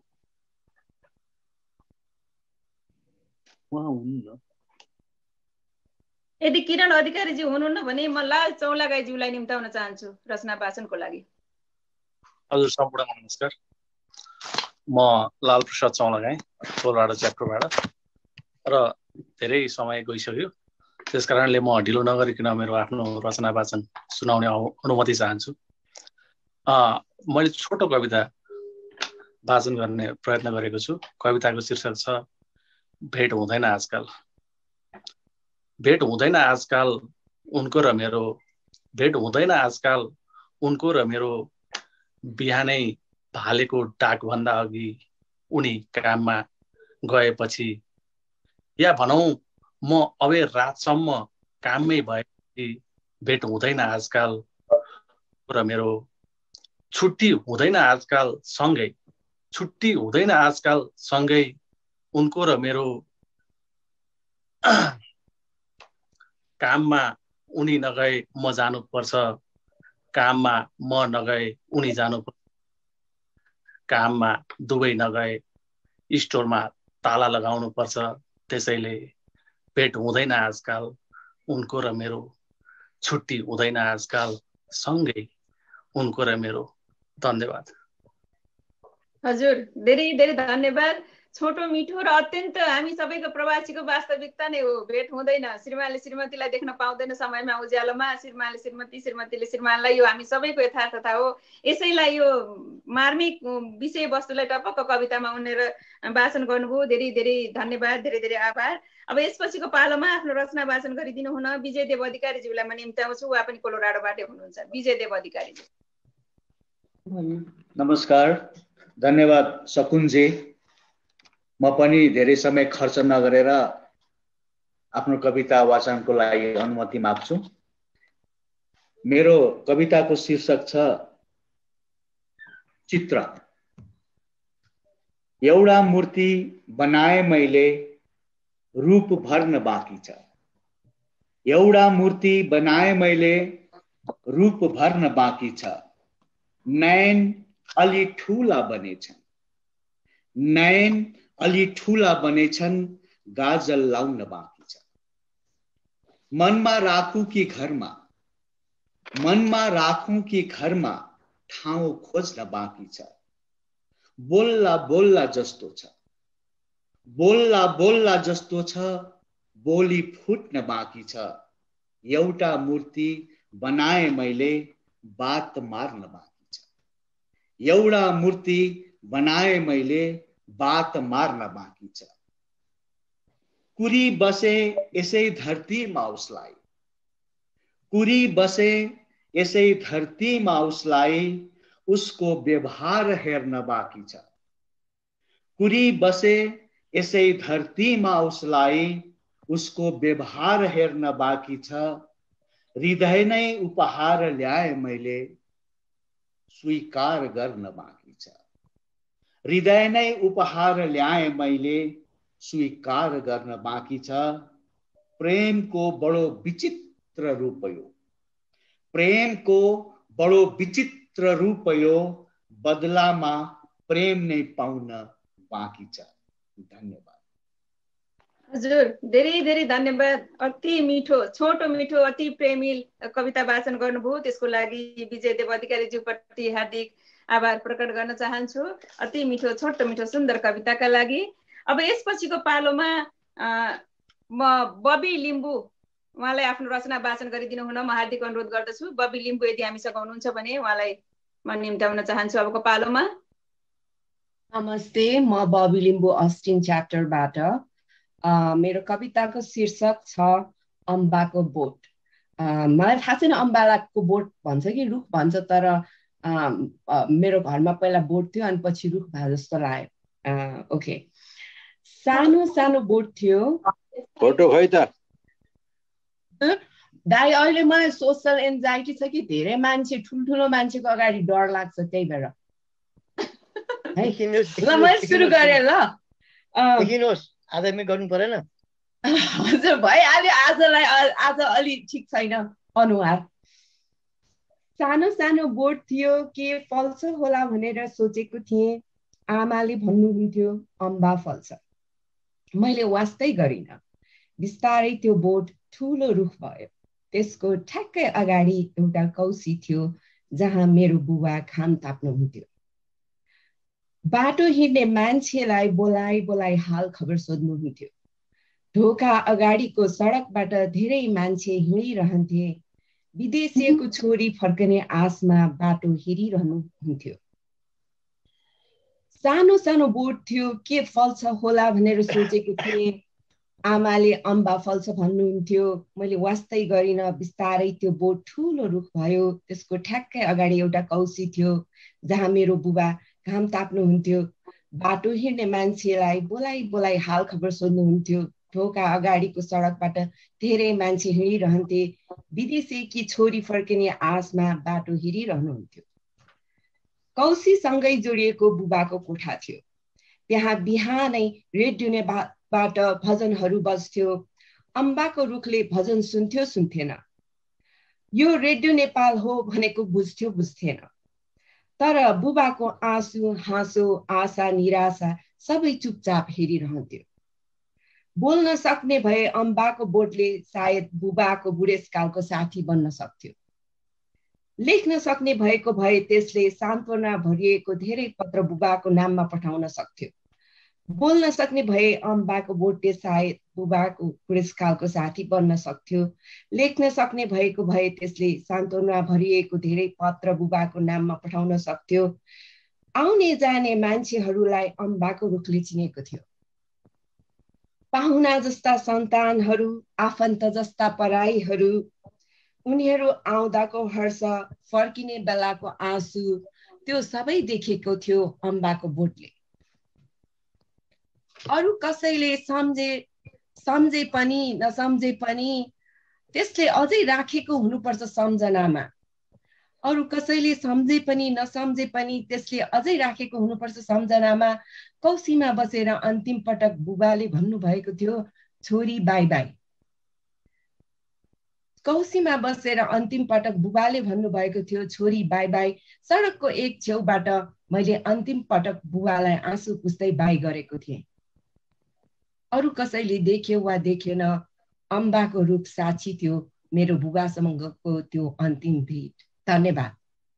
यदि किरण अधिकारीज्यू हुनुहुन्न भने म लाल चौलागाईज्यूलाई निम्त्याउन चाहन्छु रचना वाचनको लागि। हजुर सम्पूर्णलाई नमस्कार। म लाल प्रसाद चौलागाई कोलोराडो च्याप्टरबाट र धेरै समय गइसक्यो त्यस कारणले म ढिलो नगरिकन मेरो आफ्नो रचना वाचन सुनाउने अनुमति चाहन्छु। मैले छोटो कविता वाचन गर्ने प्रयत्न गरेको छु। कविताको शीर्षक छ भेट हुँदैन आजकल। भेट हुँदैन आजकल उनको र मेरो भेट हुँदैन आजकल उनको र मेरो बिहानै भालेको डाकभन्दा अघि उनी काममा गएपछि या भनौँ म अबेर रातसम्म काममै भएपछि भेट हुँदैन आजकल र मेरो छुट्टी हुँदैन आजकल सँगै छुट्टी हुँदैन आजकल सँगै उनको र मेरो काममा उनी नगए म जानुपर्छ काममा म नगए उनी जानुपर्छ काममा दुवै नगए स्टोरमा ताला लगाउनु पर्छ त्यसैले भेट हुँदैन आजकल उनको र मेरो छुट्टी हुँदैन आजकल सँगै उनको र मेरो। धन्यवाद। हजुर धेरै धेरै धन्यवाद। छोटो मिठो र अत्यन्त हामी सबैको प्रवासीको वास्तविकता नै हो। भेट हुँदैन। श्रीमानले श्रीमतीलाई देख्न पाउँदैन समयमा उज्यालोमा। श्रीमानले श्रीमती श्रीमतीले श्रीमानलाई यो हामी सबैको यथार्थता हो। यसैलाई यो मार्मिक विषयवस्तुलाई टपक्क कवितामा उनेर वाचन गर्नुभयो। धेरै धेरै धन्यवाद धेरै धेरै आभार। अब यसपछिको पालोमा आफ्नो रचना वाचन गरिदिनु हुन विजय देव अधिकारीज्यूलाई म निम्त्याउँछु। उहाँ पनि कोलोराडोबाटै हुनुहुन्छ। विजय देव अधिकारीज्यू। नमस्कार। धन्यवाद सकुनजी। म पनि धेरै समय खर्च नगरेर आफ्नो कविता वाचनको लागि अनुमति माग्छु। मेरो कविताको शीर्षक छ चित्र। एउटा मूर्ति बनाए मैले रूप भर्न बाँकी छ। एउटा मूर्ति बनाए मैले रूप भर्न बाँकी छ। नयन अलि ठूला बनेछन् नयन अलि ठूला बनेछन् गाजल लाउन बाँकी छ। मनमा राखू कि घरमा मनमा राखू कि घरमा ठाउँ खोज्न बाँकी छ। बोल्ला बोल्ला जस्तो छ बोल्ला बोल्ला जस्तो छ बोली फुट्न बाँकी छ। एउटा मूर्ति बनाए मैले बात मार्न बाँकी छ। एउटा मूर्ति बनाए मैले बात मार्न बाँकी छ। कुरी बसे यसै धरतीमा उसलाई, कुरी बसे यसै धरतीमा उसलाई उसको व्यवहार हेर्न बाँकी छ। कुरी बसे यसै धरतीमा उसलाई उसको व्यवहार हेर्न बाँकी छ। हृदय नै उपहार ल्याए मैले स्वीकार गर्न बाँकी छ। हृदय नै उपहार ल्याए मैले स्वीकार गर्न बाँकी छ। प्रेमको बडो विचित्र रूप यो, प्रेमको बडो विचित्र रूप यो, बदलामा प्रेम नै पाउन बाँकी छ। धन्यवाद। हजुर धेरै धेरै धन्यवाद। अति मिठो, छोटो मिठो, अति प्रेमी कविता वाचन गर्नुभयो, त्यसको लागि विजय देव अधिकारीज्यूप्रति हार्दिक आभार प्रकट गर्न चाहन्छु। अति मिठो, छोटो मिठो, सुन्दर कविताका लागि। अब यसपछिको पालोमा म बबी लिम्बू उहाँलाई आफ्नो रचना वाचन गरिदिनु हुन म हार्दिक अनुरोध गर्दछु। बबी लिम्बू यदि हामीसँग हुनुहुन्छ भने उहाँलाई म निम्त्याउन चाहन्छु अबको पालोमा। नमस्ते, म बबी लिम्बू अस्टिन च्याप्टरबाट। मेरो कविताको शीर्षक छ अम्बाको बोट। मलाई थाहा छैन अम्बालाको बोट भन्छ कि रुख भन्छ, तर मेरो घरमा पहिला बोट थियो अनि पछि रुख भए जस्तो लाग्यो। ओके, सानो सानो बोट थियो। फोटो खै त दाइ, अहिले मलाई सोसल एन्जाइटी छ कि धेरै मान्छे, ठुल्ठुलो मान्छेको अगाडि डर लाग्छ, त्यही भएर ल मैले सुरु गरेँ। ल देखिनुहोस्, आजमै गर्नु परेन। हजुर भइहाल्यो, आजलाई आज अलि ठिक छैन अनुहार। सानो सानो बोट थियो, के फल्छ होला भनेर सोचेको थिएँ। आमाले भन्नुहुन्थ्यो अम्बा फल्छ। मैले वास्तै गरिनँ। बिस्तारै त्यो बोट ठुलो रुख भयो। त्यसको ठ्याक्कै अगाडि एउटा कौसी थियो जहाँ मेरो बुबा घाम ताप्नुहुन्थ्यो। बाटो हिँड्ने मान्छेलाई बोलाइ बोलाइ हाल खबर सोध्नुहुन्थ्यो। ढोका अगाडिको सडकबाट धेरै मान्छे हिँडिरहन्थे। विदेशीको छोरी फर्कने आशमा बाटो हेरिरहनुहुन्थ्यो। सानो सानो बोट थियो, के फल्छ होला भनेर सोचेको थिएँ। आमाले अम्बा फल्छ भन्नुहुन्थ्यो। मैले वास्तै गरिनँ। बिस्तारै त्यो बोट ठुलो रुख भयो। त्यसको ठ्याक्कै अगाडि एउटा कौसी थियो जहाँ मेरो बुबा घाम ताप्नुहुन्थ्यो। बाटो हिँड्ने मान्छेलाई बोलाइ बोलाइ हाल खबर सोध्नुहुन्थ्यो। ढोका अगाडिको सडकबाट धेरै मान्छे हिँडिरहन्थे। विदेशीकी छोरी फर्किने आशमा बाटो हेरिरहनुहुन्थ्यो। कौसीसँगै जोडिएको बुबाको कोठा थियो। त्यहाँ बिहानै रेडियोले बाट भजनहरू बज्थ्यो। अम्बाको रुखले भजन सुन्थ्यो सुन्थेन। यो रेडियो नेपाल हो भनेको बुझ्थ्यो बुझ्थेन। तर बुबाको आँसु हाँसो आशा निराशा सबै चुपचाप हेरिरहन्थ्यो। बोल्न सक्ने भए अम्बाको बोटले सायद बुबाको बुढेसकालको साथी बन्न सक्थ्यो। लेख्न सक्ने भएको भए त्यसले सान्त्वना भरिएको धेरै पत्र बुबाको नाममा पठाउन सक्थ्यो। बोल्न सक्ने भए अम्बाको बोटले सायद बुबाको बुढेसकालको साथी बन्न सक्थ्यो। लेख्न सक्ने भएको भए त्यसले सान्त्वना भरिएको धेरै पत्र बुबाको नाममा पठाउन सक्थ्यो। आउने जाने मान्छेहरूलाई अम्बाको रुखले चिनेको थियो। पाहुना जस्ता सन्तानहरू, आफन्त जस्ता पराईहरू, उनीहरू आउँदाको हर्ष, फर्किने बेलाको आँसु, त्यो सबै देखेको थियो अम्बाको बोटले। अरू कसैले सम्झे सम्झे पनि नसम्झे पनि त्यसले अझै राखेको हुनुपर्छ सम्झनामा। अरू कसैले सम्झे पनि नसम्झे पनि त्यसले अझै राखेको हुनुपर्छ सम्झनामा। कौसीमा बसेर अन्तिम पटक बुबाले भन्नुभएको थियो छोरी बाई बाई। कौसीमा बसेर अन्तिम पटक बुबाले भन्नुभएको थियो छोरी बाई बाई। सडकको एक छेउबाट मैले अन्तिम पटक बुबालाई आँसु पुस्दै बाई गरेको थिएँ। अरू कसैले देख्यो वा देखेन, अम्बाको रुख साक्षी थियो मेरो बुबासँगको त्यो अन्तिम भेट। धन्यवाद।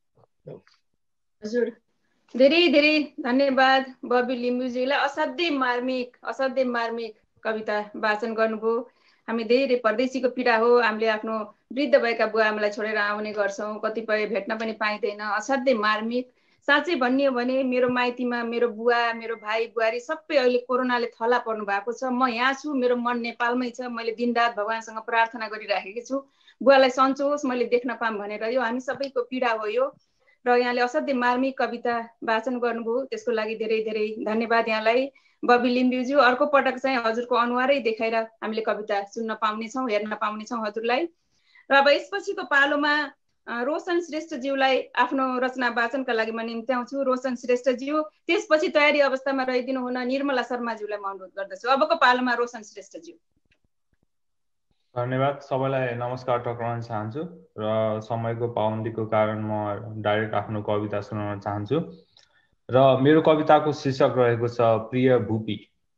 हजुर धेरै धेरै धन्यवाद बबी लिम्बूजीलाई। असाध्यै मार्मिक असाध्यै मार्मिक कविता वाचन गर्नुभयो। हामी धेरै परदेशीको पीडा हो, हामीले आफ्नो वृद्ध भएका बुवा आमालाई छोडेर आउने गर्छौँ, कतिपय भेट्न पनि पाइँदैन। असाध्यै मार्मिक साँच्चै भन्ने हो भने मेरो माइतीमा मेरो बुवा मेरो भाइ बुहारी सबै अहिले कोरोनाले थला पर्नु भएको छ। म यहाँ छु, मेरो मन नेपालमै छ। मैले दिनरात भगवान्सँग प्रार्थना गरिराखेकी छु बुवालाई सन्चो होस्, मैले देख्न पाऊँ भनेर। यो हामी सबैको पीडा हो यो। र यहाँले असाध्यै मार्मिक कविता वाचन गर्नुभयो, त्यसको लागि धेरै धेरै धन्यवाद यहाँलाई बबी लिम्बुज्यू। अर्को पटक चाहिँ हजुरको अनुहारै देखाएर हामीले कविता सुन्न पाउनेछौँ, हेर्न पाउनेछौँ हजुरलाई। र अब यसपछिको पालोमा रोशन श्रेष्ठज्यूलाई आफ्नो रचना वाचनका लागि म निम्त्याउँछु। रोशन श्रेष्ठज्यू, त्यसपछि तयारी अवस्थामा रहिदिनु हुन निर्मला शर्माज्यूलाई म अनुरोध गर्दछु। अबको पालोमा रोशन श्रेष्ठज्यू। धन्यवाद। सबैलाई नमस्कार टक्राउन चाहन्छु र समयको पाबन्दीको कारण म डाइरेक्ट आफ्नो कविता सुनाउन चाहन्छु। र मेरो कविताको शीर्षक रहेको छ प्रिय भूपी।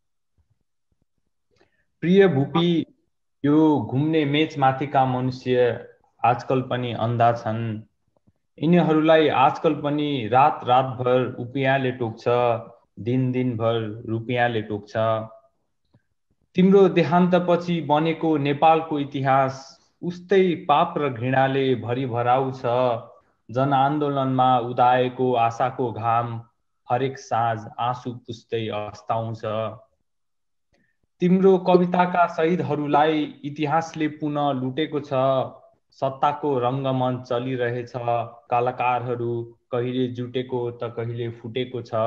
प्रिय भूपी, यो घुम्ने मेचमाथिका मनुष्य आजकल पनि अन्धा छन्। यिनीहरूलाई आजकल पनि रात रातभर उपियाँले टोक्छ, दिन दिनभर रुपियाँले टोक्छ। तिम्रो देहान्तपछि बनेको नेपालको इतिहास उस्तै पाप र घृणाले भरिभराउ छ। जनआन्दोलनमा उदाएको आशाको घाम हरेक साँझ आँसु पुस्दै अस्ताउँछ। तिम्रो कविताका शहीदहरूलाई इतिहासले पुनः लुटेको छ। सत्ताको रङ्गमञ्च चलिरहेछ, कलाकारहरू कहिले जुटेको त कहिले फुटेको छ।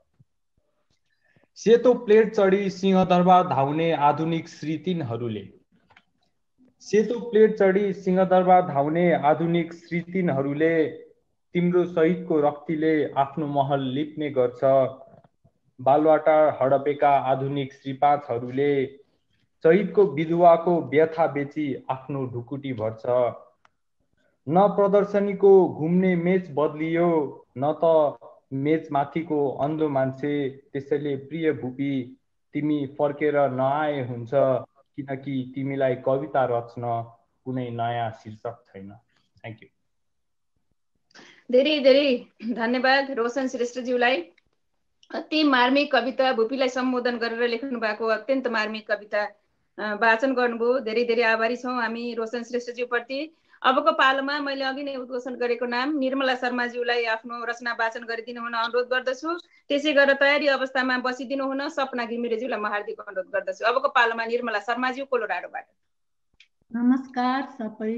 सेतो प्लेट चढी सिंहदरबार धाउने आधुनिक श्री तीनहरूले सेतो प्लेट चढी सिंहदरबार धाउने आधुनिक श्री तीनहरूले तिम्रो शहीदको रक्तीले आफ्नो महल लिप्ने गर्छ। बालवाटार हडपेका आधुनिक श्री पाँचहरूले शहीदको विधवाको व्यथा बेची आफ्नो ढुकुटी भर्छ। न प्रदर्शनीको घुम्ने मेच बदलियो, न त मेचमाथिको अन्धो मान्छे। त्यसैले प्रिय भूपी, तिमी फर्केर नआए हुन्छ, किनकि तिमीलाई कविता रच्न कुनै नयाँ शीर्षक छैन। Thank you. धेरै धेरै धन्यवाद रोशन श्रेष्ठज्यूलाई। अति मार्मिक कविता भूपीलाई सम्बोधन गरेर लेख्नु भएको अत्यन्त मार्मिक कविता वाचन गर्नुभयो। धेरै धेरै आभारी छौँ हामी रोशन श्रेष्ठज्यूप्रति। अबको पालोमा मैले अघि नै उद्घोषण गरेको नाम निर्मला शर्माज्यूलाई आफ्नो रचना वाचन गरिदिनु हुन अनुरोध गर्दछु। त्यसै गरेर तयारी अवस्थामा बसिदिनु हुन सपना घिमिरेज्यूलाई म हार्दिक अनुरोध गर्दछु। अबको पालोमा निर्मला शर्माज्यू कोलोराडोबाट। नमस्कार सबै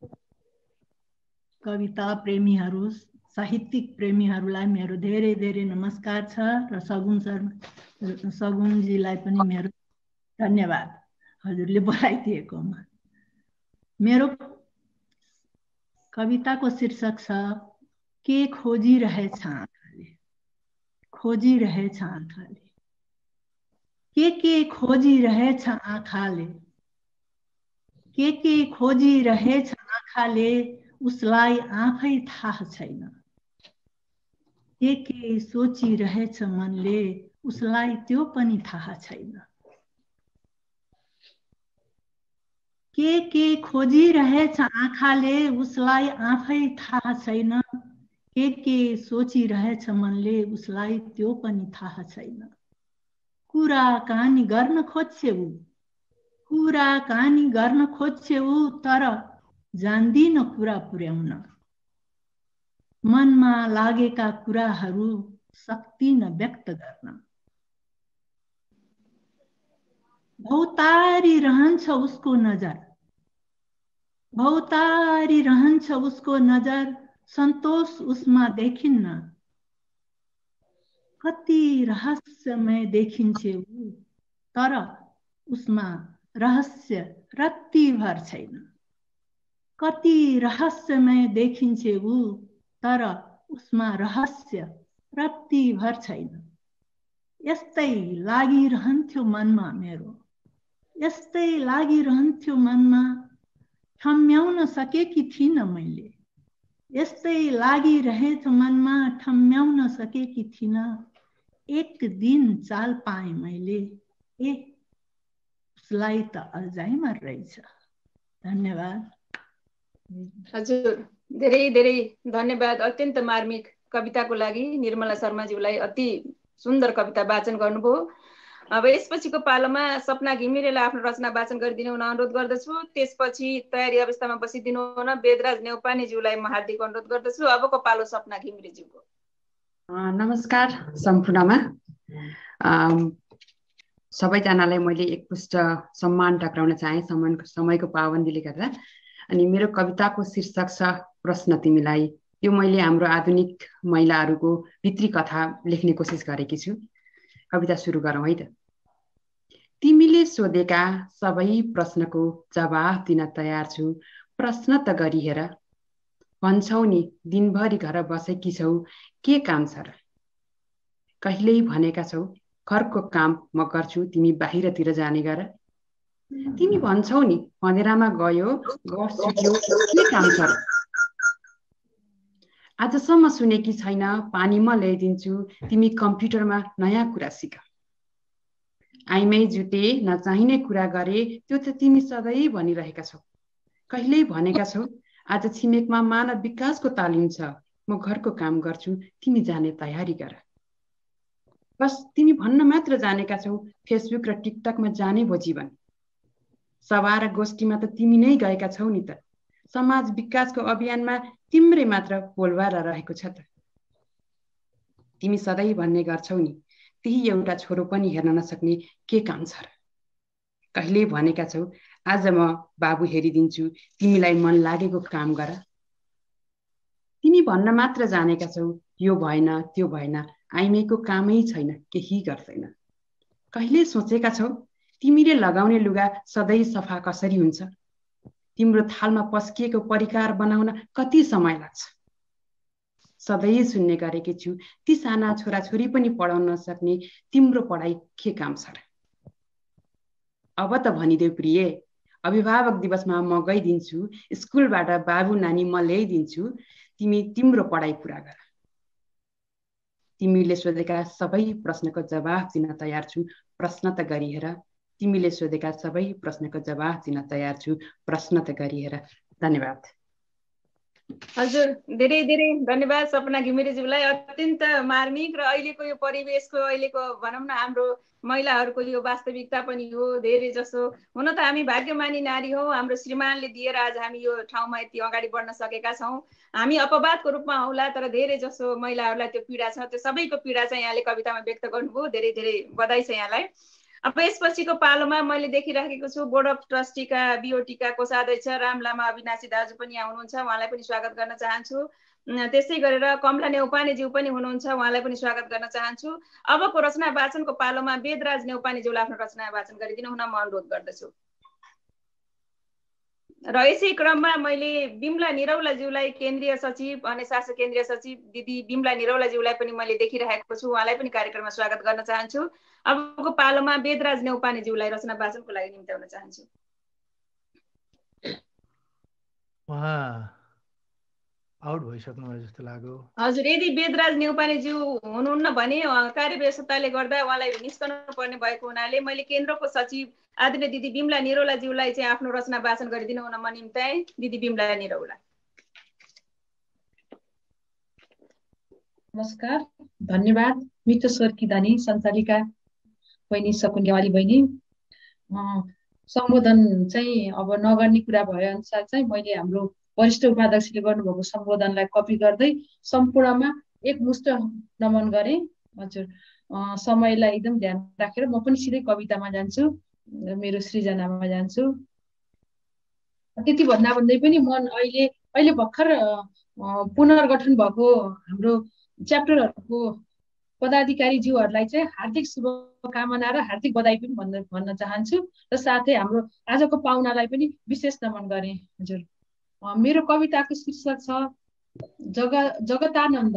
कविता प्रेमीहरू, साहित्यिक प्रेमीहरूलाई मेरो धेरै धेरै नमस्कार छ र सगुन सर सगुनजीलाई पनि मेरो धन्यवाद हजुरले बोलाइदिएकोमा। मेरो कविताको शीर्षक छ के खोजिरहेछ आँखाले। खोजिरहेछ आँखाले के के खोजिरहेछ आँखाले, के के खोजिरहेछ आँखाले, उसलाई आफै थाहा छैन। के के सोचिरहेछ मनले, उसलाई त्यो पनि थाहा छैन। के के खोजिरहेछ आँखाले, उसलाई आफै थाहा छैन। के के सोचिरहेछ मनले, उसलाई त्यो पनि थाहा छैन। कुरा कहानी गर्न खोज्छे ऊ, कुरा कहानी गर्न खोज्छे ऊ, तर जान्दिन कुरा पुर्याउन। मनमा लागेका कुराहरू सक्दिन व्यक्त गर्न। भौतारी रहन्छ उसको नजर, भौतारी रहन्छ उसको नजर, सन्तोष उसमा देखिन्न। कति रहस्यमय देखिन्छ ऊ, तर उसमा रहस्य रत्तिभर छैन। कति रहस्यमय देखिन्छ ऊ, तर उसमा रहस्य रत्तिभर छैन। यस्तै लागिरहन्थ्यो मनमा मेरो, यस्तै लागिरहन्थ्यो मनमा, ठम्म्याउन सकेकी थिइनँ मैले। यस्तै लागिरहेछ मनमा, ठम्म्याउन सकेकी थिइनँ। एक दिन चाल पाएँ मैले, ए उसलाई त अल्जाइमर रहेछ। धन्यवाद। हजुर धेरै धेरै धन्यवाद अत्यन्त मार्मिक कविताको लागि निर्मला शर्माज्यूलाई। अति सुन्दर कविता वाचन गर्नुभयो। अब यसपछिको पालोमा सपना घिमिरेलाई आफ्नो रचना वाचन गरिदिनु हुन अनुरोध गर्दछु। त्यसपछि तयारी अवस्थामा बसिदिनु हुन वेदराज नेउपानेज्यूलाई म हार्दिक अनुरोध गर्दछु। अबको पालो सपना घिमिरेज्यूको। नमस्कार सम्पूर्णमा। सबैजनालाई मैले एकपुष्ट सम्मान टक्राउन चाहे सम्मानको समयको पाबन्दीले गर्दा। अनि मेरो कविताको शीर्षक छ प्रश्न तिमीलाई। यो मैले हाम्रो आधुनिक महिलाहरूको भित्री कथा लेख्ने कोसिस गरेकी छु। कविता सुरु गरौँ है त। तिमीले सोधेका सबै प्रश्नको जवाफ दिन तयार छु, प्रश्न त गरी हेर। भन्छौ नि दिनभरि घर बसेकी छौ, के काम छ र? कहिल्यै भनेका छौ घरको काम म गर्छु, तिमी बाहिरतिर जाने गर। तिमी भन्छौ नि पँधेरामा गयो गफ छुट्यो, के काम छ र? आजसम्म सुनेकी छैन, पानी म ल्याइदिन्छु, तिमी कम्प्युटरमा नयाँ कुरा सिक। आइमै जुटे नचाहिने कुरा गरे, त्यो त तिमी सधैँ भनिरहेका छौ। कहिल्यै भनेका छौ आज छिमेकमा मानव विकासको तालिम छ, म घरको काम गर्छु, तिमी जाने तयारी गर। बस तिमी भन्न मात्र जानेका छौ फेसबुक र टिकटकमा जाने भो जीवन। सभा र गोष्ठीमा त तिमी नै गएका छौ नि त। समाज विकासको अभियानमा तिम्रै मात्र बोलबाला रहेको छ त। तिमी सधैँ भन्ने गर्छौ नि त्यही एउटा छोरो पनि हेर्न नसक्ने के काम छ र? कहिल्यै भनेका छौ आज म बाबु हेरिदिन्छु, तिमीलाई मन लागेको काम गर। तिमी भन्न मात्र जानेका छौ यो भएन त्यो भएन, आइमेको कामै छैन, केही गर्दैन। कहिले सोचेका छौ तिमीले लगाउने लुगा सधैँ सफा कसरी हुन्छ? तिम्रो थालमा पस्किएको परिकार बनाउन कति समय लाग्छ? सधैँ सुन्ने गरेकी छु ती साना छोराछोरी पनि पढाउन नसक्ने तिम्रो पढाइ के काम छ र? अब त भनिदेऊ प्रिय, अभिभावक दिवसमा म गइदिन्छु, स्कुलबाट बाबु नानी म ल्याइदिन्छु, तिमी तिम्रो पढाइ पुरा गर। तिमीले सोधेका सबै प्रश्नको जवाफ दिन तयार छु, प्रश्न त गरी हेर। तिमीले सोधेका सबै प्रश्नको जवाफ दिन तयार छु, प्रश्न त गरी हेर। धन्यवाद। हजुर, धेरै धेरै धन्यवाद सपना घिमिरेज्यूलाई। अत्यन्त मार्मिक र अहिलेको यो परिवेशको अहिलेको भनौँ न हाम्रो महिलाहरूको यो वास्तविकता पनि हो। धेरै जसो हुन त हामी भाग्यमानी नारी हौ, हाम्रो श्रीमानले दिएर आज हामी यो ठाउँमा यति अगाडि बढ्न सकेका छौँ। हामी अपवादको रूपमा होला, तर धेरै जसो महिलाहरूलाई त्यो पीडा छ, त्यो सबैको पीडा चाहिँ यहाँले कवितामा व्यक्त गर्नुभयो। धेरै धेरै बधाई छ यहाँलाई। अब यसपछिको पालोमा मैले देखिराखेको छु बोर्ड अफ ट्रस्टीका बिओटीका कोषाध्यक्ष राम लामा अविनाशी दाजु पनि यहाँ हुनुहुन्छ, उहाँलाई पनि स्वागत गर्न चाहन्छु। त्यसै गरेर कमला नेउपानेज्यू पनि हुनुहुन्छ, उहाँलाई पनि स्वागत गर्न चाहन्छु। अबको रचना वाचनको पालोमा वेदराज नेउपानेज्यूलाई आफ्नो रचना वाचन गरिदिनु हुन म अनुरोध गर्दछु। र यसै क्रममा मैले बिमला निरौलाज्यूलाई केन्द्रीय सचिव अनि शासक केन्द्रीय सचिव दिदी बिमला निरौलाज्यूलाई पनि मैले देखिरहेको छु, उहाँलाई पनि कार्यक्रममा स्वागत गर्न चाहन्छु। अबको पालोमा वेदराज नेउपानेज्यूलाई रचना वाचनको लागि निम्त्याउन चाहन्छु। उहाँ आउट भइसक्नुभयो जस्तो लाग्यो। हजुर, यदि वेदराज नेउपानेज्यू हुनुहुन्न भने कार्यव्यस्तताले गर्दा उहाँलाई निस्कनु पर्ने भएको हुनाले मैले केन्द्रको सचिव आदरणीय दिदी बिमला निरौलाज्यूलाई चाहिँ आफ्नो रचना वाचन गरिदिनु हुन म निम्ताएँ। दिदी बिमला निरौला। नमस्कार, धन्यवाद। मितोश्वर किदानी सञ्चालिका बहिनी सकुन गेवाली बहिनी, सम्बोधन चाहिँ अब नगर्ने कुरा भए अनुसार चाहिँ मैले हाम्रो वरिष्ठ उपाध्यक्षले गर्नुभएको सम्बोधनलाई कपी गर्दै सम्पूर्णमा एकमुष्ट नमन गरेँ। हजुर, समयलाई एकदम ध्यान राखेर म पनि सिधै कवितामा जान्छु, मेरो सृजनामा जान्छु। त्यति भन्दा भन्दै पनि म अहिले अहिले भर्खर पुनर्गठन भएको हाम्रो च्याप्टरहरूको पदाधिकारीज्यूहरूलाई चाहिँ हार्दिक शुभकामना र हार्दिक बधाई पनि भन्न भन्न चाहन्छु र साथै हाम्रो आजको पाहुनालाई पनि विशेष नमन गरेँ। हजुर, मेरो कविताको शीर्षक छ जग जगतानन्द।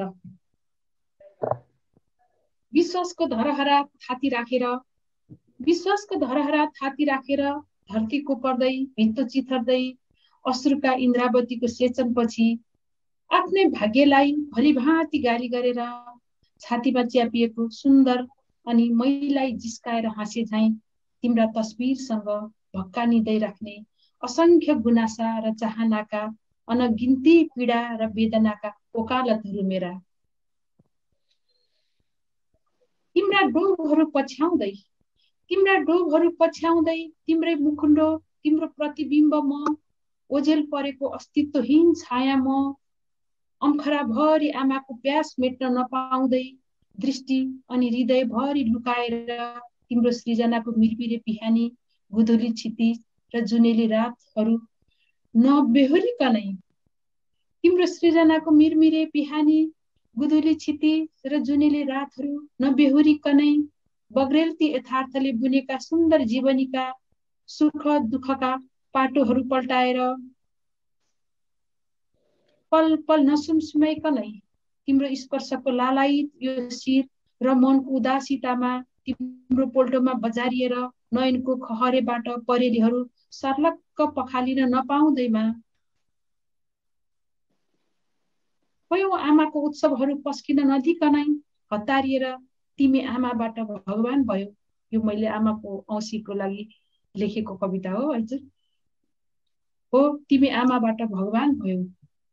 विश्वासको धरहरा थाती राखेर विश्वासको धरहरा थाती राखेर धरतीको पर्दै भित्तो चिथर्दै अश्रुका इन्द्रावतीको सेचनपछि आफ्नै भाग्यलाई भलिभाँति गाली गरेर छातीमा च्यापिएको सुन्दर अनि मैलाई जिस्काएर हाँसे झैँ तिम्रा तस्बिरसँग भक्कानिँदै राख्ने असंख्य गुनासा र चाहनाका अनगिन्ती पीडा र वेदनाका ओकालतहरू मेरा। तिम्रा डोबहरू पछ्याउँदै तिम्रा डोबहरू पछ्याउँदै तिम्रै मुखुन्डो तिम्रो प्रतिबिम्ब म, ओझेल परेको अस्तित्वहीन छाया म, अम्खराभरि आमाको प्यास मेट्न नपाउँदै दृष्टि अनि हृदयभरि लुकाएर तिम्रो सृजनाको मिरमिरे बिहानी गुधुली क्षितिज र जुनेली रातहरू नबेहोरिकनै तिम्रो सृजनाको मिरमिरे बिहानी गुधुली क्षितिज र जुनेली रातहरू नबेहोरिकनै बग्रेलती यथार्थले बुनेका सुन्दर जीवनीका सुख दुःखका पाटोहरू पल्टाएर पल पल नसुमसुमाइकनै तिम्रो स्पर्शको लालायित यो शिर र मनको उदासीतामा तिम्रो पोल्टोमा बजारिएर नयनको खहरेबाट परेलीहरू सर्लक्क पखालिन नपाउँदैमा कयौं आमाको उत्सवहरू पस्किन नदिकनै हतारिएर तिमी आमाबाट भगवान भयो। यो मैले आमाको औँसीको लागि लेखेको कविता हो हजुर। हो तिमी आमाबाट भगवान भयो।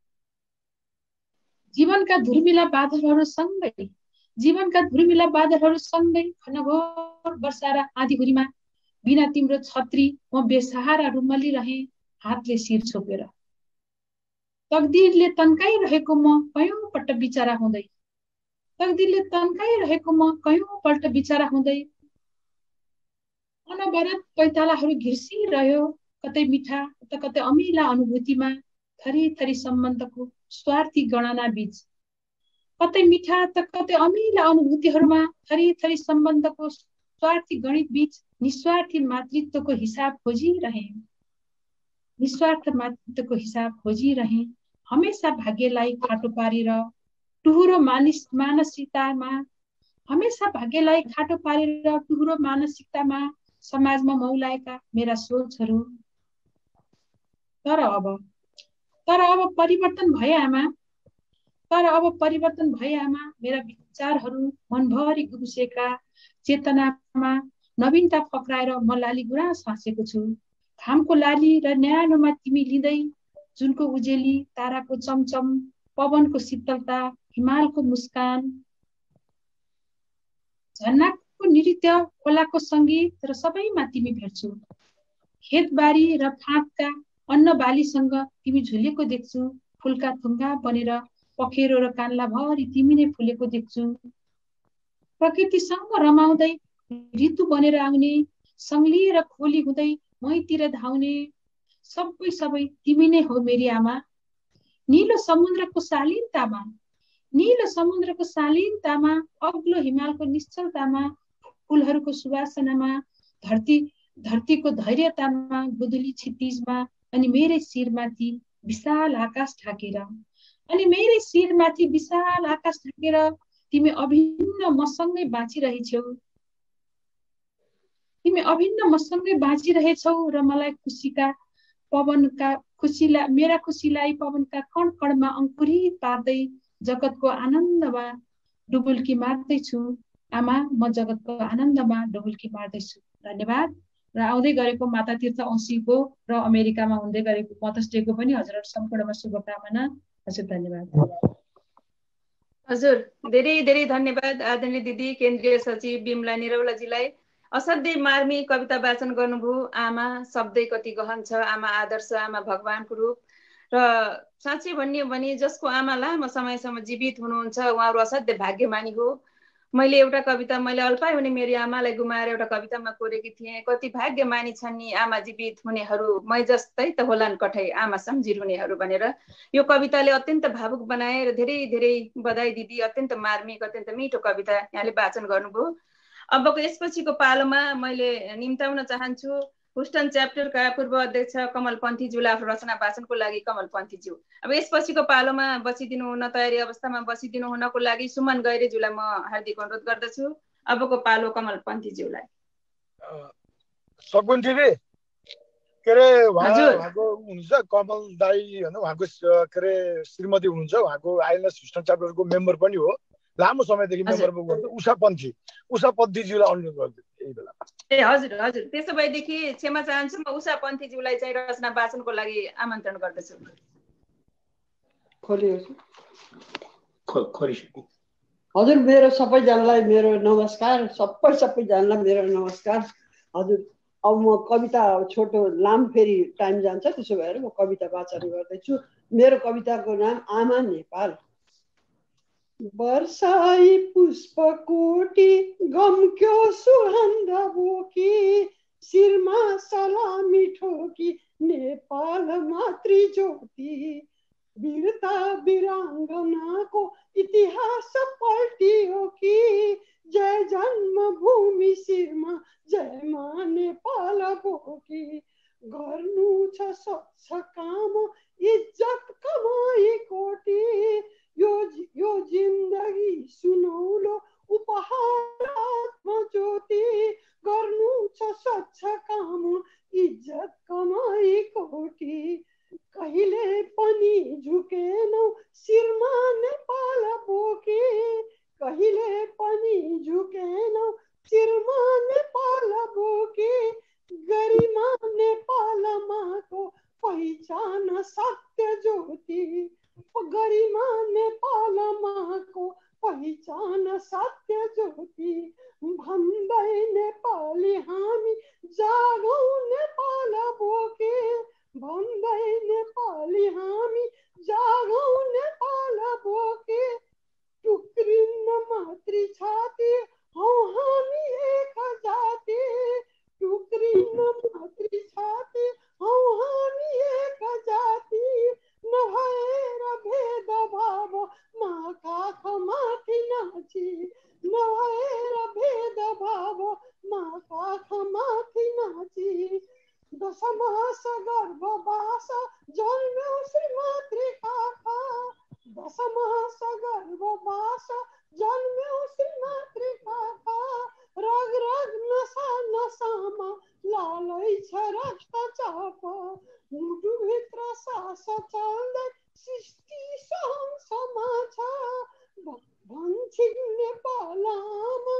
जीवनका धुर्मिला बादलहरू सँगै जीवनका धुर्मिला बादलहरू सँगै घनघोर वर्षा र आँधीहुरीमा बिना तिम्रो छत्री म बेसहारा रुमलिरहे हातले शिर छोपेर। तकदिरले तन्काइरहेको म कयौं पल्ट बिचारा हुँदै तकदिरले तन्काइरहेको म कयौं पल्ट बिचारा हुँदै अनवरत पैतालाहरू घिर्सिरह्यो कतै मिठा त कतै अमिला अनुभूतिमा थरी थरी सम्बन्धको स्वार्थी गणना बीच कतै मिठा त कतै अमिला अनुभूतिहरूमा थरी थरी सम्बन्धको स्वार्थी गणित बीच निस्वार्थी मातृत्वको हिसाब खोजिरहे निस्वार्थ मातृत्वको हिसाब खोजिरहे हमेशा भाग्यलाई खाटो पारेर टुहुरो मानिस मानसिकतामा हमेशा भाग्यलाई खाटो पारेर टुहुरो मानसिकतामा समाजमा मौलाएका मेरा सोचहरू। तर अब तर अब परिवर्तन भए आमा तर अब परिवर्तन भए आमा मेरा विचारहरू मनभरि घुसेका चेतनामा नवीनता फक्राएर म लाली गुराँस हाँसेको छु। घामको लाली र न्यानोमा तिमी लिँदै जुनको उजेली ताराको चमचम पवनको शीतलता हिमालको मुस्कान झन्नाको नृत्य खोलाको सङ्गीत र सबैमा तिमी भेट्छु। खेतबारी र फाँटका अन्न बालीसँग तिमी झुलेको देख्छु। फुलका थुङ्गा बनेर पखेरो र कान्ला भरि तिमी नै फुलेको देख्छु। प्रकृतिसँग रमाउँदै ऋतु बनेर आउने सङ्लिएर खोली हुँदै मैतिर धाउने सबै सबै तिमी नै हो मेरी आमा। नीलो समुद्रको शालीनतामा नीलो समुद्रको शालीनतामा अग्लो हिमालको निश्चलतामा फुलहरूको सुवासनामा धरती धरतीको धैर्यतामा गुदुली क्षितिजमा अनि मेरै शिरमाथि विशाल आकाश ढाकेर अनि मेरै शिरमाथि विशाल आकाश ढाकेर तिमी अभिन्न मसँगै बाँचिरहेछौ तिमी अभिन्न मसँगै बाँचिरहेछौ र मलाई खुसीका पवनका खुसीलाई मेरा खुसीलाई पवनका कण कणमा अङ्कुरित पार्दै जगतको आनन्दमा डुबुल्की मार्दैछु। आमा म जगतको आनन्दमा डुबुल्की मार्दैछु। धन्यवाद। र आउँदै गरेको माता तीर्थ औँसीको र अमेरिकामा हुँदै गरेको मदर्स डेको पनि हजुरहरू सम्पूर्णमा शुभकामना। हजुर धन्यवाद। हजुर धेरै धेरै धन्यवाद आदरणीय दिदी केन्द्रीय सचिव बिमला निरौलाजीलाई। असाध्यै मार्मिक कविता वाचन गर्नुभयो। आमा शब्दै कति गहन छ। आमा आदर्श, आमा भगवानको रूप। र साँच्चै भन्ने हो भने जसको आमा लामो समयसम्म जीवित हुनुहुन्छ उहाँहरू असाध्य भाग्यमानी हो। मैले एउटा कविता मैले अल्पाइ हुने मेरो आमालाई गुमाएर एउटा कवितामा कोरेकी थिएँ। कति भाग्यमानी छन् नि आमा जीवित हुनेहरू, मै जस्तै त होलान् कठै आमा सम्झिरुनेहरू भनेर यो कविताले अत्यन्त भावुक बनाए र धेरै धेरै बधाई दिदी। अत्यन्त मार्मिक अत्यन्त मिठो कविता यहाँले वाचन गर्नुभयो। अबको यसपछिको पालोमा मैले निम्ताउन चाहन्छु हुस्टन च्याप्टरका पूर्व अध्यक्ष कमल पन्थीज्यूलाई आफ्नो रचना वाचनको लागि। कमल पन्थीज्यू अब यसपछिको पालोमा बसिदिनु हुन तयारी अवस्थामा बसिदिनु हुनको लागि सुमन गैरेज्यूलाई म हार्दिक अनुरोध गर्दछु। अबको पालो कमल पन्थीज्यूलाई। सकुन दिदी के अरे उहाँको हुनुहुन्छ कमल दाई होइन, उहाँको के अरे श्रीमती हुनुहुन्छ, उहाँको आइएनएस हुस्टन च्याप्टरको मेम्बर पनि हो, लामो समयदेखि मेम्बर गर्छ। उषा पन्थी उषा पन्थीज्यूलाई अनुरोध गर्छु यही बेला। ए हजुर हजुर त्यसो भएदेखि क्षमा चाहन्छु, म उषा पन्थीज्यूलाई चाहिँ रचना वाचनको लागि आमन्त्रण गर्दछु। हजुर मेरो सबैजनालाई मेरो नमस्कार। सबै सबैजनालाई मेरो नमस्कार। हजुर अब म कविता छोटो लामो फेरि टाइम जान्छ, त्यसो भएर म कविता वाचन गर्दैछु। मेरो कविताको नाम आमा नेपाल। वर्षाई पुष्पकोटी गम्क्यो सुगन्ध बोकी, शिरमा सलामी ठोकी नेपाल मातृ ज्योति। वीरता वीराङ्गनाको इतिहास पल्टियो कि, जय जन्मभूमि शिरमा जय मा नेपाल बोकी। गर्नु छ स्वच्छ काम इज्जत कमाई कोटी, यो यो जिन्दगी सुनौलो उपहार आत्म ज्योति। गर्नु छ स्वच्छ काम इज्जत कमाई कोटी, कहिले पनि झुकेनौ शिरमा नेपाल बोकी। कहिले पनि झुकेनौ शिरमा नेपाल बोकी, गरिमा नेपाल माको पहिचान सत्य ज्योति। गरिमा नेपाल माको पहिचान सत्य ज्योति। भन्दै नेपाली हामी जागौँ नेपाल बोके, भन्दै नेपाली हामी जागौँ नेपाल बोके। टुक्रिन्न मातृ छाती हौ हामी एक जाति, टुक्रिन्न मातृ छाती हौ हामी एक जाति। नभएर भेदभाव मा काख माथि नाची, नभएर भेदभाव मा काख माथि नाची। दशमास गर्भवास जन्म्यौ श्रीमातृ काख, दशमास गर्भवास जन्म्यौ श्रीमातृ काख। रग रग नसा नसामा लालै छ रक्तचाप, मुटुभित्र सास चल्दै सृष्टि सहसमा छ। भन्छन् नेपाल आमा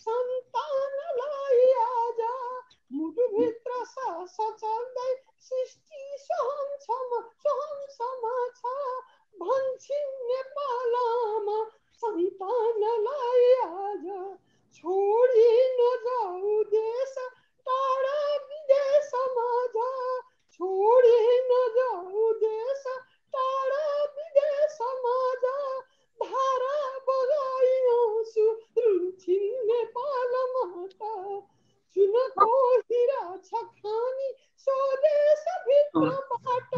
सन्तानलाई आज, मुटुभित्र सास चल्दै सृष्टि सहसमा सहसमा छ। भन्छन् नेपाल आमा सन्तानलाई आज, छोडी नजाऊ देश टाढा विदेशमा जा, छोडी नजाऊ देश टाढा विदेशमा जा। धारा बगाई आँसु रुन्छिन् नेपाल माता, सुनको हिरा छ खानी स्वदेश भित्रबाट।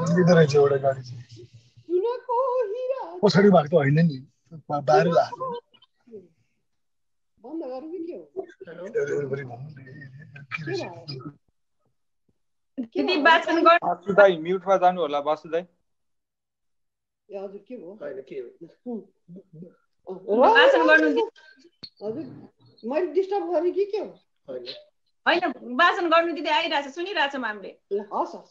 सुनको हिरा पछाडि भएको होइन नि, बाहिर बन्द गरौँ कि के दिदी वाचन गर्नु। वासुदाई म्युटमा जानु होला वासुदाई। ए हजुर के भयो? हैन के हो? वाचन गर्नु दि। हजुर मैले डिस्टर्ब गरेँ कि के हो? हैन हैन वाचन गर्नु दिदी, आइरहेछ सुनिरहेछौँ हामीले। हस् हस्।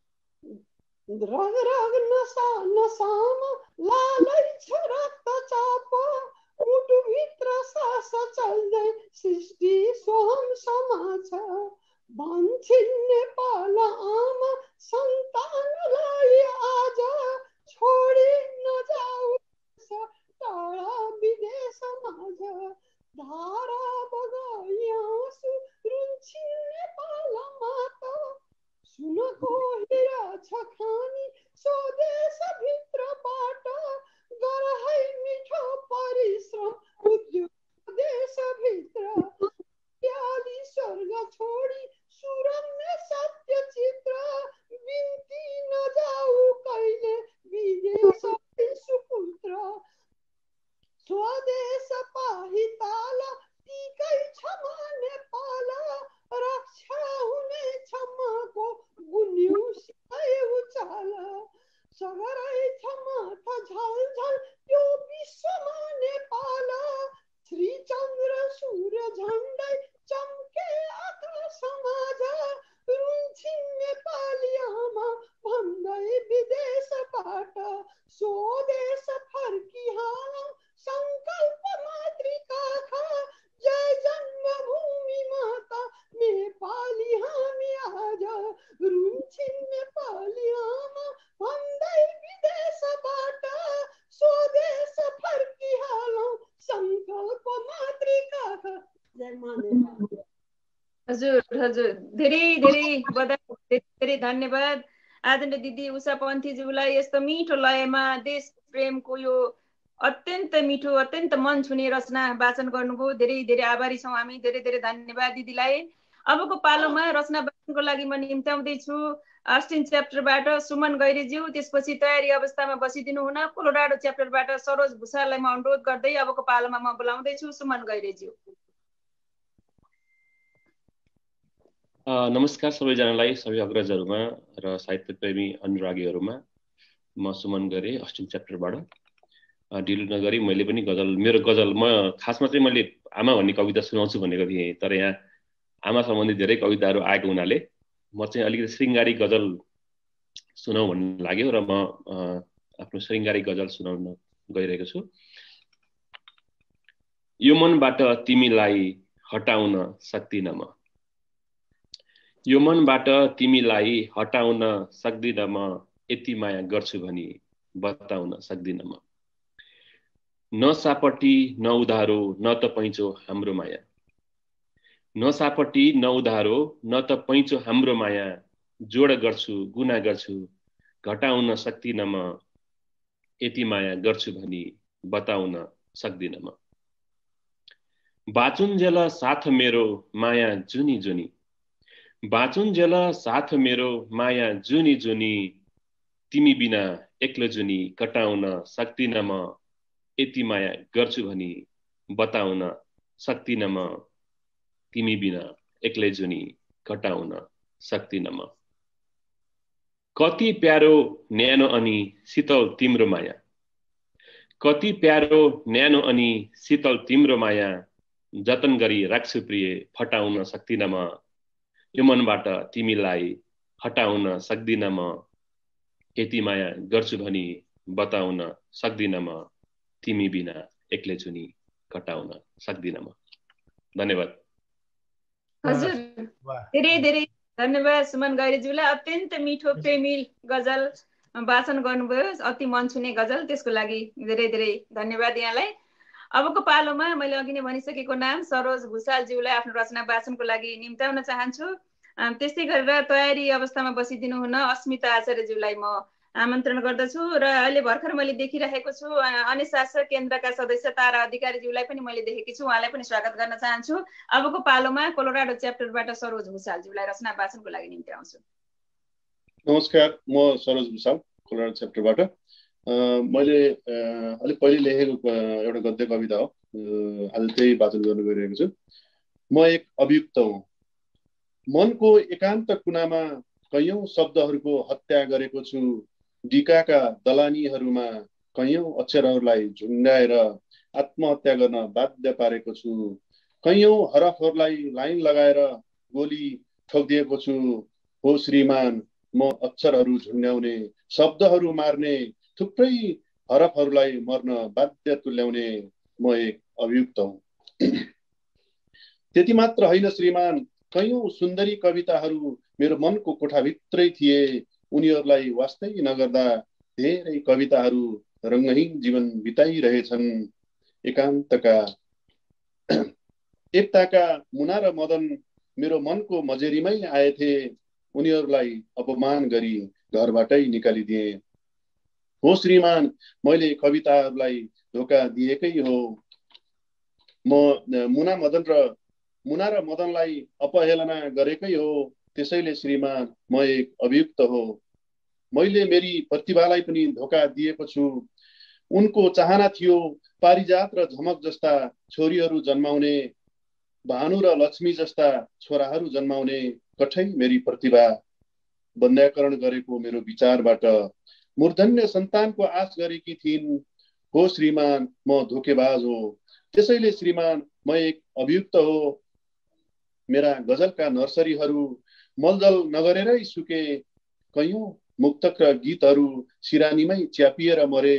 रग रग नसा नसामा लालै छ रक्तचाप, मुटुभित्र सास चल्दै सृष्टि सोहम समाछ। भन्छन् नेपाल आमा सन्तानलाई आज, छोडी नजाऊ टाढा विदेशमा जा। धारा बगाई आँसु रुन्छिन् नेपाल माता, सुनको हिरा छ खानी स्वदेश भित्रबाट। गर है मिठो परिश्रम उद्योग देशभित्र, प्याली स्वर्ग छोडी सुरम्य सत्य चित्र। बिन्ती नजाऊ कहिले विदेश सुपुत्र, स्वदेश पाहिताल टिकै छ नेपाल। रक्षा हुने क्षमाको गुन्यु सिकाइ उचाल, सगरै छ माथा झलझल त्यो विश्वमा नेपाल। श्री चन्द्र सूर्य झन्डै चम्के आकाशमा जा, रुन्छिन् नेपाली आमा भन्दै विदेशबाट। स्वदेश फर्किहालौँ सङ्कल्प मातृकाखा, जय जन्मभूमि माता नेपाली हामी आज। रुन्छिन् नेपाली आमा भन्दै विदेशबाट, स्वदेश फर्किहालौँ सङ्कल्प मातृकाखा, जय मा नेपाल। हजुर हजुर धेरै धेरै बधाई, धेरै धेरै धन्यवाद। आदरणीय दिदी उषा पन्थीज्यूलाई यस्तो मिठो लयमा देश प्रेमको यो अत्यन्त मिठो अत्यन्त मन छुने रचना वाचन गर्नुभयो। धेरै धेरै आभारी छौँ हामी। धेरै धेरै धन्यवाद दिदीलाई। अबको पालोमा रचना वाचनको लागि म निम्त्याउँदैछु अस्टिन च्याप्टरबाट सुमन गैरेज्यू, त्यसपछि तयारी अवस्थामा बसिदिनु हुन कोलोराडो च्याप्टरबाट सरोज भुषाललाई म अनुरोध गर्दै अबको पालोमा म बोलाउँदैछु सुमन गैरेज्यू। नमस्कार सबैजनालाई, सबै अग्रजहरूमा र साहित्य प्रेमी अनुरागीहरूमा। म सुमन गैरे अस्टिन च्याप्टरबाट। ढिलो नगरी मैले पनि गजल मेरो गजल म खासमा चाहिँ मैले आमा भन्ने कविता सुनाउँछु भनेको थिएँ, तर यहाँ आमा सम्बन्धी धेरै कविताहरू आएको हुनाले म चाहिँ अलिकति श्रृङ्गारी गजल सुनाउँ भन्ने लाग्यो र म आफ्नो श्रृङ्गारी गजल सुनाउन गइरहेको छु। यो मनबाट तिमीलाई हटाउन सक्दिनँ म, यो मनबाट तिमीलाई हटाउन सक्दिनँ म, यति माया गर्छु भनी बताउन सक्दिनँ म। न सापटी न उधारो न त पैँचो हाम्रो माया, न सापटी न उधारो न त पैँचो हाम्रो माया। जोड गर्छु गुना गर्छु घटाउन सक्दिनँ म, यति माया गर्छु भनी बताउन सक्दिनँ म। बाँचुन्जेल साथ मेरो माया जुनी जुनी, बाँचुन्जेल साथ मेरो माया जुनी जुनी। तिमी बिना एक्लो जुनी कटाउन सक्दिनँ म, यति माया गर्छु भनी बताउन सक्दिनँ म। तिमी बिना एक्लै जुनी कटाउन सक्दिनँ म। कति प्यारो न्यानो अनि शीतल तिम्रो माया, कति प्यारो न्यानो अनि शीतल तिम्रो माया। जतन गरी राख्छु प्रिय फटाउन सक्दिनँ म, यो मनबाट तिमीलाई हटाउन सक्दिनँ म। यति माया गर्छु भनी बताउन सक्दिनँ म, तिमी बिना एक्लै जुनी कटाउन सक्दिनँ म। धन्यवाद। हजुर धेरै धेरै धन्यवाद सुमन गैरेज्यूलाई। अत्यन्त मिठो प्रेमी गजल वाचन गर्नुभयो, अति मन छुने गजल, त्यसको लागि धेरै धेरै धन्यवाद यहाँलाई। अबको पालोमा मैले अघि नै भनिसकेको नाम सरोज भुषालज्यूलाई आफ्नो रचना वाचनको लागि निम्त्याउन चाहन्छु। त्यस्तै गरेर तयारी अवस्थामा बसिदिनु हुन अस्मिता आचार्यज्यूलाई म आमन्त्रण गर्दछु र अहिले भर्खर मैले देखिरहेको छु अनुशासन केन्द्रका सदस्य तारा अधिकारीज्यूलाई पनि मैले देखेकी छु, उहाँलाई पनि स्वागत गर्न चाहन्छु। अबको पालोमा कोलोराडो च्याप्टरबाट सरोज भुषालज्यूलाई रचना वाचनको लागि निम्त्याउँछु। नमस्कार, म सरोज भुषाल कोलोराडो च्याप्टरबाट। मैले अलिक पहिले लेखेको एउटा गद्य कविता हो, आज त्यही वाचन गर्न गइरहेको छु। म एक अभियुक्त हुँ, मनको एकान्त कुनामा कैयौं शब्दहरूको हत्या गरेको छु। डिकाका दलानीहरूमा कैयौं अक्षरहरूलाई झुन्डाएर आत्महत्या गर्न बाध्य पारेको छु। कैयौं हरफहरूलाई लाइन लगाएर गोली ठोकिदिएको छु। हो श्रीमान, म अक्षरहरू झुन्ड्याउने, शब्दहरू मार्ने, थुप्रै हरफहरूलाई मर्न बाध्य तुल्याउने म एक अभियुक्त हुँ। त्यति मात्र होइन श्रीमान, कैयौं सुन्दरी कविताहरू मेरो मनको कोठाभित्रै थिए। उनीहरूलाई वास्तै नगर्दा धेरै कविताहरू रङ्गहीन जीवन बिताइरहेछन्। एकान्तका एकताका मुना र मदन मेरो मनको मजेरीमै आएथे। उनीहरूलाई अपमान गरी घरबाटै निकालिदिए। हो श्रीमान, मैले कविताहरूलाई धोका दिएकै हो। म मुना मदन र मुना र मदनलाई अपहेलना गरेकै हो। त्यसैले श्रीमान, म एक अभियुक्त हो। मैले मेरी प्रतिभालाई पनि धोका दिएको छु। उनको चाहना थियो पारिजात र झमक जस्ता छोरीहरू जन्माउने, भानु र लक्ष्मी जस्ता छोराहरू जन्माउने। कठै मेरी प्रतिभा बन्ध्याकरण गरेको मेरो विचारबाट मूर्धन्य सन्तानको आश गरेकी थिइन्। हो श्रीमान, म धोकेबाज हो। त्यसैले श्रीमान, म एक अभियुक्त हो। मेरा गजलका नर्सरीहरू मलजल नगरेरै सुके। कैयौं मुक्तक र गीतहरू सिरानीमै च्यापिएर मरे।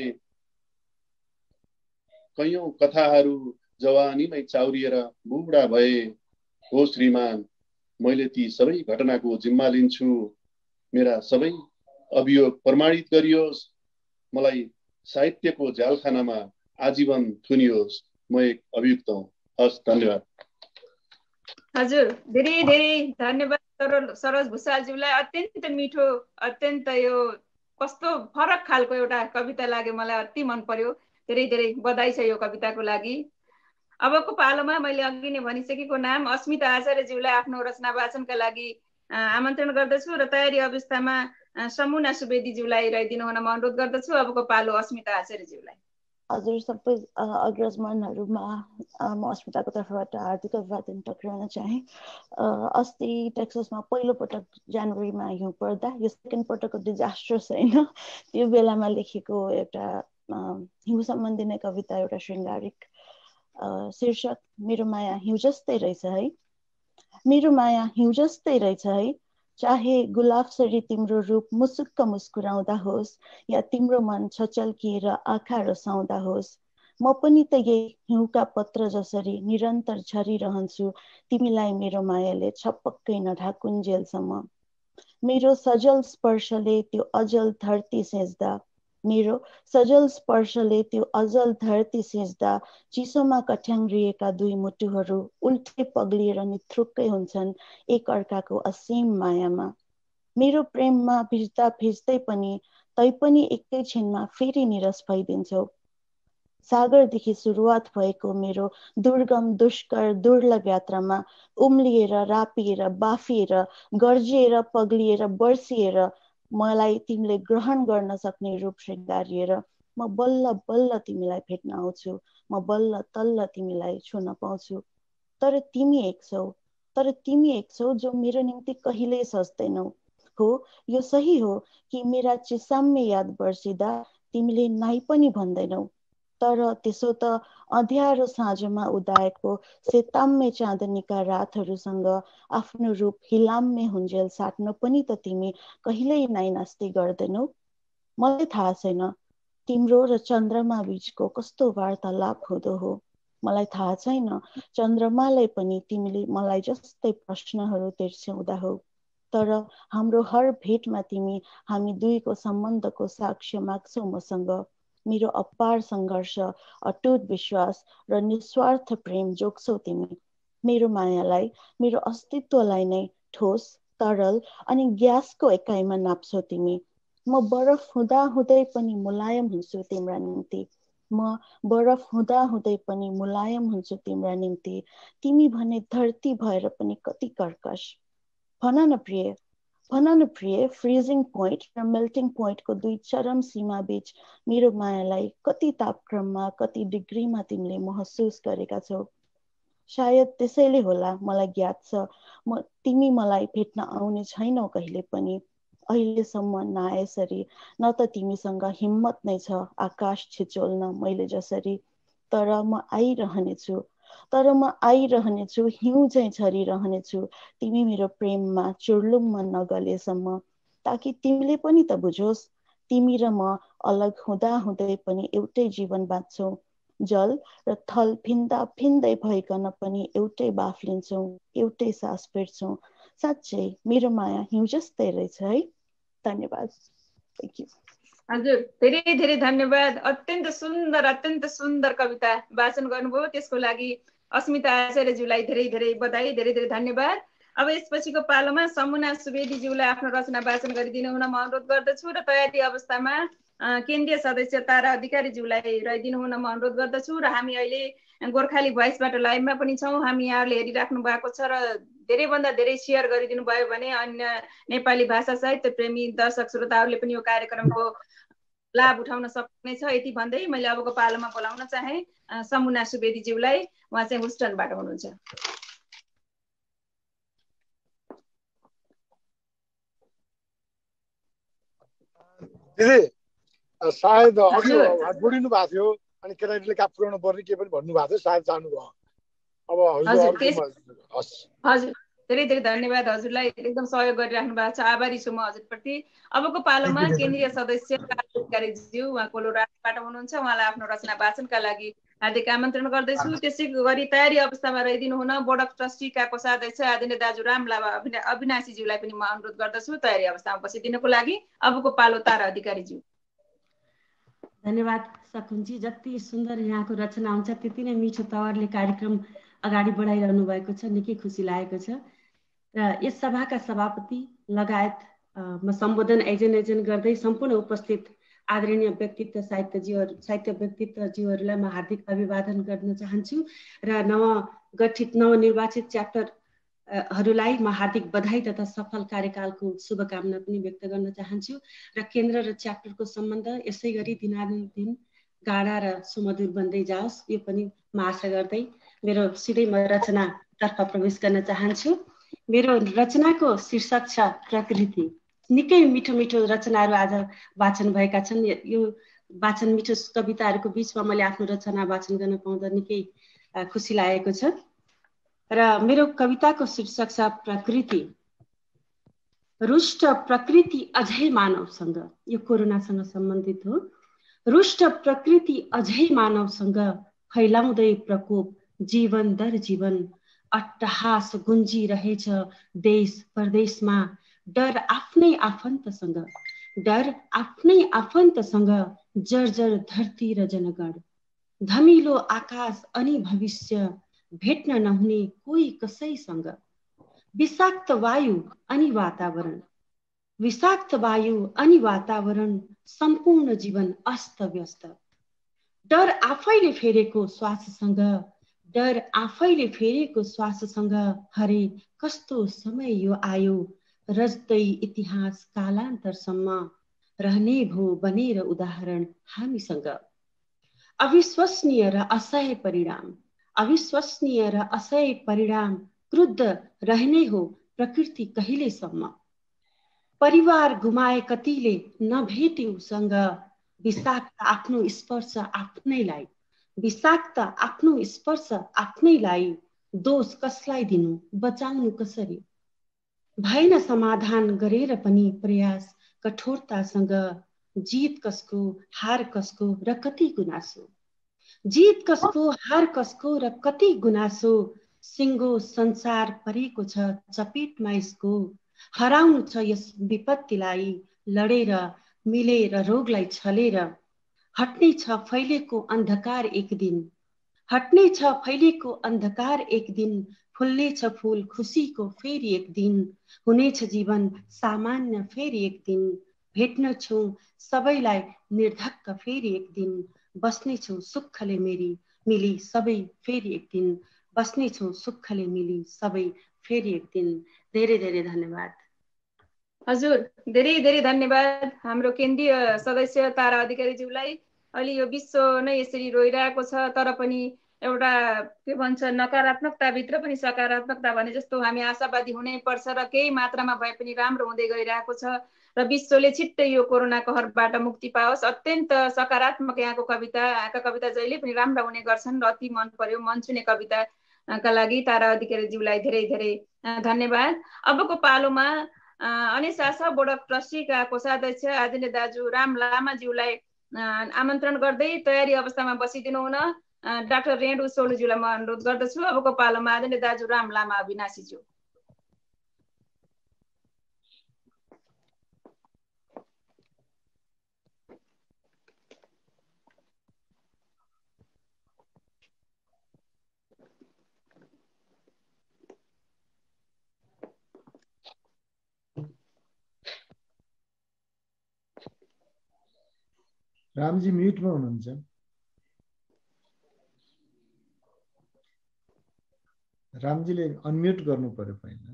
कैयौं कथाहरू जवानीमै चाउरिएर बुढा भए। हो श्रीमान, मैले ती सबै घटनाको जिम्मा लिन्छु। मेरा सबै अभियोग प्रमाणित गरियोस्। मलाई साहित्यको जालखानामा आजीवन थुनियोस्। म एक अभियुक्त हुँ। हस्, धन्यवाद। हजुर धेरै धेरै धन्यवाद सरोज भुषालज्यूलाई। अत्यन्त मिठो, अत्यन्त यो कस्तो फरक खालको एउटा कविता लाग्यो, मलाई अति मन पर्यो। धेरै धेरै बधाई छ यो कविताको लागि। अबको पालोमा मैले अघि नै भनिसकेको नाम अस्मिता आचार्यज्यूलाई आफ्नो रचना वाचनका लागि आमन्त्रण गर्दछु र तयारी अवस्थामा समुना सुवेदीज्यूलाई रहिदिनु हुन म अनुरोध गर्दछु। अबको पालो अस्मिता आचार्यज्यूलाई। हजुर सबै अग्रजमानहरूमा म अस्मिताको तर्फबाट हार्दिक अभिवादन टक्राउन चाहे। अस्ति टेक्ससमा पहिलो पटक जनवरीमा हिउँ पर्दा, यो सेकेन्ड पटकको डिजास्टर्स होइन, त्यो बेलामा लेखेको एउटा हिउँ सम्बन्धी नै कविता, एउटा श्रृङ्गारिक शीर्षक मेरो माया हिउँ जस्तै रहेछ है। मेरो माया हिउँ जस्तै रहेछ है, चाहे गुलाबसरी तिम्रो रूप मुसुक्क मुस्कुराउँदा होस् या तिम्रो मन छचल्किएर आँखा रसाउँदा होस्, म पनि त यही हिउँका पत्र जसरी निरन्तर झरिरहन्छु तिमीलाई मेरो मायाले छपक्कै नढाकुन्जेलसम्म। मेरो सजल स्पर्शले त्यो अजल धरती सेच्दा, मेरो सजल स्पर्शले त्यो अजल धरती सेच्दा चिसोमा कठ्याङ्ग्रिएका दुई मुटुहरू उल्टे पग्लिएर निथ्रुक्कै हुन्छन् एक अर्काको असीम मायामा। मेरो प्रेममा भिज्दा भिज्दै पनि तै पनि एकैछिनमा फेरि निरस भइदिन्छौ। सागरदेखि सुरुवात भएको मेरो दुर्गम दुष्कर दुर्लभ यात्रामा उम्लिएर रापिएर बाफिएर गर्जिएर पग्लिएर बर्सिएर मलाई तिमीले ग्रहण गर्न सक्ने रूप श्रृङ्गारिएर म बल्ल बल्ल तिमीलाई भेट्न आउँछु, म बल्ल तल्ल तिमीलाई छुन पाउँछु। तर तिमी एक छौ, तर तिमी एक छौ जो मेरो निम्ति कहिल्यै सज्दैनौ। हो यो सही हो कि मेरा चिसाम्मे याद बर्सिँदा तिमीले नाइ पनि भन्दैनौ, तर त्यसो त अँध्यारो साँझमा उदाएको सेताम्मे चाँदनीका रातहरूसँग आफ्नो रूप हिलाम्मे हुन्जेल साट्न पनि त तिमी कहिल्यै नाइ नास्ति गर्दैनौ। मलाई थाहा छैन तिम्रो र चन्द्रमा बीचको कस्तो वार्तालाप हुँदो हो। मलाई थाहा छैन चन्द्रमालाई पनि तिमीले मलाई जस्तै प्रश्नहरू तिर्स्याउँदा हो। तर हाम्रो हर भेटमा तिमी हामी दुईको सम्बन्धको साक्ष्य माग्छौ मसँग। मेरो अपार सङ्घर्ष, अटुट विश्वास र निस्वार्थ प्रेम जोग्छौ तिमी। मेरो मायालाई, मेरो अस्तित्वलाई नै ठोस, तरल अनि ग्यासको एकाइमा नाप्छौ तिमी। म बरफ हुँदा हुँदै पनि मुलायम हुन्छु तिम्रा निम्ति। म बरफ हुँदा हुँदै पनि मुलायम हुन्छु तिम्रा निम्ति। तिमी भने धरती भएर पनि कति कर्कश। भन न प्रिय, भन न प्रिय, फ्रिजिङ पोइन्ट र मेल्टिङ पोइन्टको दुई चरम सीमा बीच मेरो मायालाई कति तापक्रममा कति डिग्रीमा तिमीले महसुस गरेका छौ। सायद त्यसैले होला मलाई ज्ञात छ म तिमी मलाई भेट्न आउने छैनौ कहिले पनि। अहिलेसम्म नआएसरी न त तिमीसँग हिम्मत नै छ आकाश छिचोल्न मैले जसरी। तर म आइरहनेछु, तर म आइरहनेछु, हिउँ चाहिँ झरिरहनेछु तिमी मेरो प्रेममा चुर्लुम्म नगलेसम्म, ताकि तिमीले पनि त बुझोस् तिमी र म अलग हुँदा हुँदै पनि एउटै जीवन बाँच्छौँ। जल र थल भिन्दा भिन्दै भइकन पनि एउटै बाफ लिन्छौँ, एउटै सास फेर्छौँ। साँच्चै मेरो माया हिउँ जस्तै रहेछ है। धन्यवाद। Thank you. हजुर धेरै धेरै धन्यवाद। अत्यन्त सुन्दर अत्यन्त सुन्दर कविता वाचन गर्नुभयो, त्यसको लागि अस्मिता आचार्यज्यूलाई धेरै धेरै बधाई, धेरै धेरै धन्यवाद। अब यसपछिको पालोमा समुना सुवेदीज्यूलाई आफ्नो रचना वाचन गरिदिनु हुन म अनुरोध गर्दछु र तयारी अवस्थामा केन्द्रीय सदस्य तारा अधिकारीज्यूलाई रहिदिनु हुन म अनुरोध गर्दछु। र हामी अहिले गोर्खाली भोइसबाट लाइभमा पनि छौँ। हामी यहाँहरूले हेरिराख्नु भएको छ र धेरैभन्दा धेरै सेयर गरिदिनु भयो भने अन्य नेपाली भाषा साहित्य प्रेमी दर्शक श्रोताहरूले पनि यो कार्यक्रमको लाभ उठाउन सक्नेछ। यति भन्दै मैले अबको पालोमा बोलाउन चाहे समुना सुवेदीज्यूलाई। उहाँ चाहिँ हुस्टनबाट हुनुहुन्छ। दिदी सायद अघि जोडिनु भएको थियो अनि केटाकेटीले काम पुर्याउनु पर्ने के पनि भन्नुभएको थियो, सायद जानुभयो। अब हजुर धेरै धेरै धन्यवाद हजुरलाई, एकदम सहयोग गरिराख्नु भएको छ, आभारी छु म हजुरप्रति। अबको पालोमा केन्द्रीय सदस्य अधिकारीज्यू उहाँ कोलोराडोबाट हुनुहुन्छ, उहाँलाई आफ्नो रचना वाचनका लागि हार्दिक आमन्त्रण गर्दैछु। त्यसै गरी तयारी अवस्थामा रहिदिनु हुन बोर्ड अफ ट्रस्टीका कोषाध्यक्ष आदरणीय दाजु राम लामा अविनाशीज्यूलाई पनि म अनुरोध गर्दछु तयारी अवस्थामा बसिदिनको लागि। अबको पालो तारा अधिकारीज्यू। धन्यवाद सकुनजी। जति सुन्दर यहाँको रचना हुन्छ त्यति नै मिठो तवरले कार्यक्रम अगाडि बढाइरहनु भएको छ, निकै खुसी लागेको छ। र यस सभाका सभापति लगायत म सम्बोधन एजेन्ट एजेन्ट गर्दै सम्पूर्ण उपस्थित आदरणीय व्यक्तित्व साहित्यजीहरू साहित्य व्यक्तित्वजीहरूलाई म हार्दिक अभिवादन गर्न चाहन्छु र नवगठित नवनिर्वाचित च्याप्टरहरूलाई म हार्दिक बधाई तथा सफल कार्यकालको शुभकामना पनि व्यक्त गर्न चाहन्छु र केन्द्र र च्याप्टरको सम्बन्ध यसै गरी दिनानुदिन गाढा र सुमधुर बन्दै जाओस्, यो पनि म आशा गर्दै मेरो सिधै म रचनातर्फ प्रवेश गर्न चाहन्छु। मेरो रचनाको शीर्षक छ प्रकृति। निकै मिठो मिठो रचनाहरू आज वाचन भएका छन्। यो वाचन मिठो कविताहरूको बिचमा मैले आफ्नो रचना वाचन गर्न पाउँदा निकै खुसी लागेको छ र मेरो कविताको शीर्षक छ प्रकृति। रुष्ट प्रकृति अझै मानवसँग, यो कोरोनासँग सम्बन्धित हो। रुष्ट प्रकृति अझै मानवसँग फैलाउँदै प्रकोप जीवन दर जीवन, अट्टहास गुन्जिरहेछ देश परदेशमा। डर आफ्नै आफन्तसँग, डर आफ्नै आफन्तसँग जर्जर धरती र जनगण। धमिलो आकाश अनि भविष्य भेट्न नहुने कोही कसैसँग। विषाक्त वायु अनि वातावरण, विषाक्त वायु अनि वातावरण, सम्पूर्ण जीवन अस्त व्यस्त। डर आफैले फेरेको श्वाससँग, डर आफैले फेरेको श्वाससँग। हरे कस्तो समय यो आयो, रज्दै इतिहास कालान्तरसम्म रहने भो बनेर उदाहरण हामीसँग। अविश्वसनीय र असह्य परिणाम, अविश्वसनीय र असह्य परिणाम, क्रुद्ध रहने हो प्रकृति कहिलेसम्म। परिवार गुमाए कतिले नभेटे उसँग, विषाक्त आफ्नो स्पर्श आफ्नैलाई, विषाक्त आफ्नो स्पर्श आफ्नैलाई। दोष कसलाई दिनु, बचाउनु कसरी। भएन समाधान गरेर पनि प्रयास कठोरतासँग। जित कसको हार कसको र कति गुनासो, जित कसको हार कसको र कति गुनासो। सिङ्गो संसार परेको छ चपेटमा यसको। हराउनु छ यस विपत्तिलाई लडेर, मिलेर रोगलाई छलेर। हट्ने छ फैलेको अन्धकार एक दिन, हट्ने छ फैलेको अन्धकार एक दिन। फुल्ने छ फूल खुसीको फेरि एक दिन, हुनेछ जीवन सामान्य फेरि एक दिन। भेट्न छौँ सबैलाई निर्धक्क फेरि एक दिन, बस्ने छौँ सुखले मेरी मिली सबै फेरि एक दिन, बस्ने छौँ सुखले मिली सबै फेरि एक दिन। धेरै धेरै धन्यवाद। हजुर, धेरै धेरै धन्यवाद हाम्रो केन्द्रीय सदस्य तारा अधिकारीज्यूलाई। अहिले यो विश्व नै यसरी रोइरहेको छ, तर पनि एउटा के भन्छ नकारात्मकताभित्र पनि सकारात्मकता भने जस्तो हामी आशावादी हुनै पर्छ र केही मात्रामा भए पनि राम्रो हुँदै गइरहेको छ र विश्वले छिट्टै यो कोरोना कहरबाट मुक्ति पाओस्। अत्यन्त सकारात्मक यहाँको कविता, यहाँका कविता जहिले पनि राम्रा हुने गर्छन् र अति मन पर्यो। मन छुने कविताका लागि तारा अधिकारीज्यूलाई धेरै धेरै धन्यवाद। अबको पालोमा अनेसासा बोर्ड अफ ट्रस्टीका कोषाध्यक्ष आदरणीय दाजु राम लामाज्यूलाई आमन्त्रण गर्दै तयारी अवस्थामा बसिदिनु हुन डाक्टर रेणु सोलुज्यूलाई म अनुरोध गर्दछु। अबको पालोमा आदरणीय दाजु राम लामा अविनाशीज्यू। रामजी म्युटमा हुनुहुन्छ। रामजीले अनम्युट गर्नु पर्यो पहिला।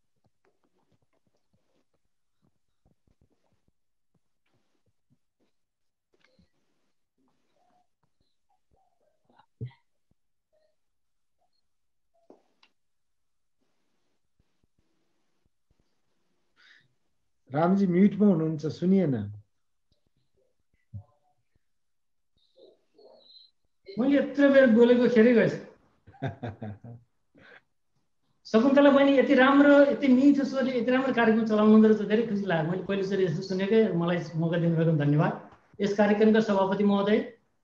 रामजी म्युटमा हुनुहुन्छ, सुनिएन। मैले यत्रो बेर बोलेको खेरै गएछ। शकुन्तला बहिनी यति राम्रो, यति मिठो स्वरले यति राम्रो कार्यक्रम चलाउनु हुँदो रहेछ, धेरै खुसी लाग्यो। मैले पहिलोचोटि यस्तो सुनेकै, मलाई मौका दिनुभएको धन्यवाद। यस कार्यक्रमका सभापति महोदय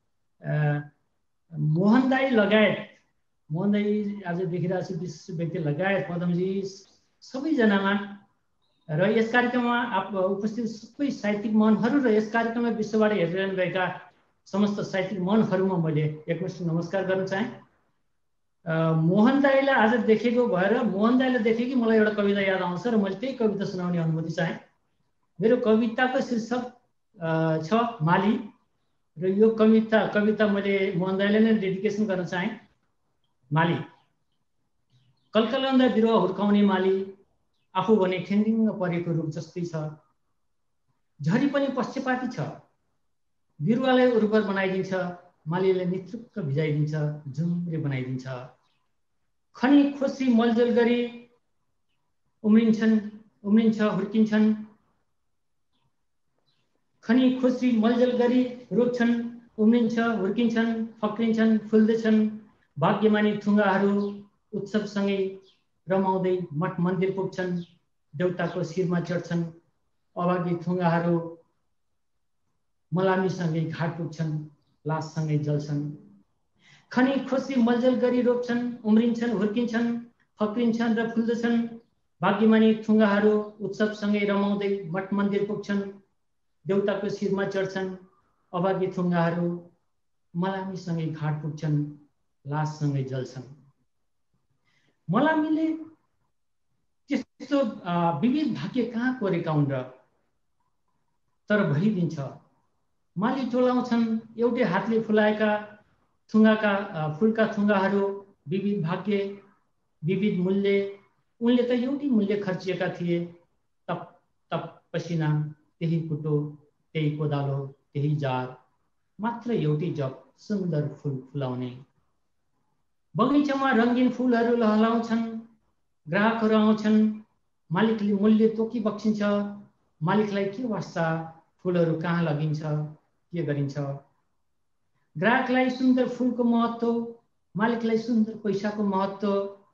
मोहन दाई लगायत, मोहन दाई आज देखिरहेको छु विशेष व्यक्ति लगायत पदमजी सबैजनामा र यस कार्यक्रममा आप उपस्थित सबै साहित्यिक मनहरू र यस कार्यक्रममा विश्वबाट हेरिरहनु भएका समस्त साहित्यिक मनहरूमा मैले एकमुष्ट नमस्कार गर्न चाहेँ। मोहन दाईलाई आज देखेको भएर मोहन दाईलाई देखेँ कि मलाई एउटा कविता याद आउँछ र मैले त्यही कविता सुनाउने अनुमति चाहेँ। मेरो कविताको शीर्षक छ माली र यो कविता कविता मैले मोहन दाईलाई नै डेडिकेसन गर्न चाहेँ। माली। कलकलाउँदा बिरुवा हुर्काउने माली, आफू भने ठेङ्गिङ्ग परेको रुख जस्तै छ। झरी पनि पक्षपाती छ, बिरुवालाई उर्वर बनाइदिन्छ, मालीलाई निचुक्क भिजाइदिन्छ, जुम्रे बनाइदिन्छ। खनी खोसी मलजल गरी उम्रिन्छन् उम्रिन्छ हुर्किन्छन्, खनी खोसी मलजल गरी रोप्छन्, उम्रिन्छ हुर्किन्छन्, फक्रिन्छन् फुल्दैछन्। भाग्यमानी थुङ्गाहरू उत्सवसँगै रमाउँदै मठ मन्दिर पुग्छन्, देउताको शिरमा चढ्छन्। अभागी थुङ्गाहरू मलामीसँगै घाट पुग्छन्, लाससँगै जल्छन्। खनी खोसी मलजल गरी रोप्छन्, उम्रिन्छन् हुर्किन्छन्, फक्रिन्छन् र फुल्दछन्। भाग्यमानी थुङ्गाहरू उत्सवसँगै रमाउँदै मठ मन्दिर पुग्छन्, देउताको शिरमा चढ्छन्। अभागी थुङ्गाहरू मलामीसँगै घाट पुग्छन्, लाससँगै जल्छन्। मलामीले त्यस्तो विविध भाग्य कहाँ कोरेका हुन् र, तर भइदिन्छ। माली टोलाउँछन् एउटै हातले फुलाएका थुङ्गाका फुलका थुङ्गाहरू, विविध भाग्य विविध मूल्य। उनले त एउटै मूल्य खर्चिएका थिए। तप तप पसिना, त्यही कुटो, त्यही कोदालो, त्यही जार, मात्र एउटै जप सुन्दर फुल फुलाउने। बगैँचामा रङ्गीन फुलहरू लहलाउँछन्, ग्राहकहरू आउँछन्, मालिकले मूल्य तोकी बक्सिन्छ। मालिकलाई के वास्ता फुलहरू कहाँ लगिन्छ, के गरिन्छ। ग्राहकलाई सुन्दर फुलको महत्त्व, मालिकलाई सुन्दर पैसाको महत्त्व।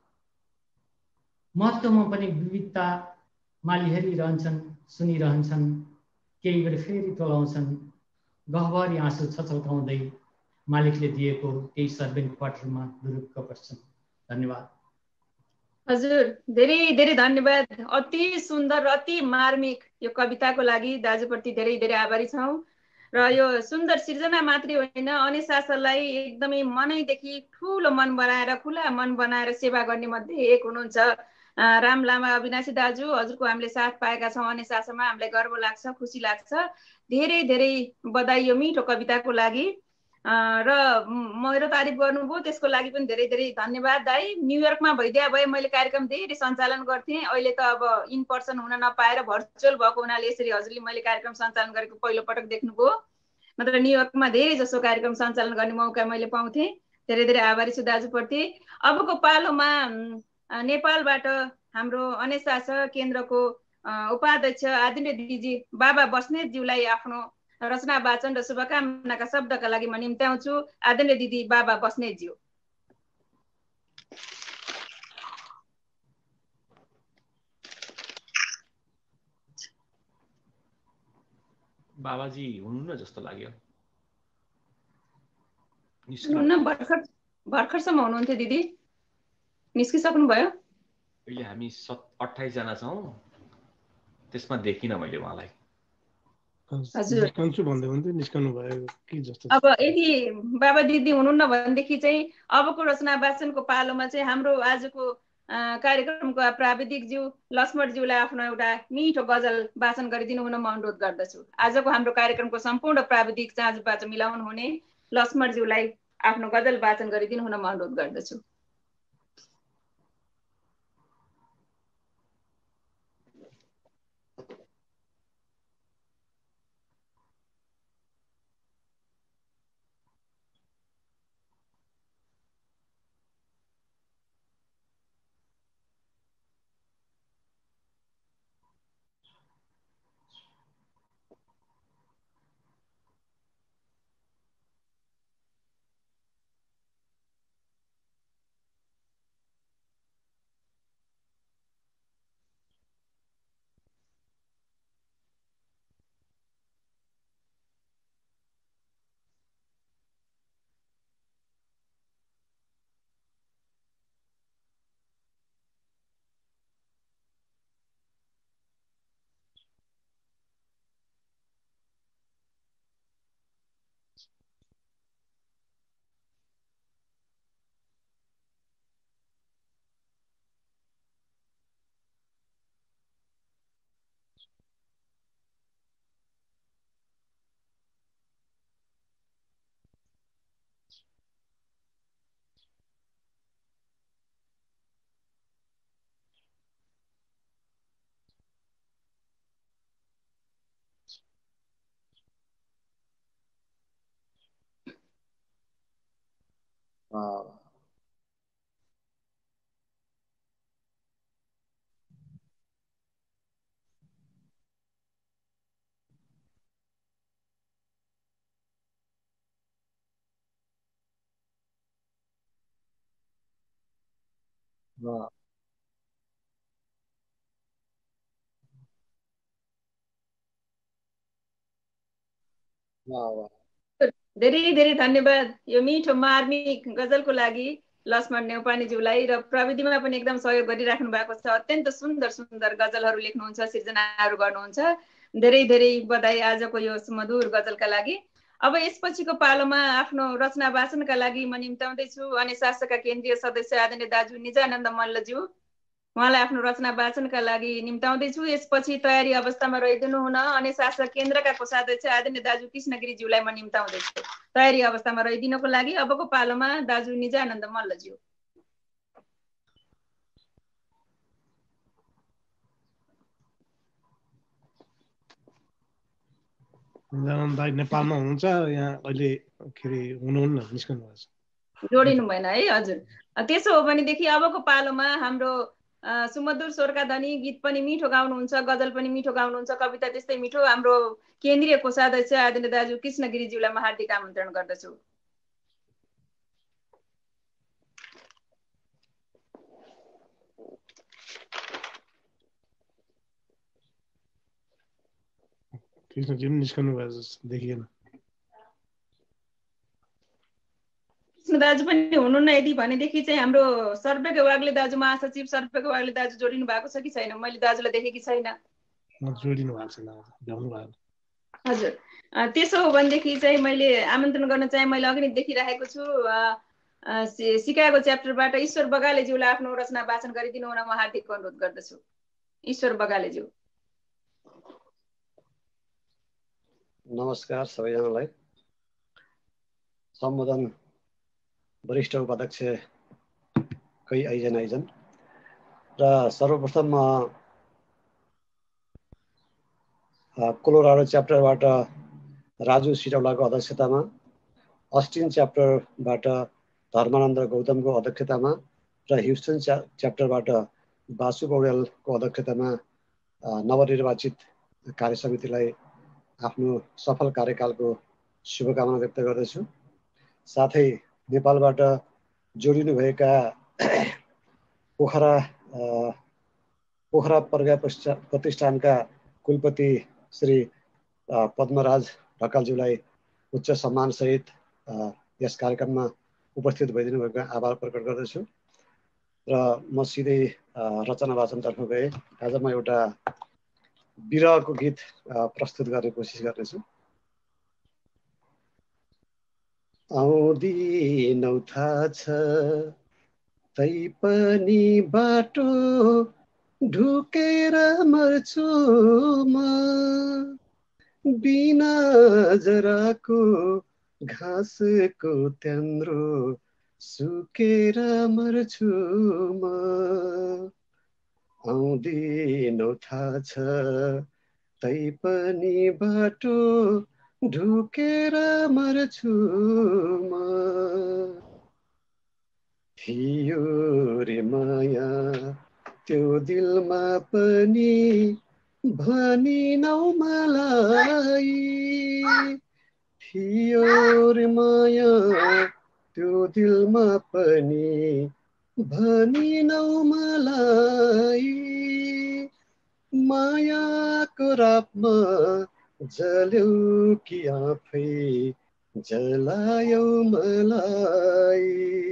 महत्त्वमा पनि विविधता। माली हेरिरहन्छन्, सुनिरहन्छन्, केही बेर फेरि टोलाउँछन्, गहभरि आँसु छचल्काउँदै मालिकले दिएको केही सर्भेन्ट क्वार्टरमा दुरुक्क पर्छन्। धन्यवाद। हजुर, धेरै धेरै धन्यवाद। अति सुन्दर, अति मार्मिक यो कविताको लागि दाजुप्रति धेरै धेरै आभारी छौँ। र यो सुन्दर सिर्जना मात्रै होइन, अनिशा सरलाई एकदमै मनैदेखि ठुलो मन बनाएर, खुला मन बनाएर सेवा गर्ने मध्ये एक हुनुहुन्छ राम लामा अविनाशी दाजु। हजुरको हामीले साथ पाएका छौँ अनिशा शर्मा, हामीलाई गर्व लाग्छ, खुसी लाग्छ। धेरै धेरै बधाई यो मिठो कविताको लागि। र मेरो तारिफ गर्नुभयो, त्यसको लागि पनि धेरै धेरै धन्यवाद दाई। न्युयोर्कमा भइदिया भए मैले कार्यक्रम धेरै सञ्चालन गर्थेँ। अहिले त अब इन पर्सन हुन नपाएर भर्चुअल भएको हुनाले यसरी हजुरले मैले कार्यक्रम सञ्चालन गरेको पहिलो पटक देख्नुभयो। नत्र न्युयोर्कमा धेरै जसो कार्यक्रम सञ्चालन गर्ने मौका मैले पाउँथेँ। धेरै धेरै आभारी छु दाजुप्रति। अबको पालोमा नेपालबाट हाम्रो अनिशा छ केन्द्रको उपाध्यक्ष आदरणीय दिदी बाबा बस्नेतज्यूलाई आफ्नो रचना वाचन र शुभकामनाका शब्दका लागि म निम्त्याउँछु। आदरणीय दिदी बाबा बस्नेतज्यू। बाबाजी हुनुहुन्न जस्तो लाग्यो। भर्खर भर्खरसम्म हुनुहुन्थ्यो दिदी, निस्किसक्नु भयो। अहिले हामी अट्ठाइस जना छौँ, त्यसमा देखिनँ मैले उहाँलाई। निस्कन्छु भन्दै हुन्थ्यो, निस्कनु भयो कि जस्तो। अब यदि बाबा दिदी हुनुहुन्न भनेदेखि चाहिँ अबको रचना वाचनको पालोमा चाहिँ हाम्रो आजको कार्यक्रमको प्राविधिकज्यू लक्ष्मणज्यूलाई आफ्नो एउटा मिठो गजल वाचन गरिदिनु हुन म अनुरोध गर्दछु। आजको हाम्रो कार्यक्रमको सम्पूर्ण प्राविधिक चाँजोपाँचो मिलाउनु हुने लक्ष्मणज्यूलाई आफ्नो गजल वाचन गरिदिनु हुन म अनुरोध गर्दछु। धेरै धेरै धन्यवाद यो मिठो मार्मिक गजलको लागि लक्ष्मण नेउपानेज्यूलाई, र प्रविधिमा पनि एकदम सहयोग गरिराख्नु भएको छ। अत्यन्त सुन्दर सुन्दर गजलहरू लेख्नुहुन्छ, सिर्जनाहरू गर्नुहुन्छ। धेरै धेरै बधाई आजको यो सुमधुर गजलका लागि। अब यसपछिको पालोमा आफ्नो रचना वाचनका लागि म निम्ताउँदैछु अनि शासकका केन्द्रीय सदस्य आदरणीय दाजु निजानन्द मल्लज्यू, उहाँलाई आफ्नो रचना वाचनका लागि निम्ताउँदैछु। यसपछि तयारी अवस्थामा रहिदिनु हुन अनि शासक केन्द्रका कोषाध्यक्ष आदरणीय दाजु कृष्णगिरीज्यूलाई म निम्ताउँदैछु तयारी अवस्थामा रहिदिनको लागि। अबको पालोमा दाजु निजानन्द मल्लज्यू। निजानन्द दाइ नेपालमा हुनुहुन्छ, यहाँ अहिले के अरे हुनुहुन्न, निस्कनु भएको छ। जोडिनु भएन है? हजुर, त्यसो हो भनेदेखि अबको पालोमा हाम्रो सुमधुर स्वरका धनी, गीत पनि मिठो गाउनुहुन्छ, गजल पनि मिठो गाउनुहुन्छ, कविता त्यस्तै मिठो, हाम्रो केन्द्रीय कोषाध्यक्ष आदरणीय दाजु कृष्णगिरीज्यूलाई म हार्दिक आमन्त्रण गर्दछु। कृष्णजी पनि निस्कनु भएको देखिएन। कृष्ण दाजु पनि हुनुहुन्न, यदि भनेदेखि चाहिँ हाम्रो सर्वेक वाग्ले दाजु, महासचिव सर्वेक वाग्ले दाजु जोडिनु भएको छ कि छैन? मैले दाजुलाई देखेकी छैन। जोडिनु भएको छैन, भ्याउनु भएको। हजुर, त्यसो हो भनेदेखि चाहिँ मैले आमन्त्रण गर्न चाहिँ मैले अघि नै देखिरहेको छु सिकागो च्याप्टरबाट ईश्वर बगालेज्यूलाई आफ्नो रचना वाचन गरिदिनु हुन म हार्दिक अनुरोध गर्दछु। ईश्वर बगालेज्यू। नमस्कार सबैजनालाई। सम्बोधन वरिष्ठ उपाध्यक्ष कै आइजन आइजन र सर्वप्रथम कोलोराडो च्याप्टरबाट राजु सिटौलाको अध्यक्षतामा, अस्टिन च्याप्टरबाट धर्मानन्द गौतमको अध्यक्षतामा र ह्युस्टन च्या च्याप्टरबाट बासु पौडेलको अध्यक्षतामा नवनिर्वाचित कार्य समितिलाई आफ्नो सफल कार्यकालको शुभकामना व्यक्त गर्दछु। साथै नेपालबाट जोडिनुभएका पोखरा पोखरा प्रज्ञा प्रतिष्ठानका कुलपति श्री पद्मराज ढकालज्यूलाई उच्च सम्मानसहित यस कार्यक्रममा उपस्थित भइदिनु भएको आभार प्रकट गर्दछु। र म सिधै रचना वाचनतर्फ गए। आज म एउटा विरहको गीत प्रस्तुत गर्ने कोसिस गर्नेछु। आउँदिनौ थाहा छ तै पनि बाटो ढुकेर मर्छु म, बिना जराको घाँसको त्यान्द्रो सुकेर मर्छु म। आउँदिनौ थाहा छ तै पनि बाटो ढुकेर मर्छु म। थियो रे माया त्यो दिलमा पनि भनिनौ मलाई, थियो रे माया त्यो दिलमा पनि भनिनौ मलाई। मायाको रापमा जल्यौ कि आफै जलायौ मलाई।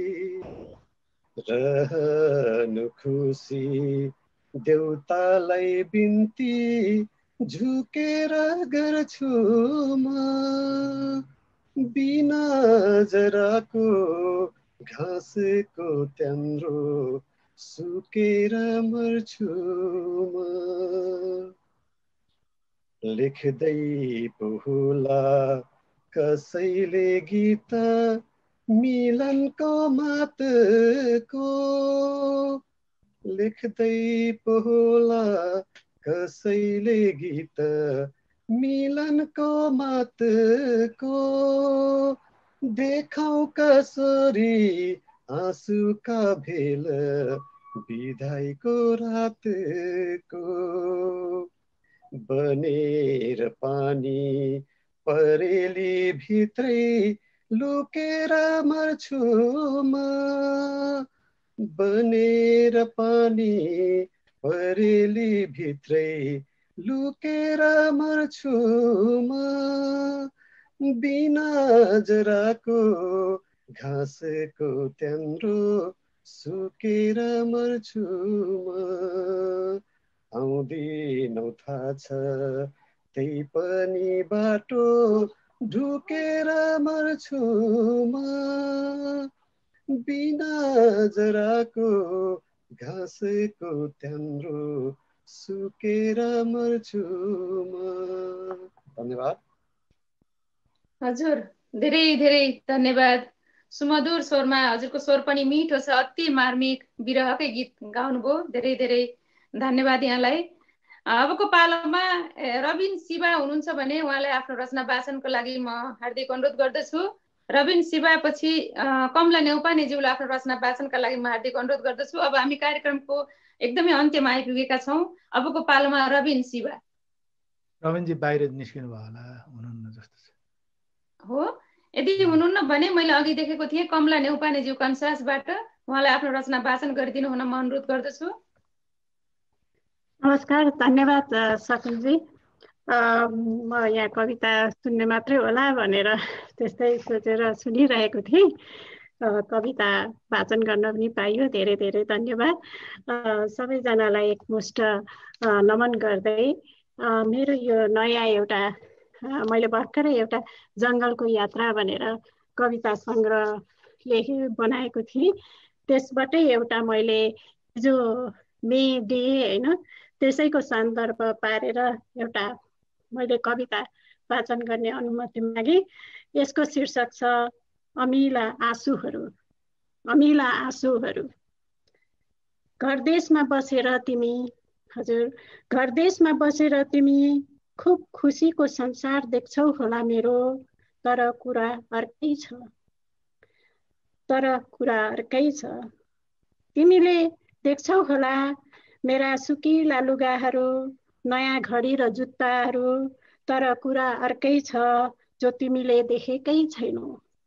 रहनु खुसी देउतालाई बिन्ती झुकेर गर्छु म, बिना जराको घाँसको त्यान्द्रो सुकेर मर्छु म। लेख्दै पो होला कसैले गीत मिलनको मातको, लेख्दै पो होला कसैले गीत मिलनको मातको। देखाऊ कसरी आँसुका भेल बिदाईको रातको बनेर पानी परेली भित्रै लुकेर मर्छु म बनेर पानी परेली भित्रै लुकेर मर्छु म बिना जराको घाँसको त्याम्रो सुकेर मर्छु म आउँदिनौ थाहा छ त्यही पनि बाटो ढुकेर मर्छु म बिना जराको घाँसको त्याम्रो सुकेर मर्छु म। धन्यवाद। हजुर धेरै धेरै धन्यवाद। सुमधुर स्वरमा हजुरको स्वर पनि मिठो छ, अति मार्मिक विरहकै गीत गाउनुभयो। धेरै धेरै धन्यवाद यहाँलाई। अबको पालोमा रबिन शिवा हुनुहुन्छ भने उहाँलाई आफ्नो रचना वाचनको लागि म हार्दिक अनुरोध गर्दछु। रबिन शिवा पछि कमला नेउपानेज्यूलाई आफ्नो रचना वाचनका लागि म हार्दिक अनुरोध गर्दछु। अब हामी कार्यक्रमको एकदमै अन्त्यमा आइपुगेका छौँ। अबको पालोमा रबिन शिवा। रबिनजी बाहिर निस्किनु भयो होला, हुनुहुन्न जस्तो छ। हो, यदि हुनुहुन्न भने मैले अघि देखेको थिएँ कमला नेउपानेज्यू कन्सासबाट, उहाँलाई आफ्नो रचना वाचन गरिदिनु हुन म अनुरोध गर्दछु। नमस्कार, धन्यवाद सकुलजी। म यहाँ कविता सुन्ने मात्रै होला भनेर त्यस्तै सोचेर सुनिरहेको थिएँ। कविता वाचन गर्न पनि पाइयो, धेरै धेरै धन्यवाद। सबैजनालाई एकमुष्ट नमन गर्दै मेरो यो नयाँ एउटा मैले भर्खरै एउटा जङ्गलको यात्रा भनेर कविता सङ्ग्रह लेखे बनाएको थिएँ। त्यसबाटै एउटा मैले हिजो मे डे होइन त्यसैको सन्दर्भ पारेर एउटा मैले कविता वाचन गर्ने अनुमति मागेँ। यसको शीर्षक छ अमिला आँसुहरू। अमिला आँसुहरू। घरदेशमा बसेर तिमी, हजुर, घरदेशमा बसेर तिमी खुब खुसीको संसार देख्छौ होला मेरो, तर कुरा अर्कै छ, तर कुरा अर्कै छ। तिमीले देख्छौ होला मेरा सुकिला लुगाहरू, नयाँ घडी र जुत्ताहरू, तर कुरा अर्कै छ जो तिमीले देखेकै छैनौ।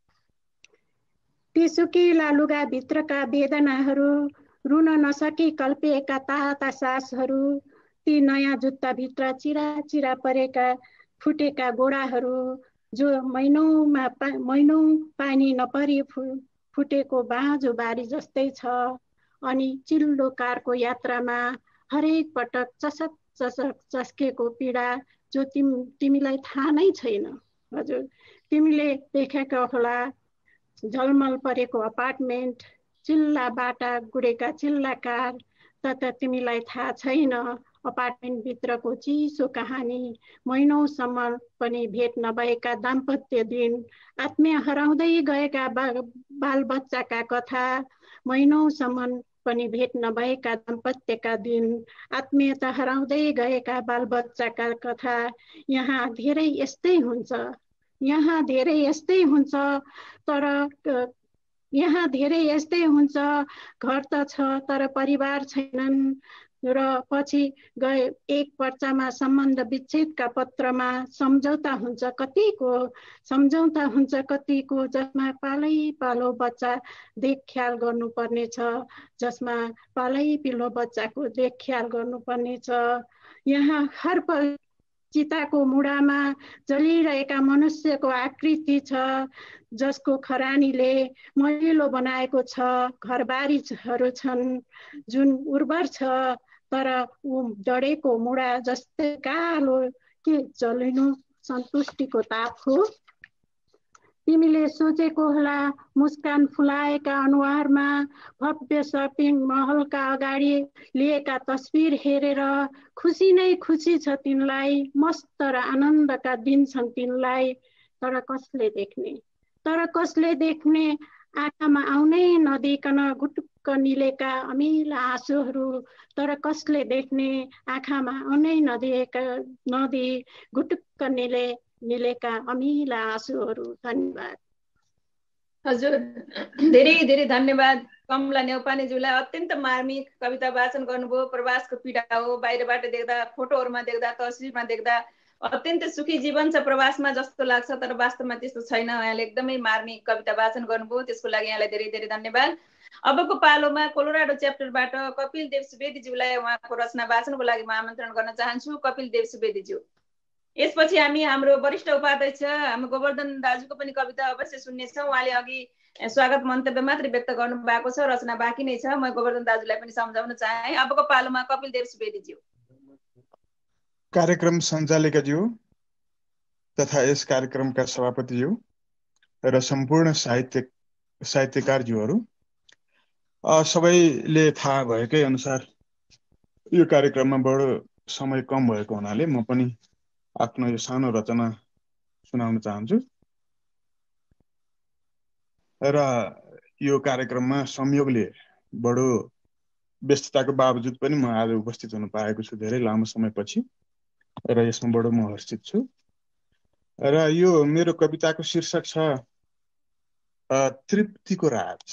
ती सुकिला लुगा भित्रका वेदनाहरू, रुन नसकी कल्पिएका ताता सासहरू, ती नयाँ जुत्ता भित्र चिरा चिरा परेका फुटेका गोडाहरू, जो महिनौमा पा महिनौ पानी नपरी फु फुटेको बाँझो बारी जस्तै छ। अनि चिल्लो कारको यात्रामा हरेक पटक चसक चसक चस्केको पीडा जो तिम तिमीलाई थाहा नै छैन। हजुर, तिमीले देखेको होला झलमल परेको अपार्टमेन्ट, चिल्ला बाटा गुडेका चिल्ला कार, तर तिमीलाई थाहा छैन अपार्टमेन्टभित्रको चिसो कहानी, महिनौसम्म पनि भेट नभएका दाम्पत्य दिन, आत्मीय हराउँदै गएका बा बालबच्चाका कथा, महिनौसम्म पनि भेट नभएका दाम्पत्यका दिन, आत्मीयता हराउँदै गएका बालबच्चाका कथा। यहाँ धेरै यस्तै हुन्छ, यहाँ धेरै यस्तै हुन्छ, तर यहाँ धेरै यस्तै हुन्छ। घर त छ तर परिवार छैनन्, र पछि गए एक पर्चामा सम्बन्ध विच्छेदका पत्रमा सम्झौता हुन्छ कतिको, सम्झौता हुन्छ कतिको, जसमा पालै पालो बच्चा देखख्याल गर्नुपर्ने छ, जसमा पालै पिलो बच्चाको देखख्याल गर्नुपर्ने छ। यहाँ हर पल चिताको मुढामा जलिरहेका मनुष्यको आकृति छ, जसको खरानीले मलिलो बनाएको छ। घरबारीहरू छन् जुन उर्वर छ, तर ऊ डढेको मुढा जस्तै कालो, के जलिनु सन्तुष्टिको ताप हो। तिमीले सोचेको होला मुस्कान फुलाएका अनुहारमा, भव्य सपिङ महलका अगाडि लिएका तस्बिर हेरेर खुसी नै खुसी छ तिनलाई, मस्त र आनन्दका दिन छन् तिनलाई। तर कसले देख्ने, तर कसले देख्ने आँखामा आउनै नदिकन गुटुक्क निलेका अमिला आँसुहरू, तर कसले देख्ने आँखामा आउनै नदिएका नदी गुटुक्क निले निलेका अमिला आँसुहरू। धन्यवाद। हजुर धेरै धेरै धन्यवाद कमला नेउपानेज्यूलाई। अत्यन्त मार्मिक कविता वाचन गर्नुभयो। प्रवासको पीडा हो, बाहिरबाट देख्दा, फोटोहरूमा देख्दा, तस्बिरमा देख्दा अत्यन्त सुखी जीवन छ प्रवासमा जस्तो लाग्छ, तर वास्तवमा त्यस्तो छैन। यहाँले एकदमै मार्मिक कविता वाचन गर्नुभयो, त्यसको लागि यहाँलाई धेरै धेरै धन्यवाद। अबको पालोमा कोलोराडो च्याप्टरबाट कपिल देव सुवेदीज्यूलाई उहाँको रचना वाचनको लागि म आमन्त्रण गर्न चाहन्छु। कपिल देव सुवेदीज्यू। यसपछि हामी हाम्रो वरिष्ठ उपाध्यक्ष हाम्रो गोवर्धन दाजुको पनि कविता अवश्य सुन्नेछौँ। उहाँले अघि स्वागत मन्तव्य मात्रै व्यक्त गर्नु भएको छ, रचना बाँकी नै छ। म गोवर्धन दाजुलाई पनि सम्झाउन चाहे। अबको पालोमा कपिल देव सुवेदीज्यू। कार्यक्रम सञ्चालिकाज्यू तथा यस कार्यक्रमका सभापतिज्यू र सम्पूर्ण साहित्य साहित्यकारज्यूहरू, सबैले थाहा भएकै अनुसार यो कार्यक्रममा बडो समय कम भएको हुनाले म पनि आफ्नो यो सानो रचना सुनाउन चाहन्छु। र यो कार्यक्रममा संयोगले बडो व्यस्तताको बावजुद पनि म आज उपस्थित हुन पाएको छु धेरै लामो समयपछि, र यसमा बडो म हर्षित छु। र यो मेरो कविताको शीर्षक छ तृप्तिको राज।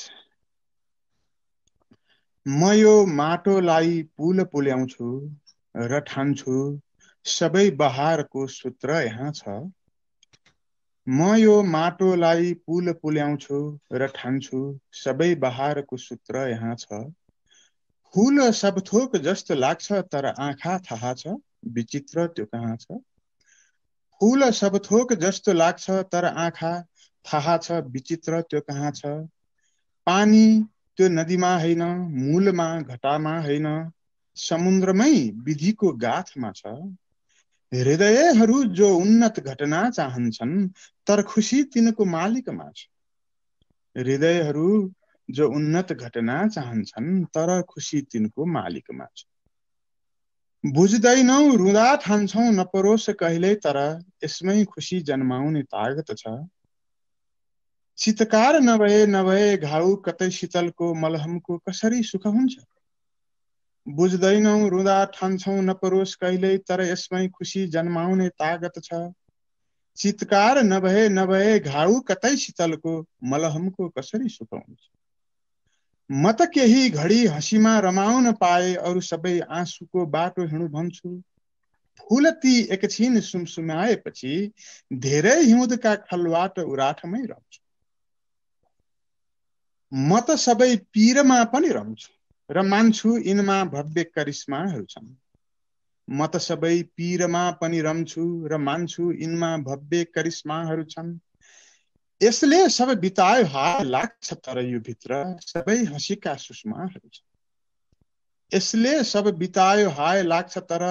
म यो माटोलाई पुल पुल्याउँछु र ठान्छु सबै बहारको सूत्र यहाँ छ। म यो माटोलाई पुल पुल्याउँछु र ठान्छु सबै बहारको सूत्र यहाँ छ। फूल सब थोक जस्तो लाग्छ तर आँखा थाहा छ विचित्र त्यो कहाँ छ। फूल सब थोक जस्तो लाग्छ तर आँखा थाहा छ विचित्र त्यो कहाँ छ। पानी त्यो नदीमा होइन, मूलमा घटामा होइन, समुद्रमै विधिको गाथमा छ। हृदयहरू जो उन्नत घटना चाहन्छन् तर खुसी तिनको मालिकमा छ। हृदयहरू जो उन्नत घटना चाहन्छन् तर खुसी तिनको मालिकमा छ। बुझ्दैनौ रुँदा ठान्छौ नपरोस् कहिल्यै तर यसमै खुसी जन्माउने तागत छ। शीतकार नभए नभए घाउ कतै शीतलको मलहमको कसरी सुख हुन्छ। बुझ्दैनौ रुँदा ठान्छौ नपरोस् कहिल्यै तर यसमै खुसी जन्माउने तागत छ। शीतकार नभए नभए घाउ कतै शीतलको मलहमको कसरी सुख हुन्छ। म त केही घडी हँसीमा रमाउन पाए अरू सबै आँसुको बाटो हिँडु भन्छु। फूल ती एकछिन सुमसुमाएपछि धेरै हिउँदका खलवाट उराठमै रहन्छु। म त सबै पीरमा पनि रम्छु र मान्छु यिनमा भव्य करिश्माहरू छन्। म त सबै पीरमा पनि रम्छु र मान्छु यिनमा भव्य करिश्माहरू छन्। यसले सब बितायो हाय लाग्छ तर यो भित्र सबै हँसीका सुषमाहरू छन्। यसले सब बितायो हाय लाग्छ तर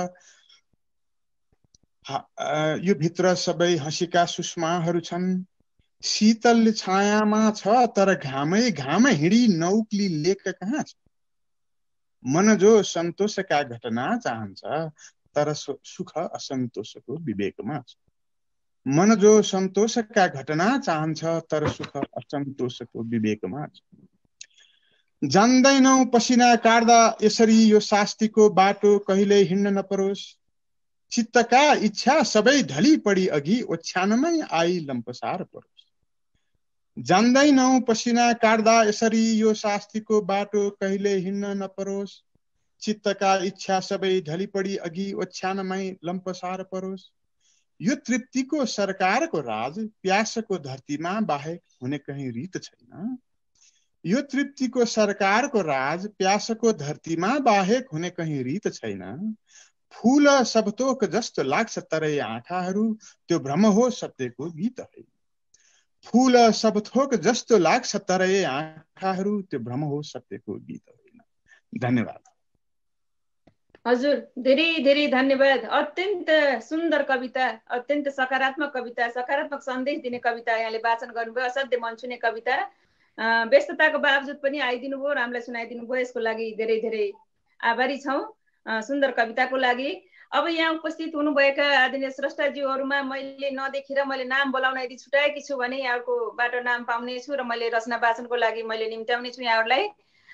यो भित्र सबै हँसीका सुषमाहरू छन्। शीतल छायामा छ तर घामै घाम हिँडी नौक्ली लेख कहाँ छ। मन जो सन्तोषका घटना चाहन्छ तर सुख असन्तोषको विवेकमा छ। मन जो सन्तोषका घटना चाहन्छ तर सुख असन्तोषको विवेकमा छ। जान्दैनौ पसिना काट्दा यसरी यो शास्तिको बाटो कहिल्यै हिँड्न नपरोस्। चित्तका इच्छा सबै ढली पडी अघि ओछ्यानमै आई लम्पसार परोस्। जान्दैनौ पसिना काट्दा यसरी यो शास्तिको बाटो कहिल्यै हिँड्न नपरोस्। चित्तका इच्छा सबै ढली पडी अघि ओछ्यानमै लम्पसार परोस्। यो तृप्तिको सरकारको राज प्यासको धरतीमा बाहेक हुने कहीँ रीत छैन। यो तृप्तिको सरकारको राज प्यासको धरतीमा बाहेक हुने कहीँ रीत छैन। फूल सबथोक जस्तो लाग्छ तरै आँखाहरू त्यो भ्रम हो सत्यको गीत होइन। फूल सबथोक जस्तो लाग्छ तरै आँखाहरू त्यो भ्रम हो सत्यको गीत होइन। धन्यवाद। हजुर धेरै धेरै धन्यवाद। अत्यन्त सुन्दर कविता, अत्यन्त सकारात्मक कविता, सकारात्मक सन्देश दिने कविता यहाँले वाचन गर्नुभयो। असाध्य मन छुने कविता, व्यस्तताको बावजुद पनि आइदिनु भयो र हामीलाई सुनाइदिनु भयो। यसको लागि धेरै धेरै आभारी छौँ सुन्दर कविताको लागि। अब यहाँ उपस्थित हुनुभएका आदरणीय स्रष्टाज्यूहरूमा मैले नदेखेर मैले नाम बोलाउन यदि छुटाएकी छु भने यहाँहरूकोबाट नाम पाउने छु र मैले रचना वाचनको लागि मैले निम्त्याउने छु यहाँहरूलाई।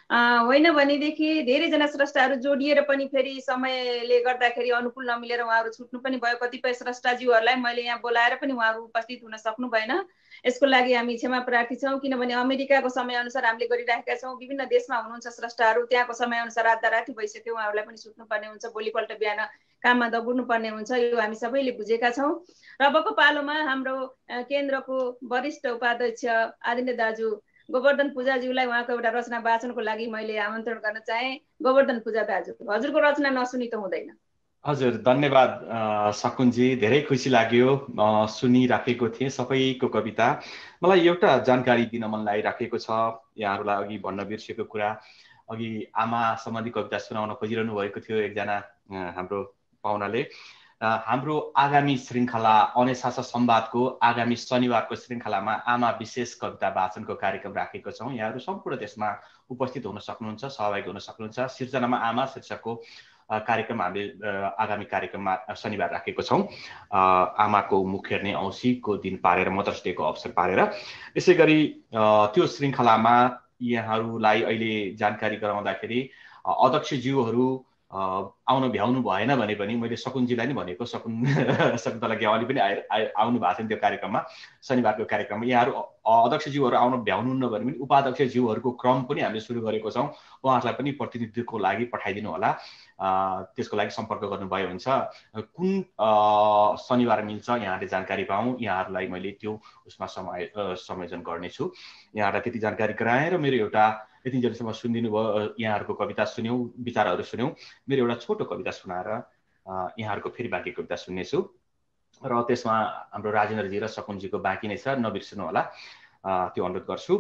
होइन भनेदेखि धेरैजना स्रष्टाहरू जोडिएर पनि फेरि समयले गर्दाखेरि अनुकूल नमिलेर उहाँहरू छुट्नु पनि भयो। कतिपय स्रष्टाज्यूहरूलाई मैले यहाँ बोलाएर पनि उहाँहरू उपस्थित हुन सक्नु भएन। यसको लागि हामी क्षमा प्रार्थी छौँ, किनभने अमेरिकाको समयअनुसार हामीले गरिराखेका छौँ। विभिन्न देशमा हुनुहुन्छ स्रष्टाहरू, त्यहाँको समयअनुसार रातराती भइसक्यो, उहाँहरूलाई पनि सुत्नुपर्ने हुन्छ, भोलिपल्ट बिहान काममा दगुर्नु पर्ने हुन्छ। यो हामी सबैले बुझेका छौँ। र अबको पालोमा हाम्रो केन्द्रको वरिष्ठ उपाध्यक्ष आदरणीय दाजु गोवर्धन पूजाज्यूलाई उहाँको एउटा रचना वाचनको लागि मैले आमन्त्रण गर्न चाहे। गोवर्धन पूजा दाजु, हजुरको रचना नसुनी त हुँदैन। हजुर, धन्यवाद सकुनजी, धेरै खुसी लाग्यो। सुनिराखेको थिएँ सबैको कविता। मलाई एउटा जानकारी दिन मन लागिराखेको छ, यहाँहरूलाई अघि भन्न बिर्सेको कुरा। अघि आमा सम्बन्धी कविता सुनाउन खोजिरहनु भएको थियो एकजना हाम्रो पाहुनाले। हाम्रो आगामी श्रृङ्खला अनेसासा संवादको आगामी शनिबारको श्रृङ्खलामा आमा विशेष कविता वाचनको कार्यक्रम राखेको छौँ। यहाँहरू सम्पूर्ण देशमा उपस्थित हुन सक्नुहुन्छ, सहभागी हुन सक्नुहुन्छ। सिर्जनामा आमा शीर्षकको कार्यक्रम हामीले आगामी कार्यक्रममा शनिबार राखेको छौँ, आमाको मुख हेर्ने औँसीको दिन पारेर, मदर्स डेको अवसर पारेर। यसै गरी त्यो श्रृङ्खलामा यहाँहरूलाई अहिले जानकारी गराउँदाखेरि अध्यक्षज्यूहरू आउन भ्याउनु भएन भने पनि मैले सकुनजीलाई नै भनेको, सकुन सकुन्तला ग्यावाली पनि आए आउनु भएको थियो त्यो कार्यक्रममा, शनिबारको कार्यक्रममा। यहाँहरू अध्यक्षज्यूहरू आउन भ्याउनुहुन्न भने पनि उपाध्यक्षज्यूहरूको क्रम पनि हामीले सुरु गरेको छौँ। उहाँहरूलाई पनि प्रतिनिधित्वको लागि पठाइदिनु होला। त्यसको लागि सम्पर्क गर्नुभयो हुन्छ। कुन शनिबार मिल्छ यहाँहरूले जानकारी पाऊँ, यहाँहरूलाई मैले त्यो उसमा समय संयोजन गर्नेछु। यहाँहरूलाई त्यति जानकारी गराएर मेरो एउटा यति जेलसम्म सुनिदिनु भयो, यहाँहरूको कविता सुन्यौँ, विचारहरू सुन्यौँ। मेरो एउटा छोटो कविता सुनाएर यहाँहरूको फेरि बाँकी कविता सुन्नेछु र त्यसमा हाम्रो राजेन्द्रजी र सकुनजीको बाँकी नै छ, नबिर्सनु होला, त्यो अनुरोध गर्छु।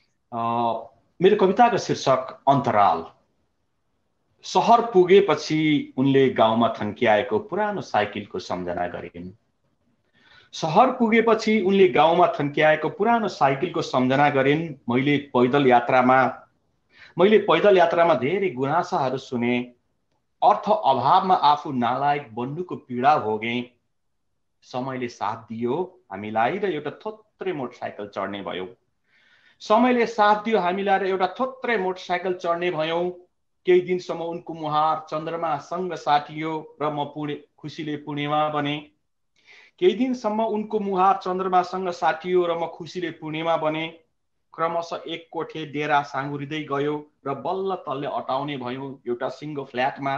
मेरो कविताको शीर्षक अन्तराल। सहर पुगेपछि उनले गाउँमा थन्किआएको पुरानो साइकलको सम्झना गरिन्। सहर पुगेपछि उनले गाउँमा थन्किआएको पुरानो साइकलको सम्झना गरिन्। मैले पैदल यात्रामा मैले पैदल यात्रामा धेरै गुनासाहरू सुने। अर्थ अभावमा आफू नालायक बन्नुको पीडा भोगेँ। समयले साथ दियो हामीलाई र एउटा थोत्रे मोटरसाइकल चढ्ने भयो। समयले साथ दियो हामीलाई र एउटा थोत्रे मोटरसाइकल चढ्ने भयौँ। केही दिनसम्म उनको मुहार चन्द्रमासँग साटियो र म पुणे खुसीले पूर्णिमा बने। केही दिनसम्म उनको मुहार चन्द्रमासँग साटियो र म खुसीले पूर्णिमा बने। क्रमशः एक कोठे डेरा साँगुरिँदै गयो र बल्ल तल्ले अटाउने भयो एउटा सिङ्गो फ्ल्याटमा।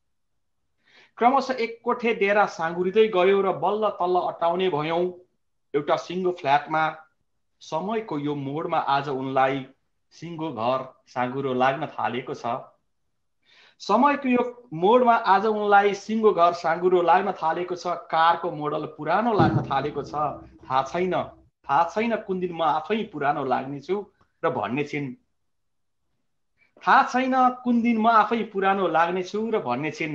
क्रमशः एक कोठे डेरा साँगुरिँदै गयो र बल्ल तल्ल अटाउने भयौँ एउटा सिङ्गो फ्ल्याटमा। समयको यो मोडमा आज उनलाई सिङ्गो घर साँगुरो लाग्न थालेको छ। समयको यो मोडमा आज उनलाई सिङ्गो घर साँगुरो लाग्न थालेको छ। कारको मोडल पुरानो लाग्न थालेको छ। थाहा छैन थाहा छैन कुन दिन म आफै पुरानो लाग्नेछु र भन्ने छिन्। थाहा छैन कुन दिन म आफै पुरानो लाग्नेछु र भन्ने छिन्।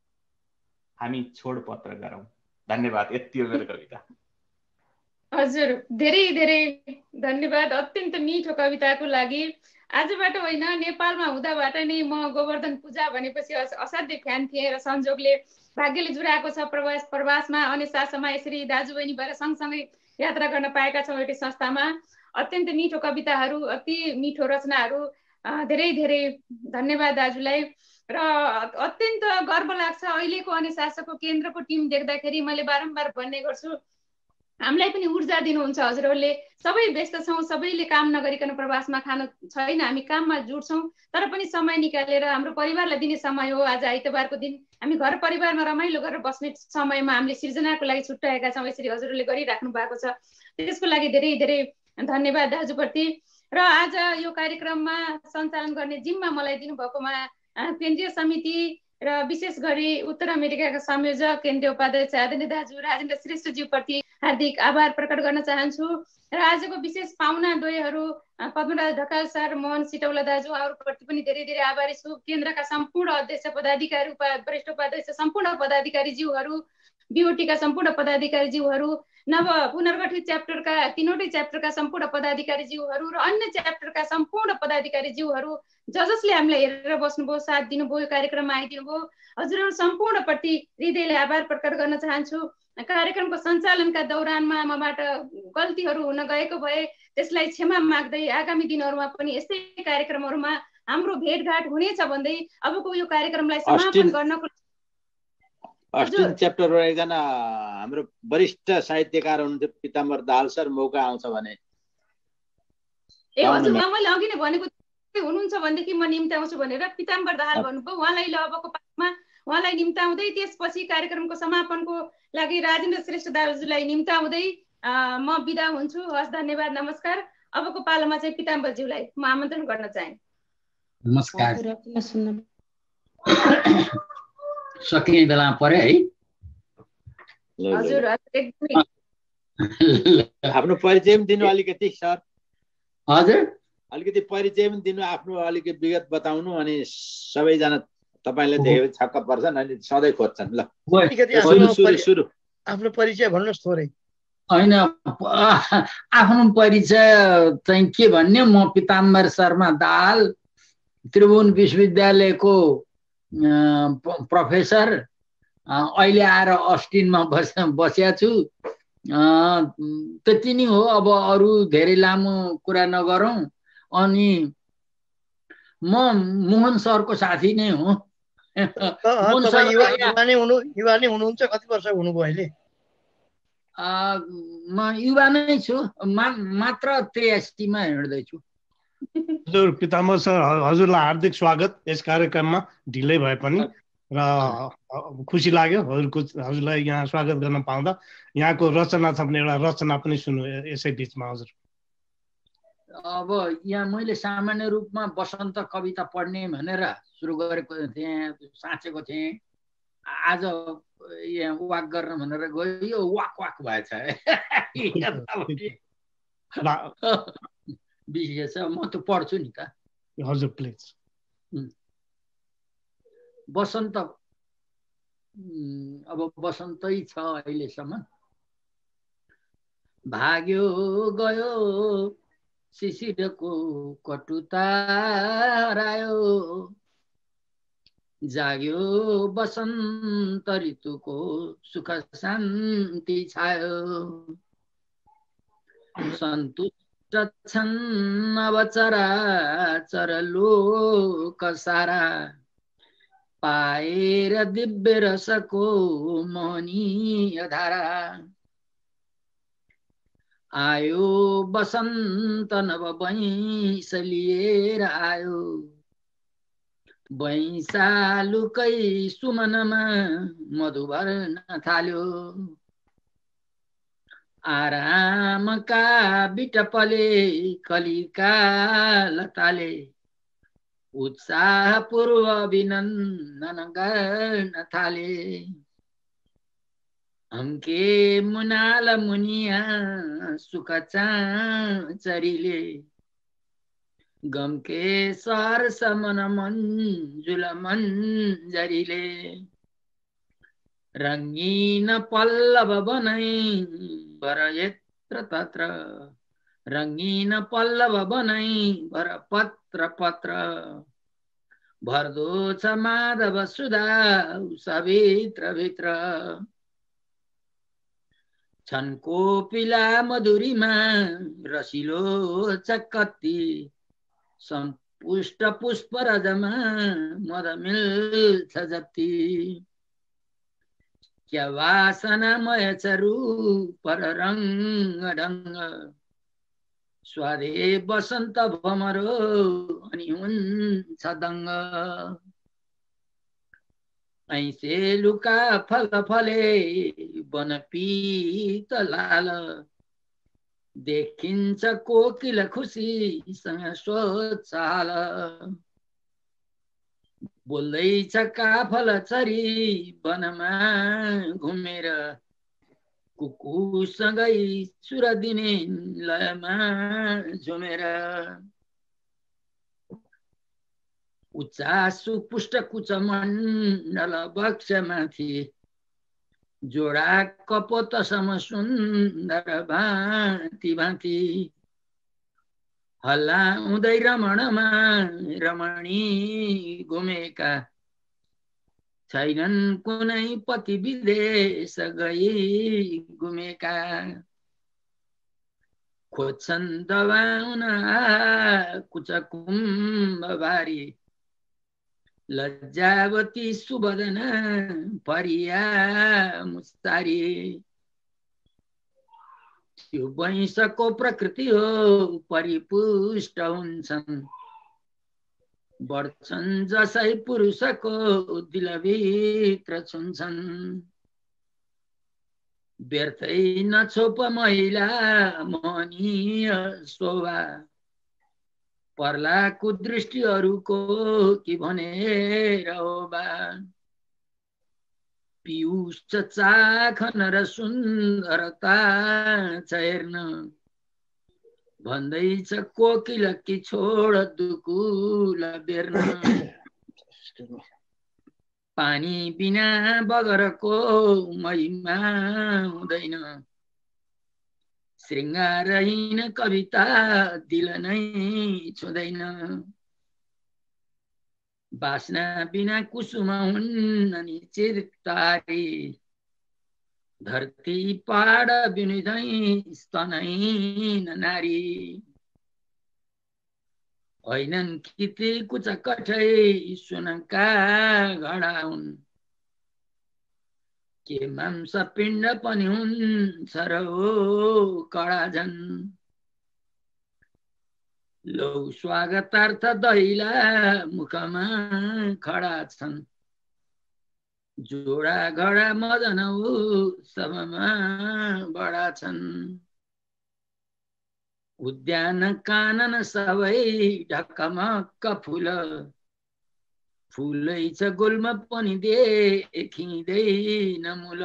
हामी छोडपत्र गरौँ। धन्यवाद। यति हो मेरो कविता। हजुर, धेरै धेरै धन्यवाद अत्यन्त मिठो कविताको लागि। आजबाट होइन, नेपालमा हुँदाबाट नै म गोवर्धन पूजा भनेपछि असाध्य फ्यान थिएँ र संजोगले भाग्यले जुराएको छ। प्रवास प्रवासमा अनेसासामा यसरी दाजुबहिनी भएर सँगसँगै यात्रा गर्न पाएका छौँ एउटै संस्थामा। अत्यन्त मिठो कविताहरू, अति मिठो रचनाहरू, धेरै धेरै धन्यवाद दाजुलाई। र अत्यन्त गर्व लाग्छ अहिलेको अनेसासाको केन्द्रको टिम देख्दाखेरि। मैले बारम्बार भन्ने गर्छु, हामीलाई पनि ऊर्जा दिनुहुन्छ हजुरहरूले। सबै व्यस्त छौँ, सबैले काम नगरिकन प्रवासमा खानु छैन, हामी काममा जुट्छौँ, तर पनि समय निकालेर हाम्रो परिवारलाई दिने समय हो। आज आइतबारको दिन हामी घर परिवारमा रमाइलो गरेर बस्ने समयमा हामीले सिर्जनाको लागि छुट्याएका छौँ। यसरी हजुरहरूले गरिराख्नु भएको छ, त्यसको लागि धेरै धेरै धन्यवाद दाजुप्रति। र आज यो कार्यक्रममा सञ्चालन गर्ने जिम्मा मलाई दिनुभएकोमा केन्द्रीय समिति र विशेष गरी उत्तर अमेरिकाका संयोजक केन्द्रीय उपाध्यक्ष आदरणीय दाजु राजेन्द्र श्रेष्ठज्यूप्रति हार्दिक आभार प्रकट गर्न चाहन्छु। र आजको विशेष पाहुना द्वयहरू पद्मराज ढकाल सर, मोहन सिटौला दाजु, अरूप्रति पनि धेरै धेरै आभारी छु। केन्द्रका सम्पूर्ण अध्यक्ष पदाधिकारी, उपा वरिष्ठ उपाध्यक्ष, सम्पूर्ण पदाधिकारीज्यूहरू, बिओटीका सम्पूर्ण पदाधिकारीज्यूहरू, नव पुनर्गठित च्याप्टरका तीनवटै च्याप्टरका सम्पूर्ण पदाधिकारीज्यूहरू र अन्य च्याप्टरका सम्पूर्ण पदाधिकारीज्यूहरू, ज जसले हामीलाई हेरेर बस्नुभयो, साथ दिनुभयो, कार्यक्रममा आइदिनु भयो, हजुरहरू सम्पूर्णप्रति हृदयले आभार प्रकट गर्न चाहन्छु। कार्यक्रमको सञ्चालनका दौरानमा मबाट गल्तीहरू हुन गएको भए त्यसलाई क्षमा माग्दै आगामी दिनहरूमा पनि यस्तै कार्यक्रमहरूमा हाम्रो भेटघाट हुनेछ भन्दै अबको यो कार्यक्रमलाई समापन गर्नको अस्टिन च्याप्टरमा एकजना हाम्रो वरिष्ठ साहित्यकार हुनुहुन्थ्यो पिताम्बर दाहाल सर, मौका आउँछ भने। ए हजुर, मैले अघि नै भनेको हुनुहुन्छ भनेदेखि म निम्त्याउँछु भनेर पिताम्बर दाहाल भन्नुभयो। उहाँलाई अबको पाठमा उहाँलाई निम्ताउँदै त्यसपछि कार्यक्रमको समापनको लागि राजेन्द्र श्रेष्ठ दाजुलाई निम्ताउँदै म बिदा हुन्छु। हस्, धन्यवाद, नमस्कार। अबको पालामा चाहिँ पिताम्बरज्यूलाई म आमन्त्रण गर्न चाहे। नमस्कार। सकिने बेला पर्यो है। हजुर, आफ्नो परिचय पनि दिनु अलिकति सर। हजुर, अलिकति परिचय पनि दिनु, आफ्नो अलिकति विगत बताउनु, अनि सबैजना तपाईले देखेपछि छक्क पर्छन् अनि सधैँ खोज्छन्। ल सुरु आफ्नो परिचय भन्नुहोस् थोरै। होइन, आफ्नो परिचय चाहिँ के भन्ने, म पिताम्बर शर्मा दाहाल, त्रिभुवन विश्वविद्यालयको प्रोफेसर, अहिले आएर अस्टिनमा बस बसेको छु। त्यति नै हो। अब अरू धेरै लामो कुरा नगरौँ। अनि म मोहन सरको साथी नै हो। युवा नै हुनु युवा नै हुनुहुन्छ। कति वर्ष हुनुभयो अहिले? म युवा नै छु, मात्र त्रियासीमा हिँड्दैछु। हजुर पिताम्बर सर, हजुरलाई हार्दिक स्वागत यस कार्यक्रममा, ढिलै भए पनि, र खुसी लाग्यो हजुरको हजुरलाई यहाँ स्वागत गर्न पाउँदा। यहाँको रचना छ भने एउटा रचना पनि सुन्नु यसै बिचमा। हजुर, अब यहाँ मैले सामान्य रूपमा बसन्त कविता पढ्ने भनेर सुरु गरेको थिएँ, साँचेको थिएँ। आज यहाँ वाक गर्न भनेर गयो, वाक वाक भएछ। विशेष म त पढ्छु नि त। हजुर प्लिज। बसन्त, अब बसन्तै छ अहिलेसम्म। भाग्यो गयो शिशिरको कटुता हरायो, जाग्यो बसन्त ऋतुको सुख शान्ति छायो। सन्तुष्ट छन् अब चराचर लोक सारा, पाएर दिव्य रसको मोहनीय धारा। आयो बसन्त नव बैंस लिएर आयो, बैंसालुकै सुमनमा मधुभर्न थाल्यो। आरामका बिटपले कलिका लताले, उत्साहपूर्व अभिनन्दन गर्न थाले। हमके मुनाल मुनिया सुख चाँचरीले, गमके सहर समन मञ्जुल मञ्जरीले। रङ्गीन पल्लव बनाई वर यत्र तत्र, रङ्गीन पल्लव बनाई वर पत्र पत्र। भर्दो छ माधव सुधा सभित्र भित्र, छन् कोपिला मधुरीमा रसिलो छ कति। सम्पुष्ट पुष्प रजमा मद मिल्छ जति, क्या वासनामय छ रूप र रङ्ग ढङ्ग। स्वादे बसन्त भमरो अनि हुन्छ दङ्ग। ऐसे लुका फल फले वन पीत लाल, देखिन्छ कोकिल खुसीसँग सोध्छ हाल। बोल्दैछ काफल चरी वनमा घुमेर, कुकुसँगै सुर दिने लयमा झुमेर। उचासु पुष्ट कुच मण्डल वक्षमाथि, जोडा कपोतसम सुन्दर भाँति भाँति। हल्लाउँदै रमणमा रमणी घुमेका, छैनन् कुनै पति विदेश गई घुमेका। खोज्छन् दबाउन कुच कुम्भबारी लज्जावती सुबदन परिया मुस्तारी त्यो वैंशको प्रकृति हो परिपुष्ट हुन्छन् बढ्छन् जसै पुरुषको दिलभित्र छुन्छन् व्यर्थै नछोप महिला मोहनीय शोभा पर्ला कुदृष्टिहरूको कि भनेर होबा पीयूष चाखन र सुन्दरता हेर्न भन्दैछ कोकिल कि छोड दुकुल बेर्न पानी बिना बगरको महिमा हुँदैन श्रृङ्गारहीन कविता दिल नै छुँदैन बासना बिना कुसुम हुन्न नि चिरतारी धरती पहाड बिनुदै स्तनहीन नारी होइनन् किति कुचा कठै सुनका घडा हुन् के मांस पिण्ड पनि हुन्छ र हो कडा झन् लौ स्वागतार्थ दैला मुखमा खडा छन् जोडा घडा मदन सबमा बडा छन् उद्यान कानन सबै ढकमक्क फुल फुलै छ गुल्म पनि देखिँदैन मूल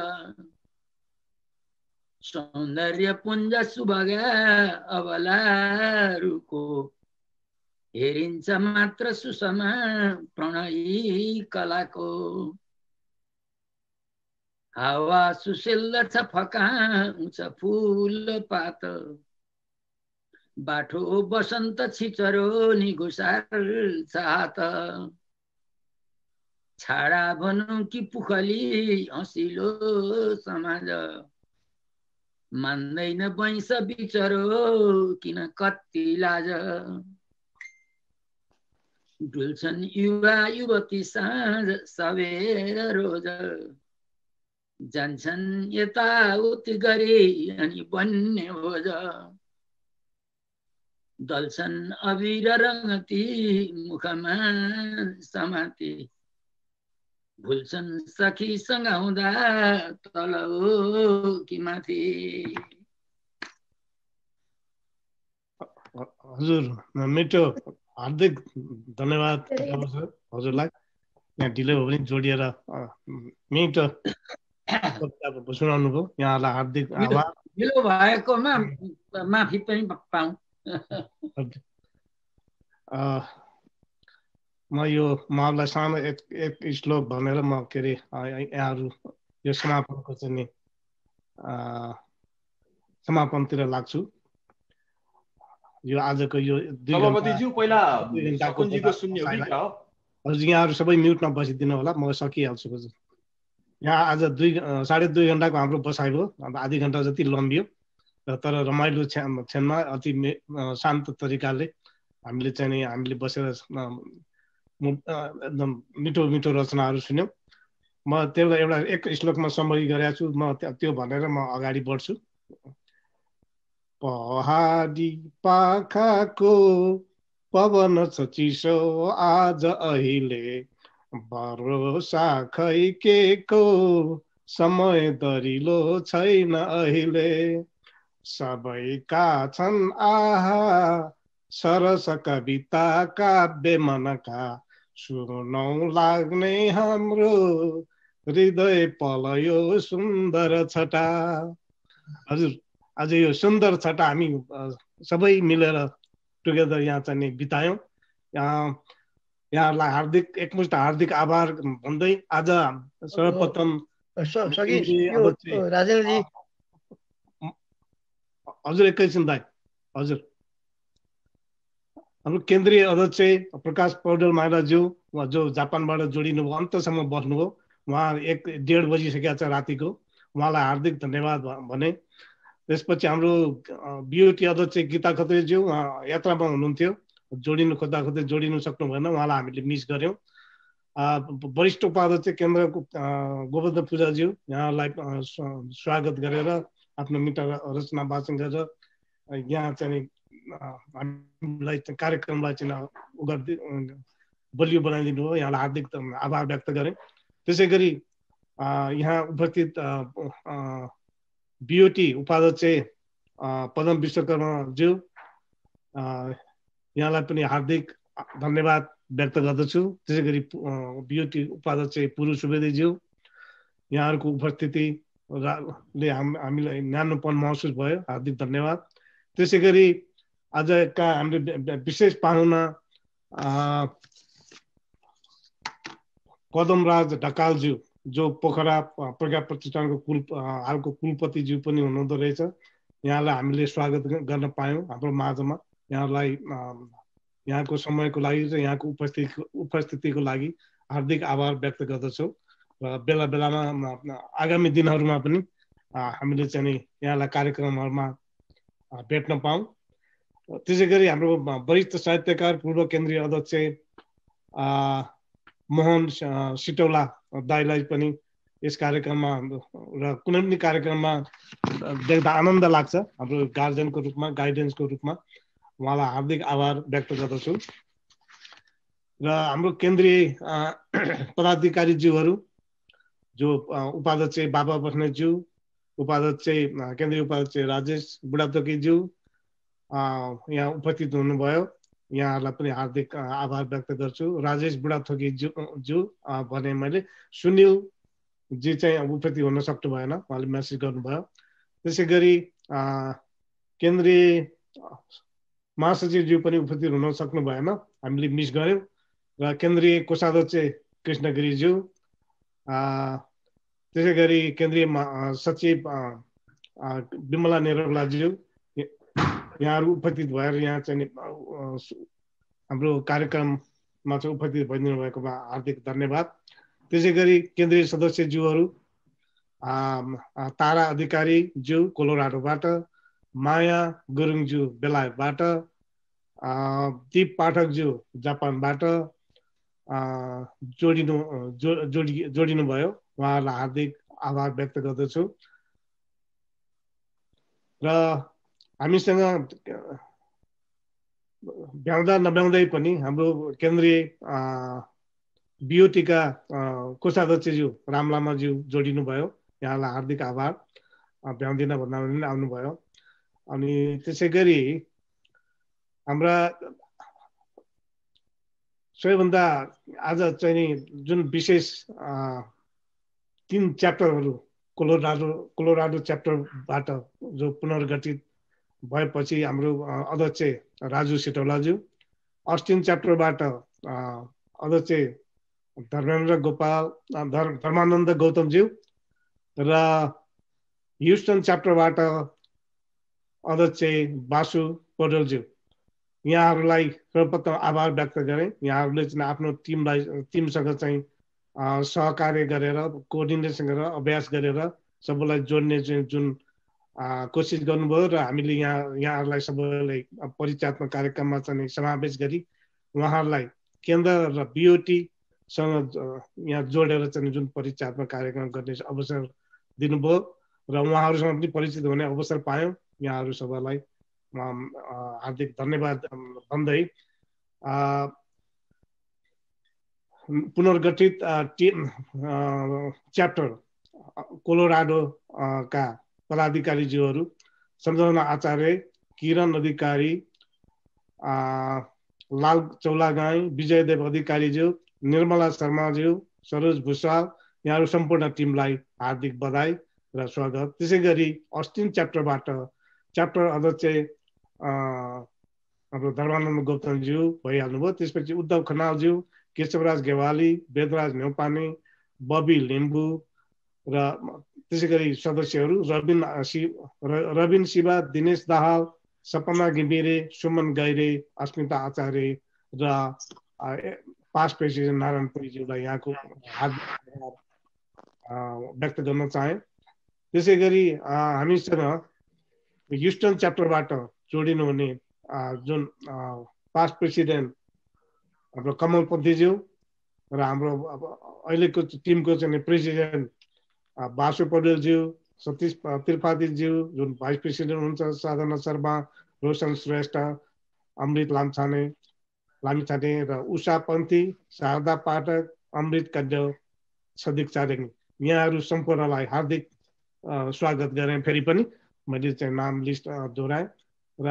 सौन्दर्य पुञ्ज सुभगा अबलाहरूको हेरिन्छ मात्र सुषमा प्रणयी कलाको हावा सुशील छ फकाउँछ फूल पात बाठो बसन्त छिचरो निगुसार हात छाडा भनौँ कि पुखली हँसिलो समाज मान्दैन वैंश बिचरो किन कति लाज डुल्छन् युवा युवती साँझ सबेर रोज जान्छन् यताउति गरी अनि बन्ने भोज दल्छन् अबिर रङ्गती मुखमा समाती भुल्छन् सखीसँग हुँदा तल हो कि माथि। हजुर मिठो हार्दिक धन्यवाद हजुरलाई यहाँ ढिलो भयो भने जोडिएर मिठो सुनाउनु भयो यहाँलाई हार्दिक आभार। ढिलो भएकोमा माफी पनि पाऊँ। म यो उहाँलाई सानो एक एक श्लोक भनेर म के अरे यहाँहरू यो समापनको चाहिँ नि समापनतिर लाग्छु। यो आजको यो सभापतिज्यू पहिला शकुनजीको सुन्ने हो कि हजुर यहाँहरू सबै म्युटमा बसिदिनु होला म सकिहाल्छु हजुर। यहाँ आज दुई साढे दुई घन्टाको हाम्रो बसाइ भयो अब आधी घन्टा जति लम्बियो र तर रमाइलो क्षणमा अति शान्त तरिकाले हामीले चाहिँ नि हामीले बसेर एकदम मिठो मिठो रचनाहरू सुन्यौँ। म त्यसलाई एउटा एक श्लोकमा सम्बोधित गरेको छु म त्यो भनेर म अगाडि बढ्छु। पहाडी पाखाको पवन छ चिसो आज अहिले भरोसा खै के को समय दरिलो छैन अहिले सबैका छन् आहा सरस कविता काव्य मनका सुनौ लाग्ने हाम्रो हृदय पलयो सुन्दर छटा। हजुर आज यो सुन्दर छटा हामी सबै मिलेर टुगेदर यहाँ चाहिँ बितायौँ। यहाँ यहाँहरूलाई हार्दिक एकमुष्ट हार्दिक आभार भन्दै आज सर्वप्रथम राजेन्द्रजी हजुर एकैछिन दाइ हजुर हाम्रो केन्द्रीय अध्यक्ष प्रकाश पौडेल महाराजज्यू जो जापानबाट जोडिनु भयो अन्तसम्म बस्नुभयो उहाँ एक डेढ बजिसकेको छ रातिको उहाँलाई हार्दिक धन्यवाद भने त्यसपछि हाम्रो बिओटी अध्यक्ष गीता खत्रीज्यू यात्रामा हुनुहुन्थ्यो, जोडिनु खोज्दा खोज्दै जोडिनु सक्नु भएन, उहाँलाई हामीले मिस गऱ्यौँ। वरिष्ठ उपाध्यक्ष केन्द्रको गोवर्धन पूजाज्यू, यहाँलाई स्वागत गरेर आफ्नो मिटर रचना वाचन गरेर यहाँ चाहिँ हामीलाई कार्यक्रमलाई चाहिँ उ गर्दै बलियो बनाइदिनु हो, यहाँलाई हार्दिक आभार व्यक्त गरेँ। त्यसै गरी यहाँ उपस्थित बिओटी उपाध्यक्ष पदम विश्वकर्माज्यू, यहाँलाई पनि हार्दिक धन्यवाद व्यक्त गर्दछु। त्यसै गरी बिओटी उपाध्यक्ष पुरु सुवेदीज्यू, यहाँहरूको उपस्थितिले हाम हामीलाई न्यानोपन महसुस भयो, हार्दिक धन्यवाद। त्यसै गरी आजका हामीले विशेष पाहुना कदमराज ढकालज्यू, जो पोखरा प्रज्ञा प्रतिष्ठानको कुल हालको कुलपतिज्यू पनि हुनुहुँदो रहेछ, यहाँलाई हामीले स्वागत गर्न पायौँ हाम्रो माझमा। यहाँलाई यहाँको समयको लागि र यहाँको उपस्थिति उपस्थितिको लागि हार्दिक आभार व्यक्त गर्दछौँ र बेला बेलामा आगामी दिनहरूमा पनि हामीले चाहिँ यहाँलाई कार्यक्रमहरूमा भेट्न पाऊँ। त्यसै गरी हाम्रो वरिष्ठ साहित्यकार पूर्व केन्द्रीय अध्यक्ष मोहन सिटौला दाईलाई पनि यस कार्यक्रममा र कुनै पनि कार्यक्रममा देख्दा आनन्द लाग्छ, हाम्रो गार्जियनको रूपमा गाइडेन्सको रूपमा उहाँलाई हार्दिक आभार व्यक्त गर्दछु। र हाम्रो केन्द्रीय पदाधिकारीज्यूहरू जो उपाध्यक्ष बाबा बस्नेतज्यू, उपाध्यक्ष केन्द्रीय उपाध्यक्ष राजेश बुढाथोकीज्यू यहाँ उपस्थित हुनुभयो, यहाँहरूलाई पनि हार्दिक आभार व्यक्त गर्छु। राजेश बुढाथोकीज्यू ज्यू भने मैले, सुनिल जी चाहिँ उपस्थित हुन सक्नु भएन, उहाँले मेसेज गर्नुभयो। त्यसै गरी केन्द्रीय महासचिवज्यू पनि उपस्थित हुन सक्नु भएन, हामीले मिस गऱ्यौँ। र केन्द्रीय कोषाध्यक्ष कृष्णगिरीज्यू, त्यसै गरी केन्द्रीय सचिव विमला नेरौलाज्यू, यहाँहरू उपस्थित भएर यहाँ चाहिँ हाम्रो कार्यक्रममा चाहिँ उपस्थित भइदिनु भएकोमा हार्दिक धन्यवाद। त्यसै गरी केन्द्रीय सदस्यज्यूहरू तारा अधिकारीज्यू कोलोराडोबाट, माया गुरुङज्यू बेलायतबाट, दीप पाठकज्यू जापानबाट जोडिनु जो जोडि जोडिनु भयो, उहाँहरूलाई हार्दिक आभार व्यक्त गर्दछु। र हामीसँग भ्याउँदा नभ्याउँदै पनि हाम्रो केन्द्रीय बिओटीका कोषाध्यक्षज्यू राम लामाज्यू जोडिनु भयो, यहाँलाई हार्दिक आभार, भ्याउँदिन भन्दा पनि आउनुभयो। अनि त्यसै गरी हाम्रा सबैभन्दा आज चाहिँ नि जुन विशेष तीन च्याप्टरहरू कोलोराडो कोलोराडो च्याप्टरबाट जो पुनर्गठित भएपछि हाम्रो अध्यक्ष राजु सिटौलाज्यू, अस्टिन च्याप्टरबाट अध्यक्ष धर्मेन्द्र गोपाल धर्मानन्द गौतमज्यू र ह्युस्टन च्याप्टरबाट अध्यक्ष बासु पौडेलज्यू, यहाँहरूलाई सर्वप्रथम आभार व्यक्त गरेँ। यहाँहरूले चाहिँ आफ्नो टिमलाई टिमसँग चाहिँ सहकार्य गरेर कोअर्डिनेसन गरेर अभ्यास गरेर सबैलाई जोड्ने चाहिँ जुन कोसिस गर्नुभयो र हामीले यहाँ यहाँहरूलाई सबैलाई परिचयात्मक कार्यक्रममा चाहिँ समावेश गरी उहाँहरूलाई केन्द्र र बिओटीसँग यहाँ जोडेर चाहिँ जुन परिचयात्मक कार्यक्रम गर्ने अवसर दिनुभयो र उहाँहरूसँग पनि परिचित हुने अवसर पायौँ। यहाँहरू सबैलाई हार्दिक धन्यवाद भन्दै पुनर्गठित टिम च्याप्टर कोलोराडोका पदाधिकारीज्यूहरू सम्झना आचार्य, किरण अधिकारी, लाल चौलागाई, विजयदेव अधिकारीज्यू, निर्मला शर्माज्यू, सरोज भूषाल, यहाँहरू सम्पूर्ण टिमलाई हार्दिक बधाई र स्वागत। त्यसै गरी अस्टिन च्याप्टरबाट च्याप्टर अध्यक्ष हाम्रो धर्मानन्द गौतमज्यू भइहाल्नुभयो। त्यसपछि उद्धव खनालज्यू, केशवराज गेवाली, वेदराज नेउपाने, बबी लिम्बू र त्यसै गरी सदस्यहरू रबिन रबिन शिवा, दिनेश दाहाल, सपना घिमिरे, सुमन गैरे, अस्मिता आचार्य र पास्ट प्रेसिडेन्ट नारायण पुरीज्यूलाई यहाँको हार्दिक व्यक्त गर्न चाहे। त्यसै गरी हामीसँग ह्युस्टन च्याप्टरबाट जोडिनु हुने जुन पास्ट प्रेसिडेन्ट हाम्रो कमल पन्थीज्यू र हाम्रो अब अहिलेको टिमको चाहिँ प्रेसिडेन्ट बासु पौडेलज्यू, सतीश त्रिपाठीज्यू जुन भाइस प्रेसिडेन्ट हुनुहुन्छ, साधना शर्मा, रोशन श्रेष्ठ, अमृत लामछाने लामिछाने र उषा पन्थी, शारदा पाठक, अमृत कड्डेल, सदिक चारेङ, यहाँहरू सम्पूर्णलाई हार्दिक स्वागत गरेँ। फेरि पनि मैले चाहिँ नाम लिस्ट दोहोऱ्याएँ र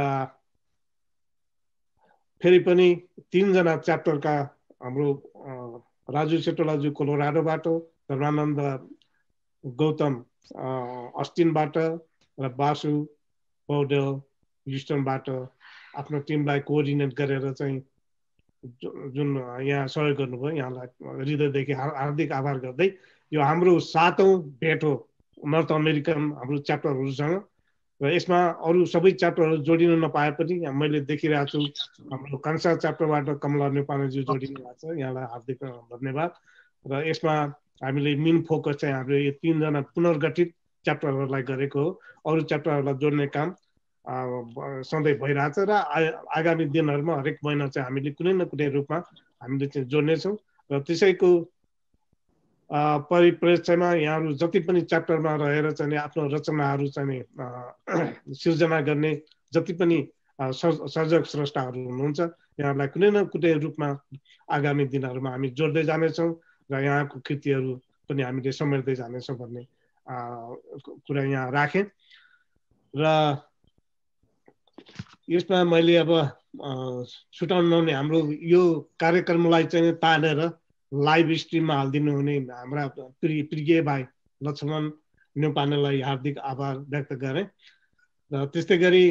फेरि पनि तीनजना च्याप्टरका हाम्रो राजु सेटोलाज्यू कोलोराडोबाट, धर्मानन्द गौतम अस्टिनबाट र बासु पौडेल ह्युस्टनबाट आफ्नो टिमलाई कोअर्डिनेट गरेर चाहिँ जुन यहाँ सहयोग गर्नुभयो, यहाँलाई हृदयदेखि हार्दिक आभार गर्दै यो हाम्रो सातौँ भेट हो नर्थ अमेरिकन हाम्रो च्याप्टरहरूसँग र यसमा अरू सबै च्याप्टरहरू जोडिन नपाए पनि मैले देखिरहेको छु हाम्रो कान्सा च्याप्टरबाट कमला नेपालजी जोडिनु भएको छ, यहाँलाई हार्दिक धन्यवाद। र यसमा हामीले मेन फोकस चाहिँ हाम्रो यो तीनजना पुनर्गठित च्याप्टरहरूलाई गरेको हो। अरू च्याप्टरहरूलाई जोड्ने काम सधैँ भइरहेछ र आगामी दिनहरूमा हरेक महिना चाहिँ हामीले कुनै न कुनै रूपमा हामीले चाहिँ जोड्नेछौँ र त्यसैको परिप्रेक्ष्यमा यहाँहरू जति पनि च्याप्टरमा रहेर चाहिँ आफ्नो रचनाहरू चाहिँ सिर्जना गर्ने जति पनि सर्जक स्रष्टाहरू हुनुहुन्छ, यहाँहरूलाई कुनै न कुनै रूपमा आगामी दिनहरूमा हामी जोड्दै जानेछौँ र यहाँको कृतिहरू पनि हामीले समेट्दै जानेछौँ भन्ने कुरा यहाँ राखेँ। र यसमा मैले अब छुटाउनु नहुने हाम्रो यो कार्यक्रमलाई चाहिँ तानेर लाइभ स्ट्रिममा हालिदिनु हुने हाम्रा प्रिय प्रिय भाइ लक्ष्मण नेपानेलाई हार्दिक आभार व्यक्त गरेँ। र त्यस्तै गरी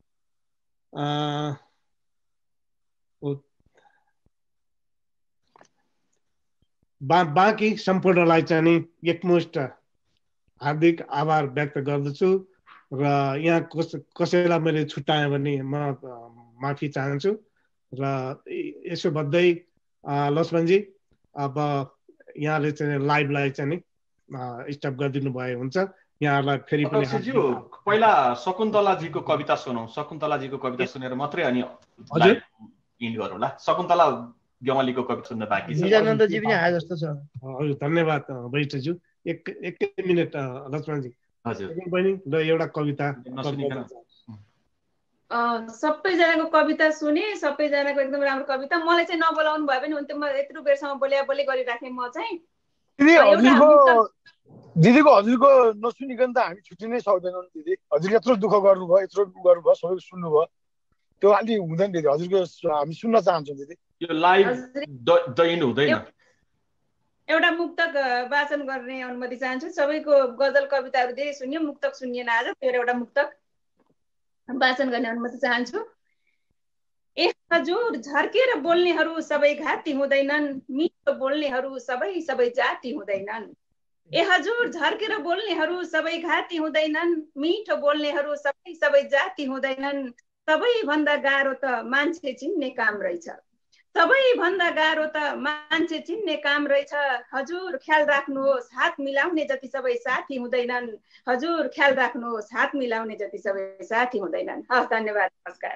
बा बाँकी सम्पूर्णलाई चाहिँ नि एकमुष्ट हार्दिक आभार व्यक्त गर्दछु र यहाँ कस कसैलाई मैले छुट्याएँ भने म माफी चाहन्छु। र यसो भन्दै लक्ष्मणजी अब यहाँले चाहिँ लाइभलाई चाहिँ नि स्टप गरिदिनु भए हुन्छ। यहाँहरूलाई फेरि पनि पहिला शकुन्तलाजीको कविता सुनौँ, शकुन्तलाजीको कविता सुनेर मात्रै अनि लाइभ इन्ड गरौँला। शकुन्तला गेवालीको कविता सुन्न बाँकी छ। निजानन्दजी पनि आए जस्तो छ। हजुर धन्यवाद वरिष्ठज्यू। एक एकै मिनट लक्ष्मणजी। हजुर बहिनी ल एउटा कविता। सबैजनाको कविता सुने, सबैजनाको एकदम राम्रो कविता। मलाई चाहिँ नबोलाउनु भयो भने हुन्थ्यो, म यत्रो बेरसम्म बोल्या बोली गरिराखेँ। म चाहिँ दिदीको हजुरको नसुनिकन त हामी छुट्टी नै सक्दैनौँ दिदी। हजुर यत्रो दुःख गर्नुभयो, यत्रो गर्नुभयो, सबै सुन्नुभयो, त्यो अलि हुँदैन दिदी। हजुरको हामी सुन्न चाहन्छौँ दिदी। यो लाइभ दैन हुँदैन। एउटा मुक्तक वाचन गर्ने अनुमति चाहन्छु। सबैको गजल कविताहरू धेरै सुन्यो, मुक्तक सुनिएन आज। त्यो एउटा मुक्तक वाचन गर्ने अनुमति चाहन्छु। ए हजुर झर्केर बोल्नेहरू सबै घाती हुँदैनन्, मिठो बोल्नेहरू सबै सबै जाति हुँदैनन्। ए हजुर झर्केर बोल्नेहरू सबै घाती हुँदैनन्, मिठो बोल्नेहरू सबै सबै जाति हुँदैनन्। सबैभन्दा गाह्रो त मान्छे चिन्ने काम रहेछ, सबैभन्दा गाह्रो त मान्छे चिन्ने काम रहेछ। हजुर ख्याल राख्नुहोस्, हात मिलाउने जति सबै साथी हुँदैनन्। हजुर ख्याल राख्नुहोस्, हात मिलाउने जति सबै साथी हुँदैनन्। हस्, धन्यवाद, नमस्कार।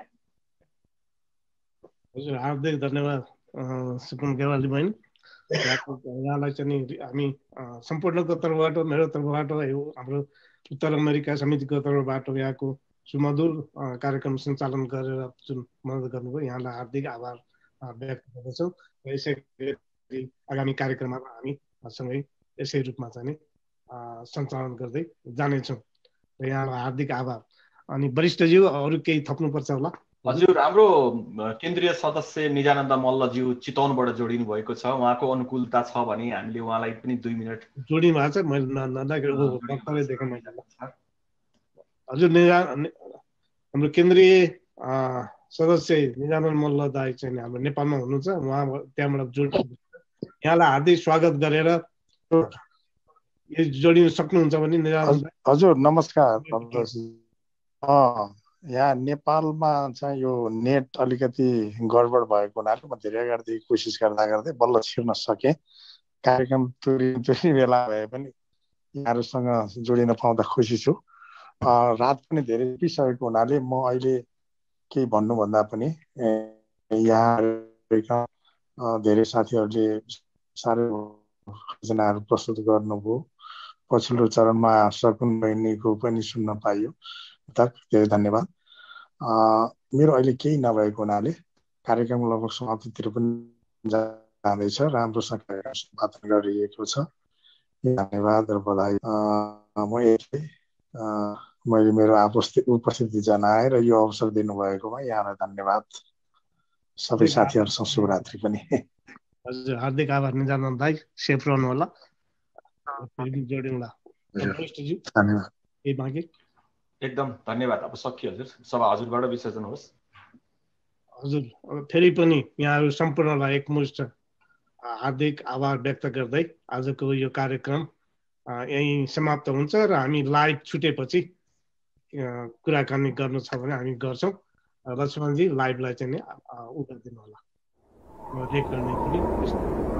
हजुर हार्दिक धन्यवाद सुकुन गेवाली बहिनी। यहाँलाई चाहिँ हामी सम्पूर्णको तर्फबाट, मेरो तर्फबाट, हाम्रो उत्तर अमेरिका समितिको तर्फबाट यहाँको सुमधुर कार्यक्रम सञ्चालन गरेर जुन मद्दत गर्नुभयो, यहाँलाई हार्दिक आभार व्यक्त गर्दछौँ। र यसै गरी आगामी कार्यक्रममा हामी सँगै यसै रूपमा चाहिँ सञ्चालन गर्दै जानेछौँ र यहाँलाई हार्दिक आभार। अनि वरिष्ठज्यू अरू केही थप्नुपर्छ होला? हजुर, हाम्रो केन्द्रीय सदस्य निजानन्द मल्लज्यू चितवनबाट जोडिनु भएको छ। उहाँको अनुकूलता छ भने हामीले उहाँलाई पनि दुई मिनट जोडिनु भएको छ। मैले देखेँ मैले। हजुर निजा हाम्रो केन्द्रीय सदस्य निजानन्द मल्ल दाई चाहिँ हाम्रो नेपालमा हुनुहुन्छ, उहाँ त्यहाँबाट जोड यहाँलाई हार्दिक स्वागत गरेर यो जोडिन सक्नुहुन्छ भने निजानन्द। हजुर नमस्कार। यहाँ नेपालमा चाहिँ यो नेट अलिकति गडबड भएको हुनाले म धेरै अगाडिदेखि कोसिस गर्दा गर्दै बल्ल छिर्न सकेँ। कार्यक्रम तुरी तुरी बेला भए पनि यहाँहरूसँग जोडिन पाउँदा खुसी छु रात पनि धेरै पिसकेको हुनाले म अहिले केही भन्नुभन्दा पनि यहाँ धेरै साथीहरूले साह्रै योजनाहरू प्रस्तुत गर्नुभयो। पछिल्लो चरणमा सकुन बहिनीको पनि सुन्न पाइयो। धेरै धन्यवाद। मेरो अहिले केही नभएको हुनाले कार्यक्रम लगभग समाप्तितिर पनि जाँदैछ। राम्रोसँग सम्पादन गरिएको छ। धन्यवाद र बधाई। म यसले मैले मेरो उपस्थिति जनाएर यो अवसर दिनुभएकोमा यहाँलाई धन्यवाद। सबै साथीहरूसँग शुभरात्रि पनि। हजुर हार्दिक आभार निजानन्द दाइ, सेफ रहनु होला। जोड्यौँला। धन्यवाद। ए बाँकी एकदम धन्यवाद। अब सकियो हजुर, सभा हजुरबाट विसर्जन होस्। हजुर फेरि पनि यहाँहरू सम्पूर्णलाई एकमुष्ट हार्दिक आभार व्यक्त गर्दै आजको यो कार्यक्रम यहीँ समाप्त हुन्छ र हामी लाइभ छुटेपछि कुराकानी गर्नु छ भने हामी गर्छौँ। लक्ष्मणजी लाइभलाई चाहिँ उ गरिदिनु होला, रेकर्ड गर्ने पनि।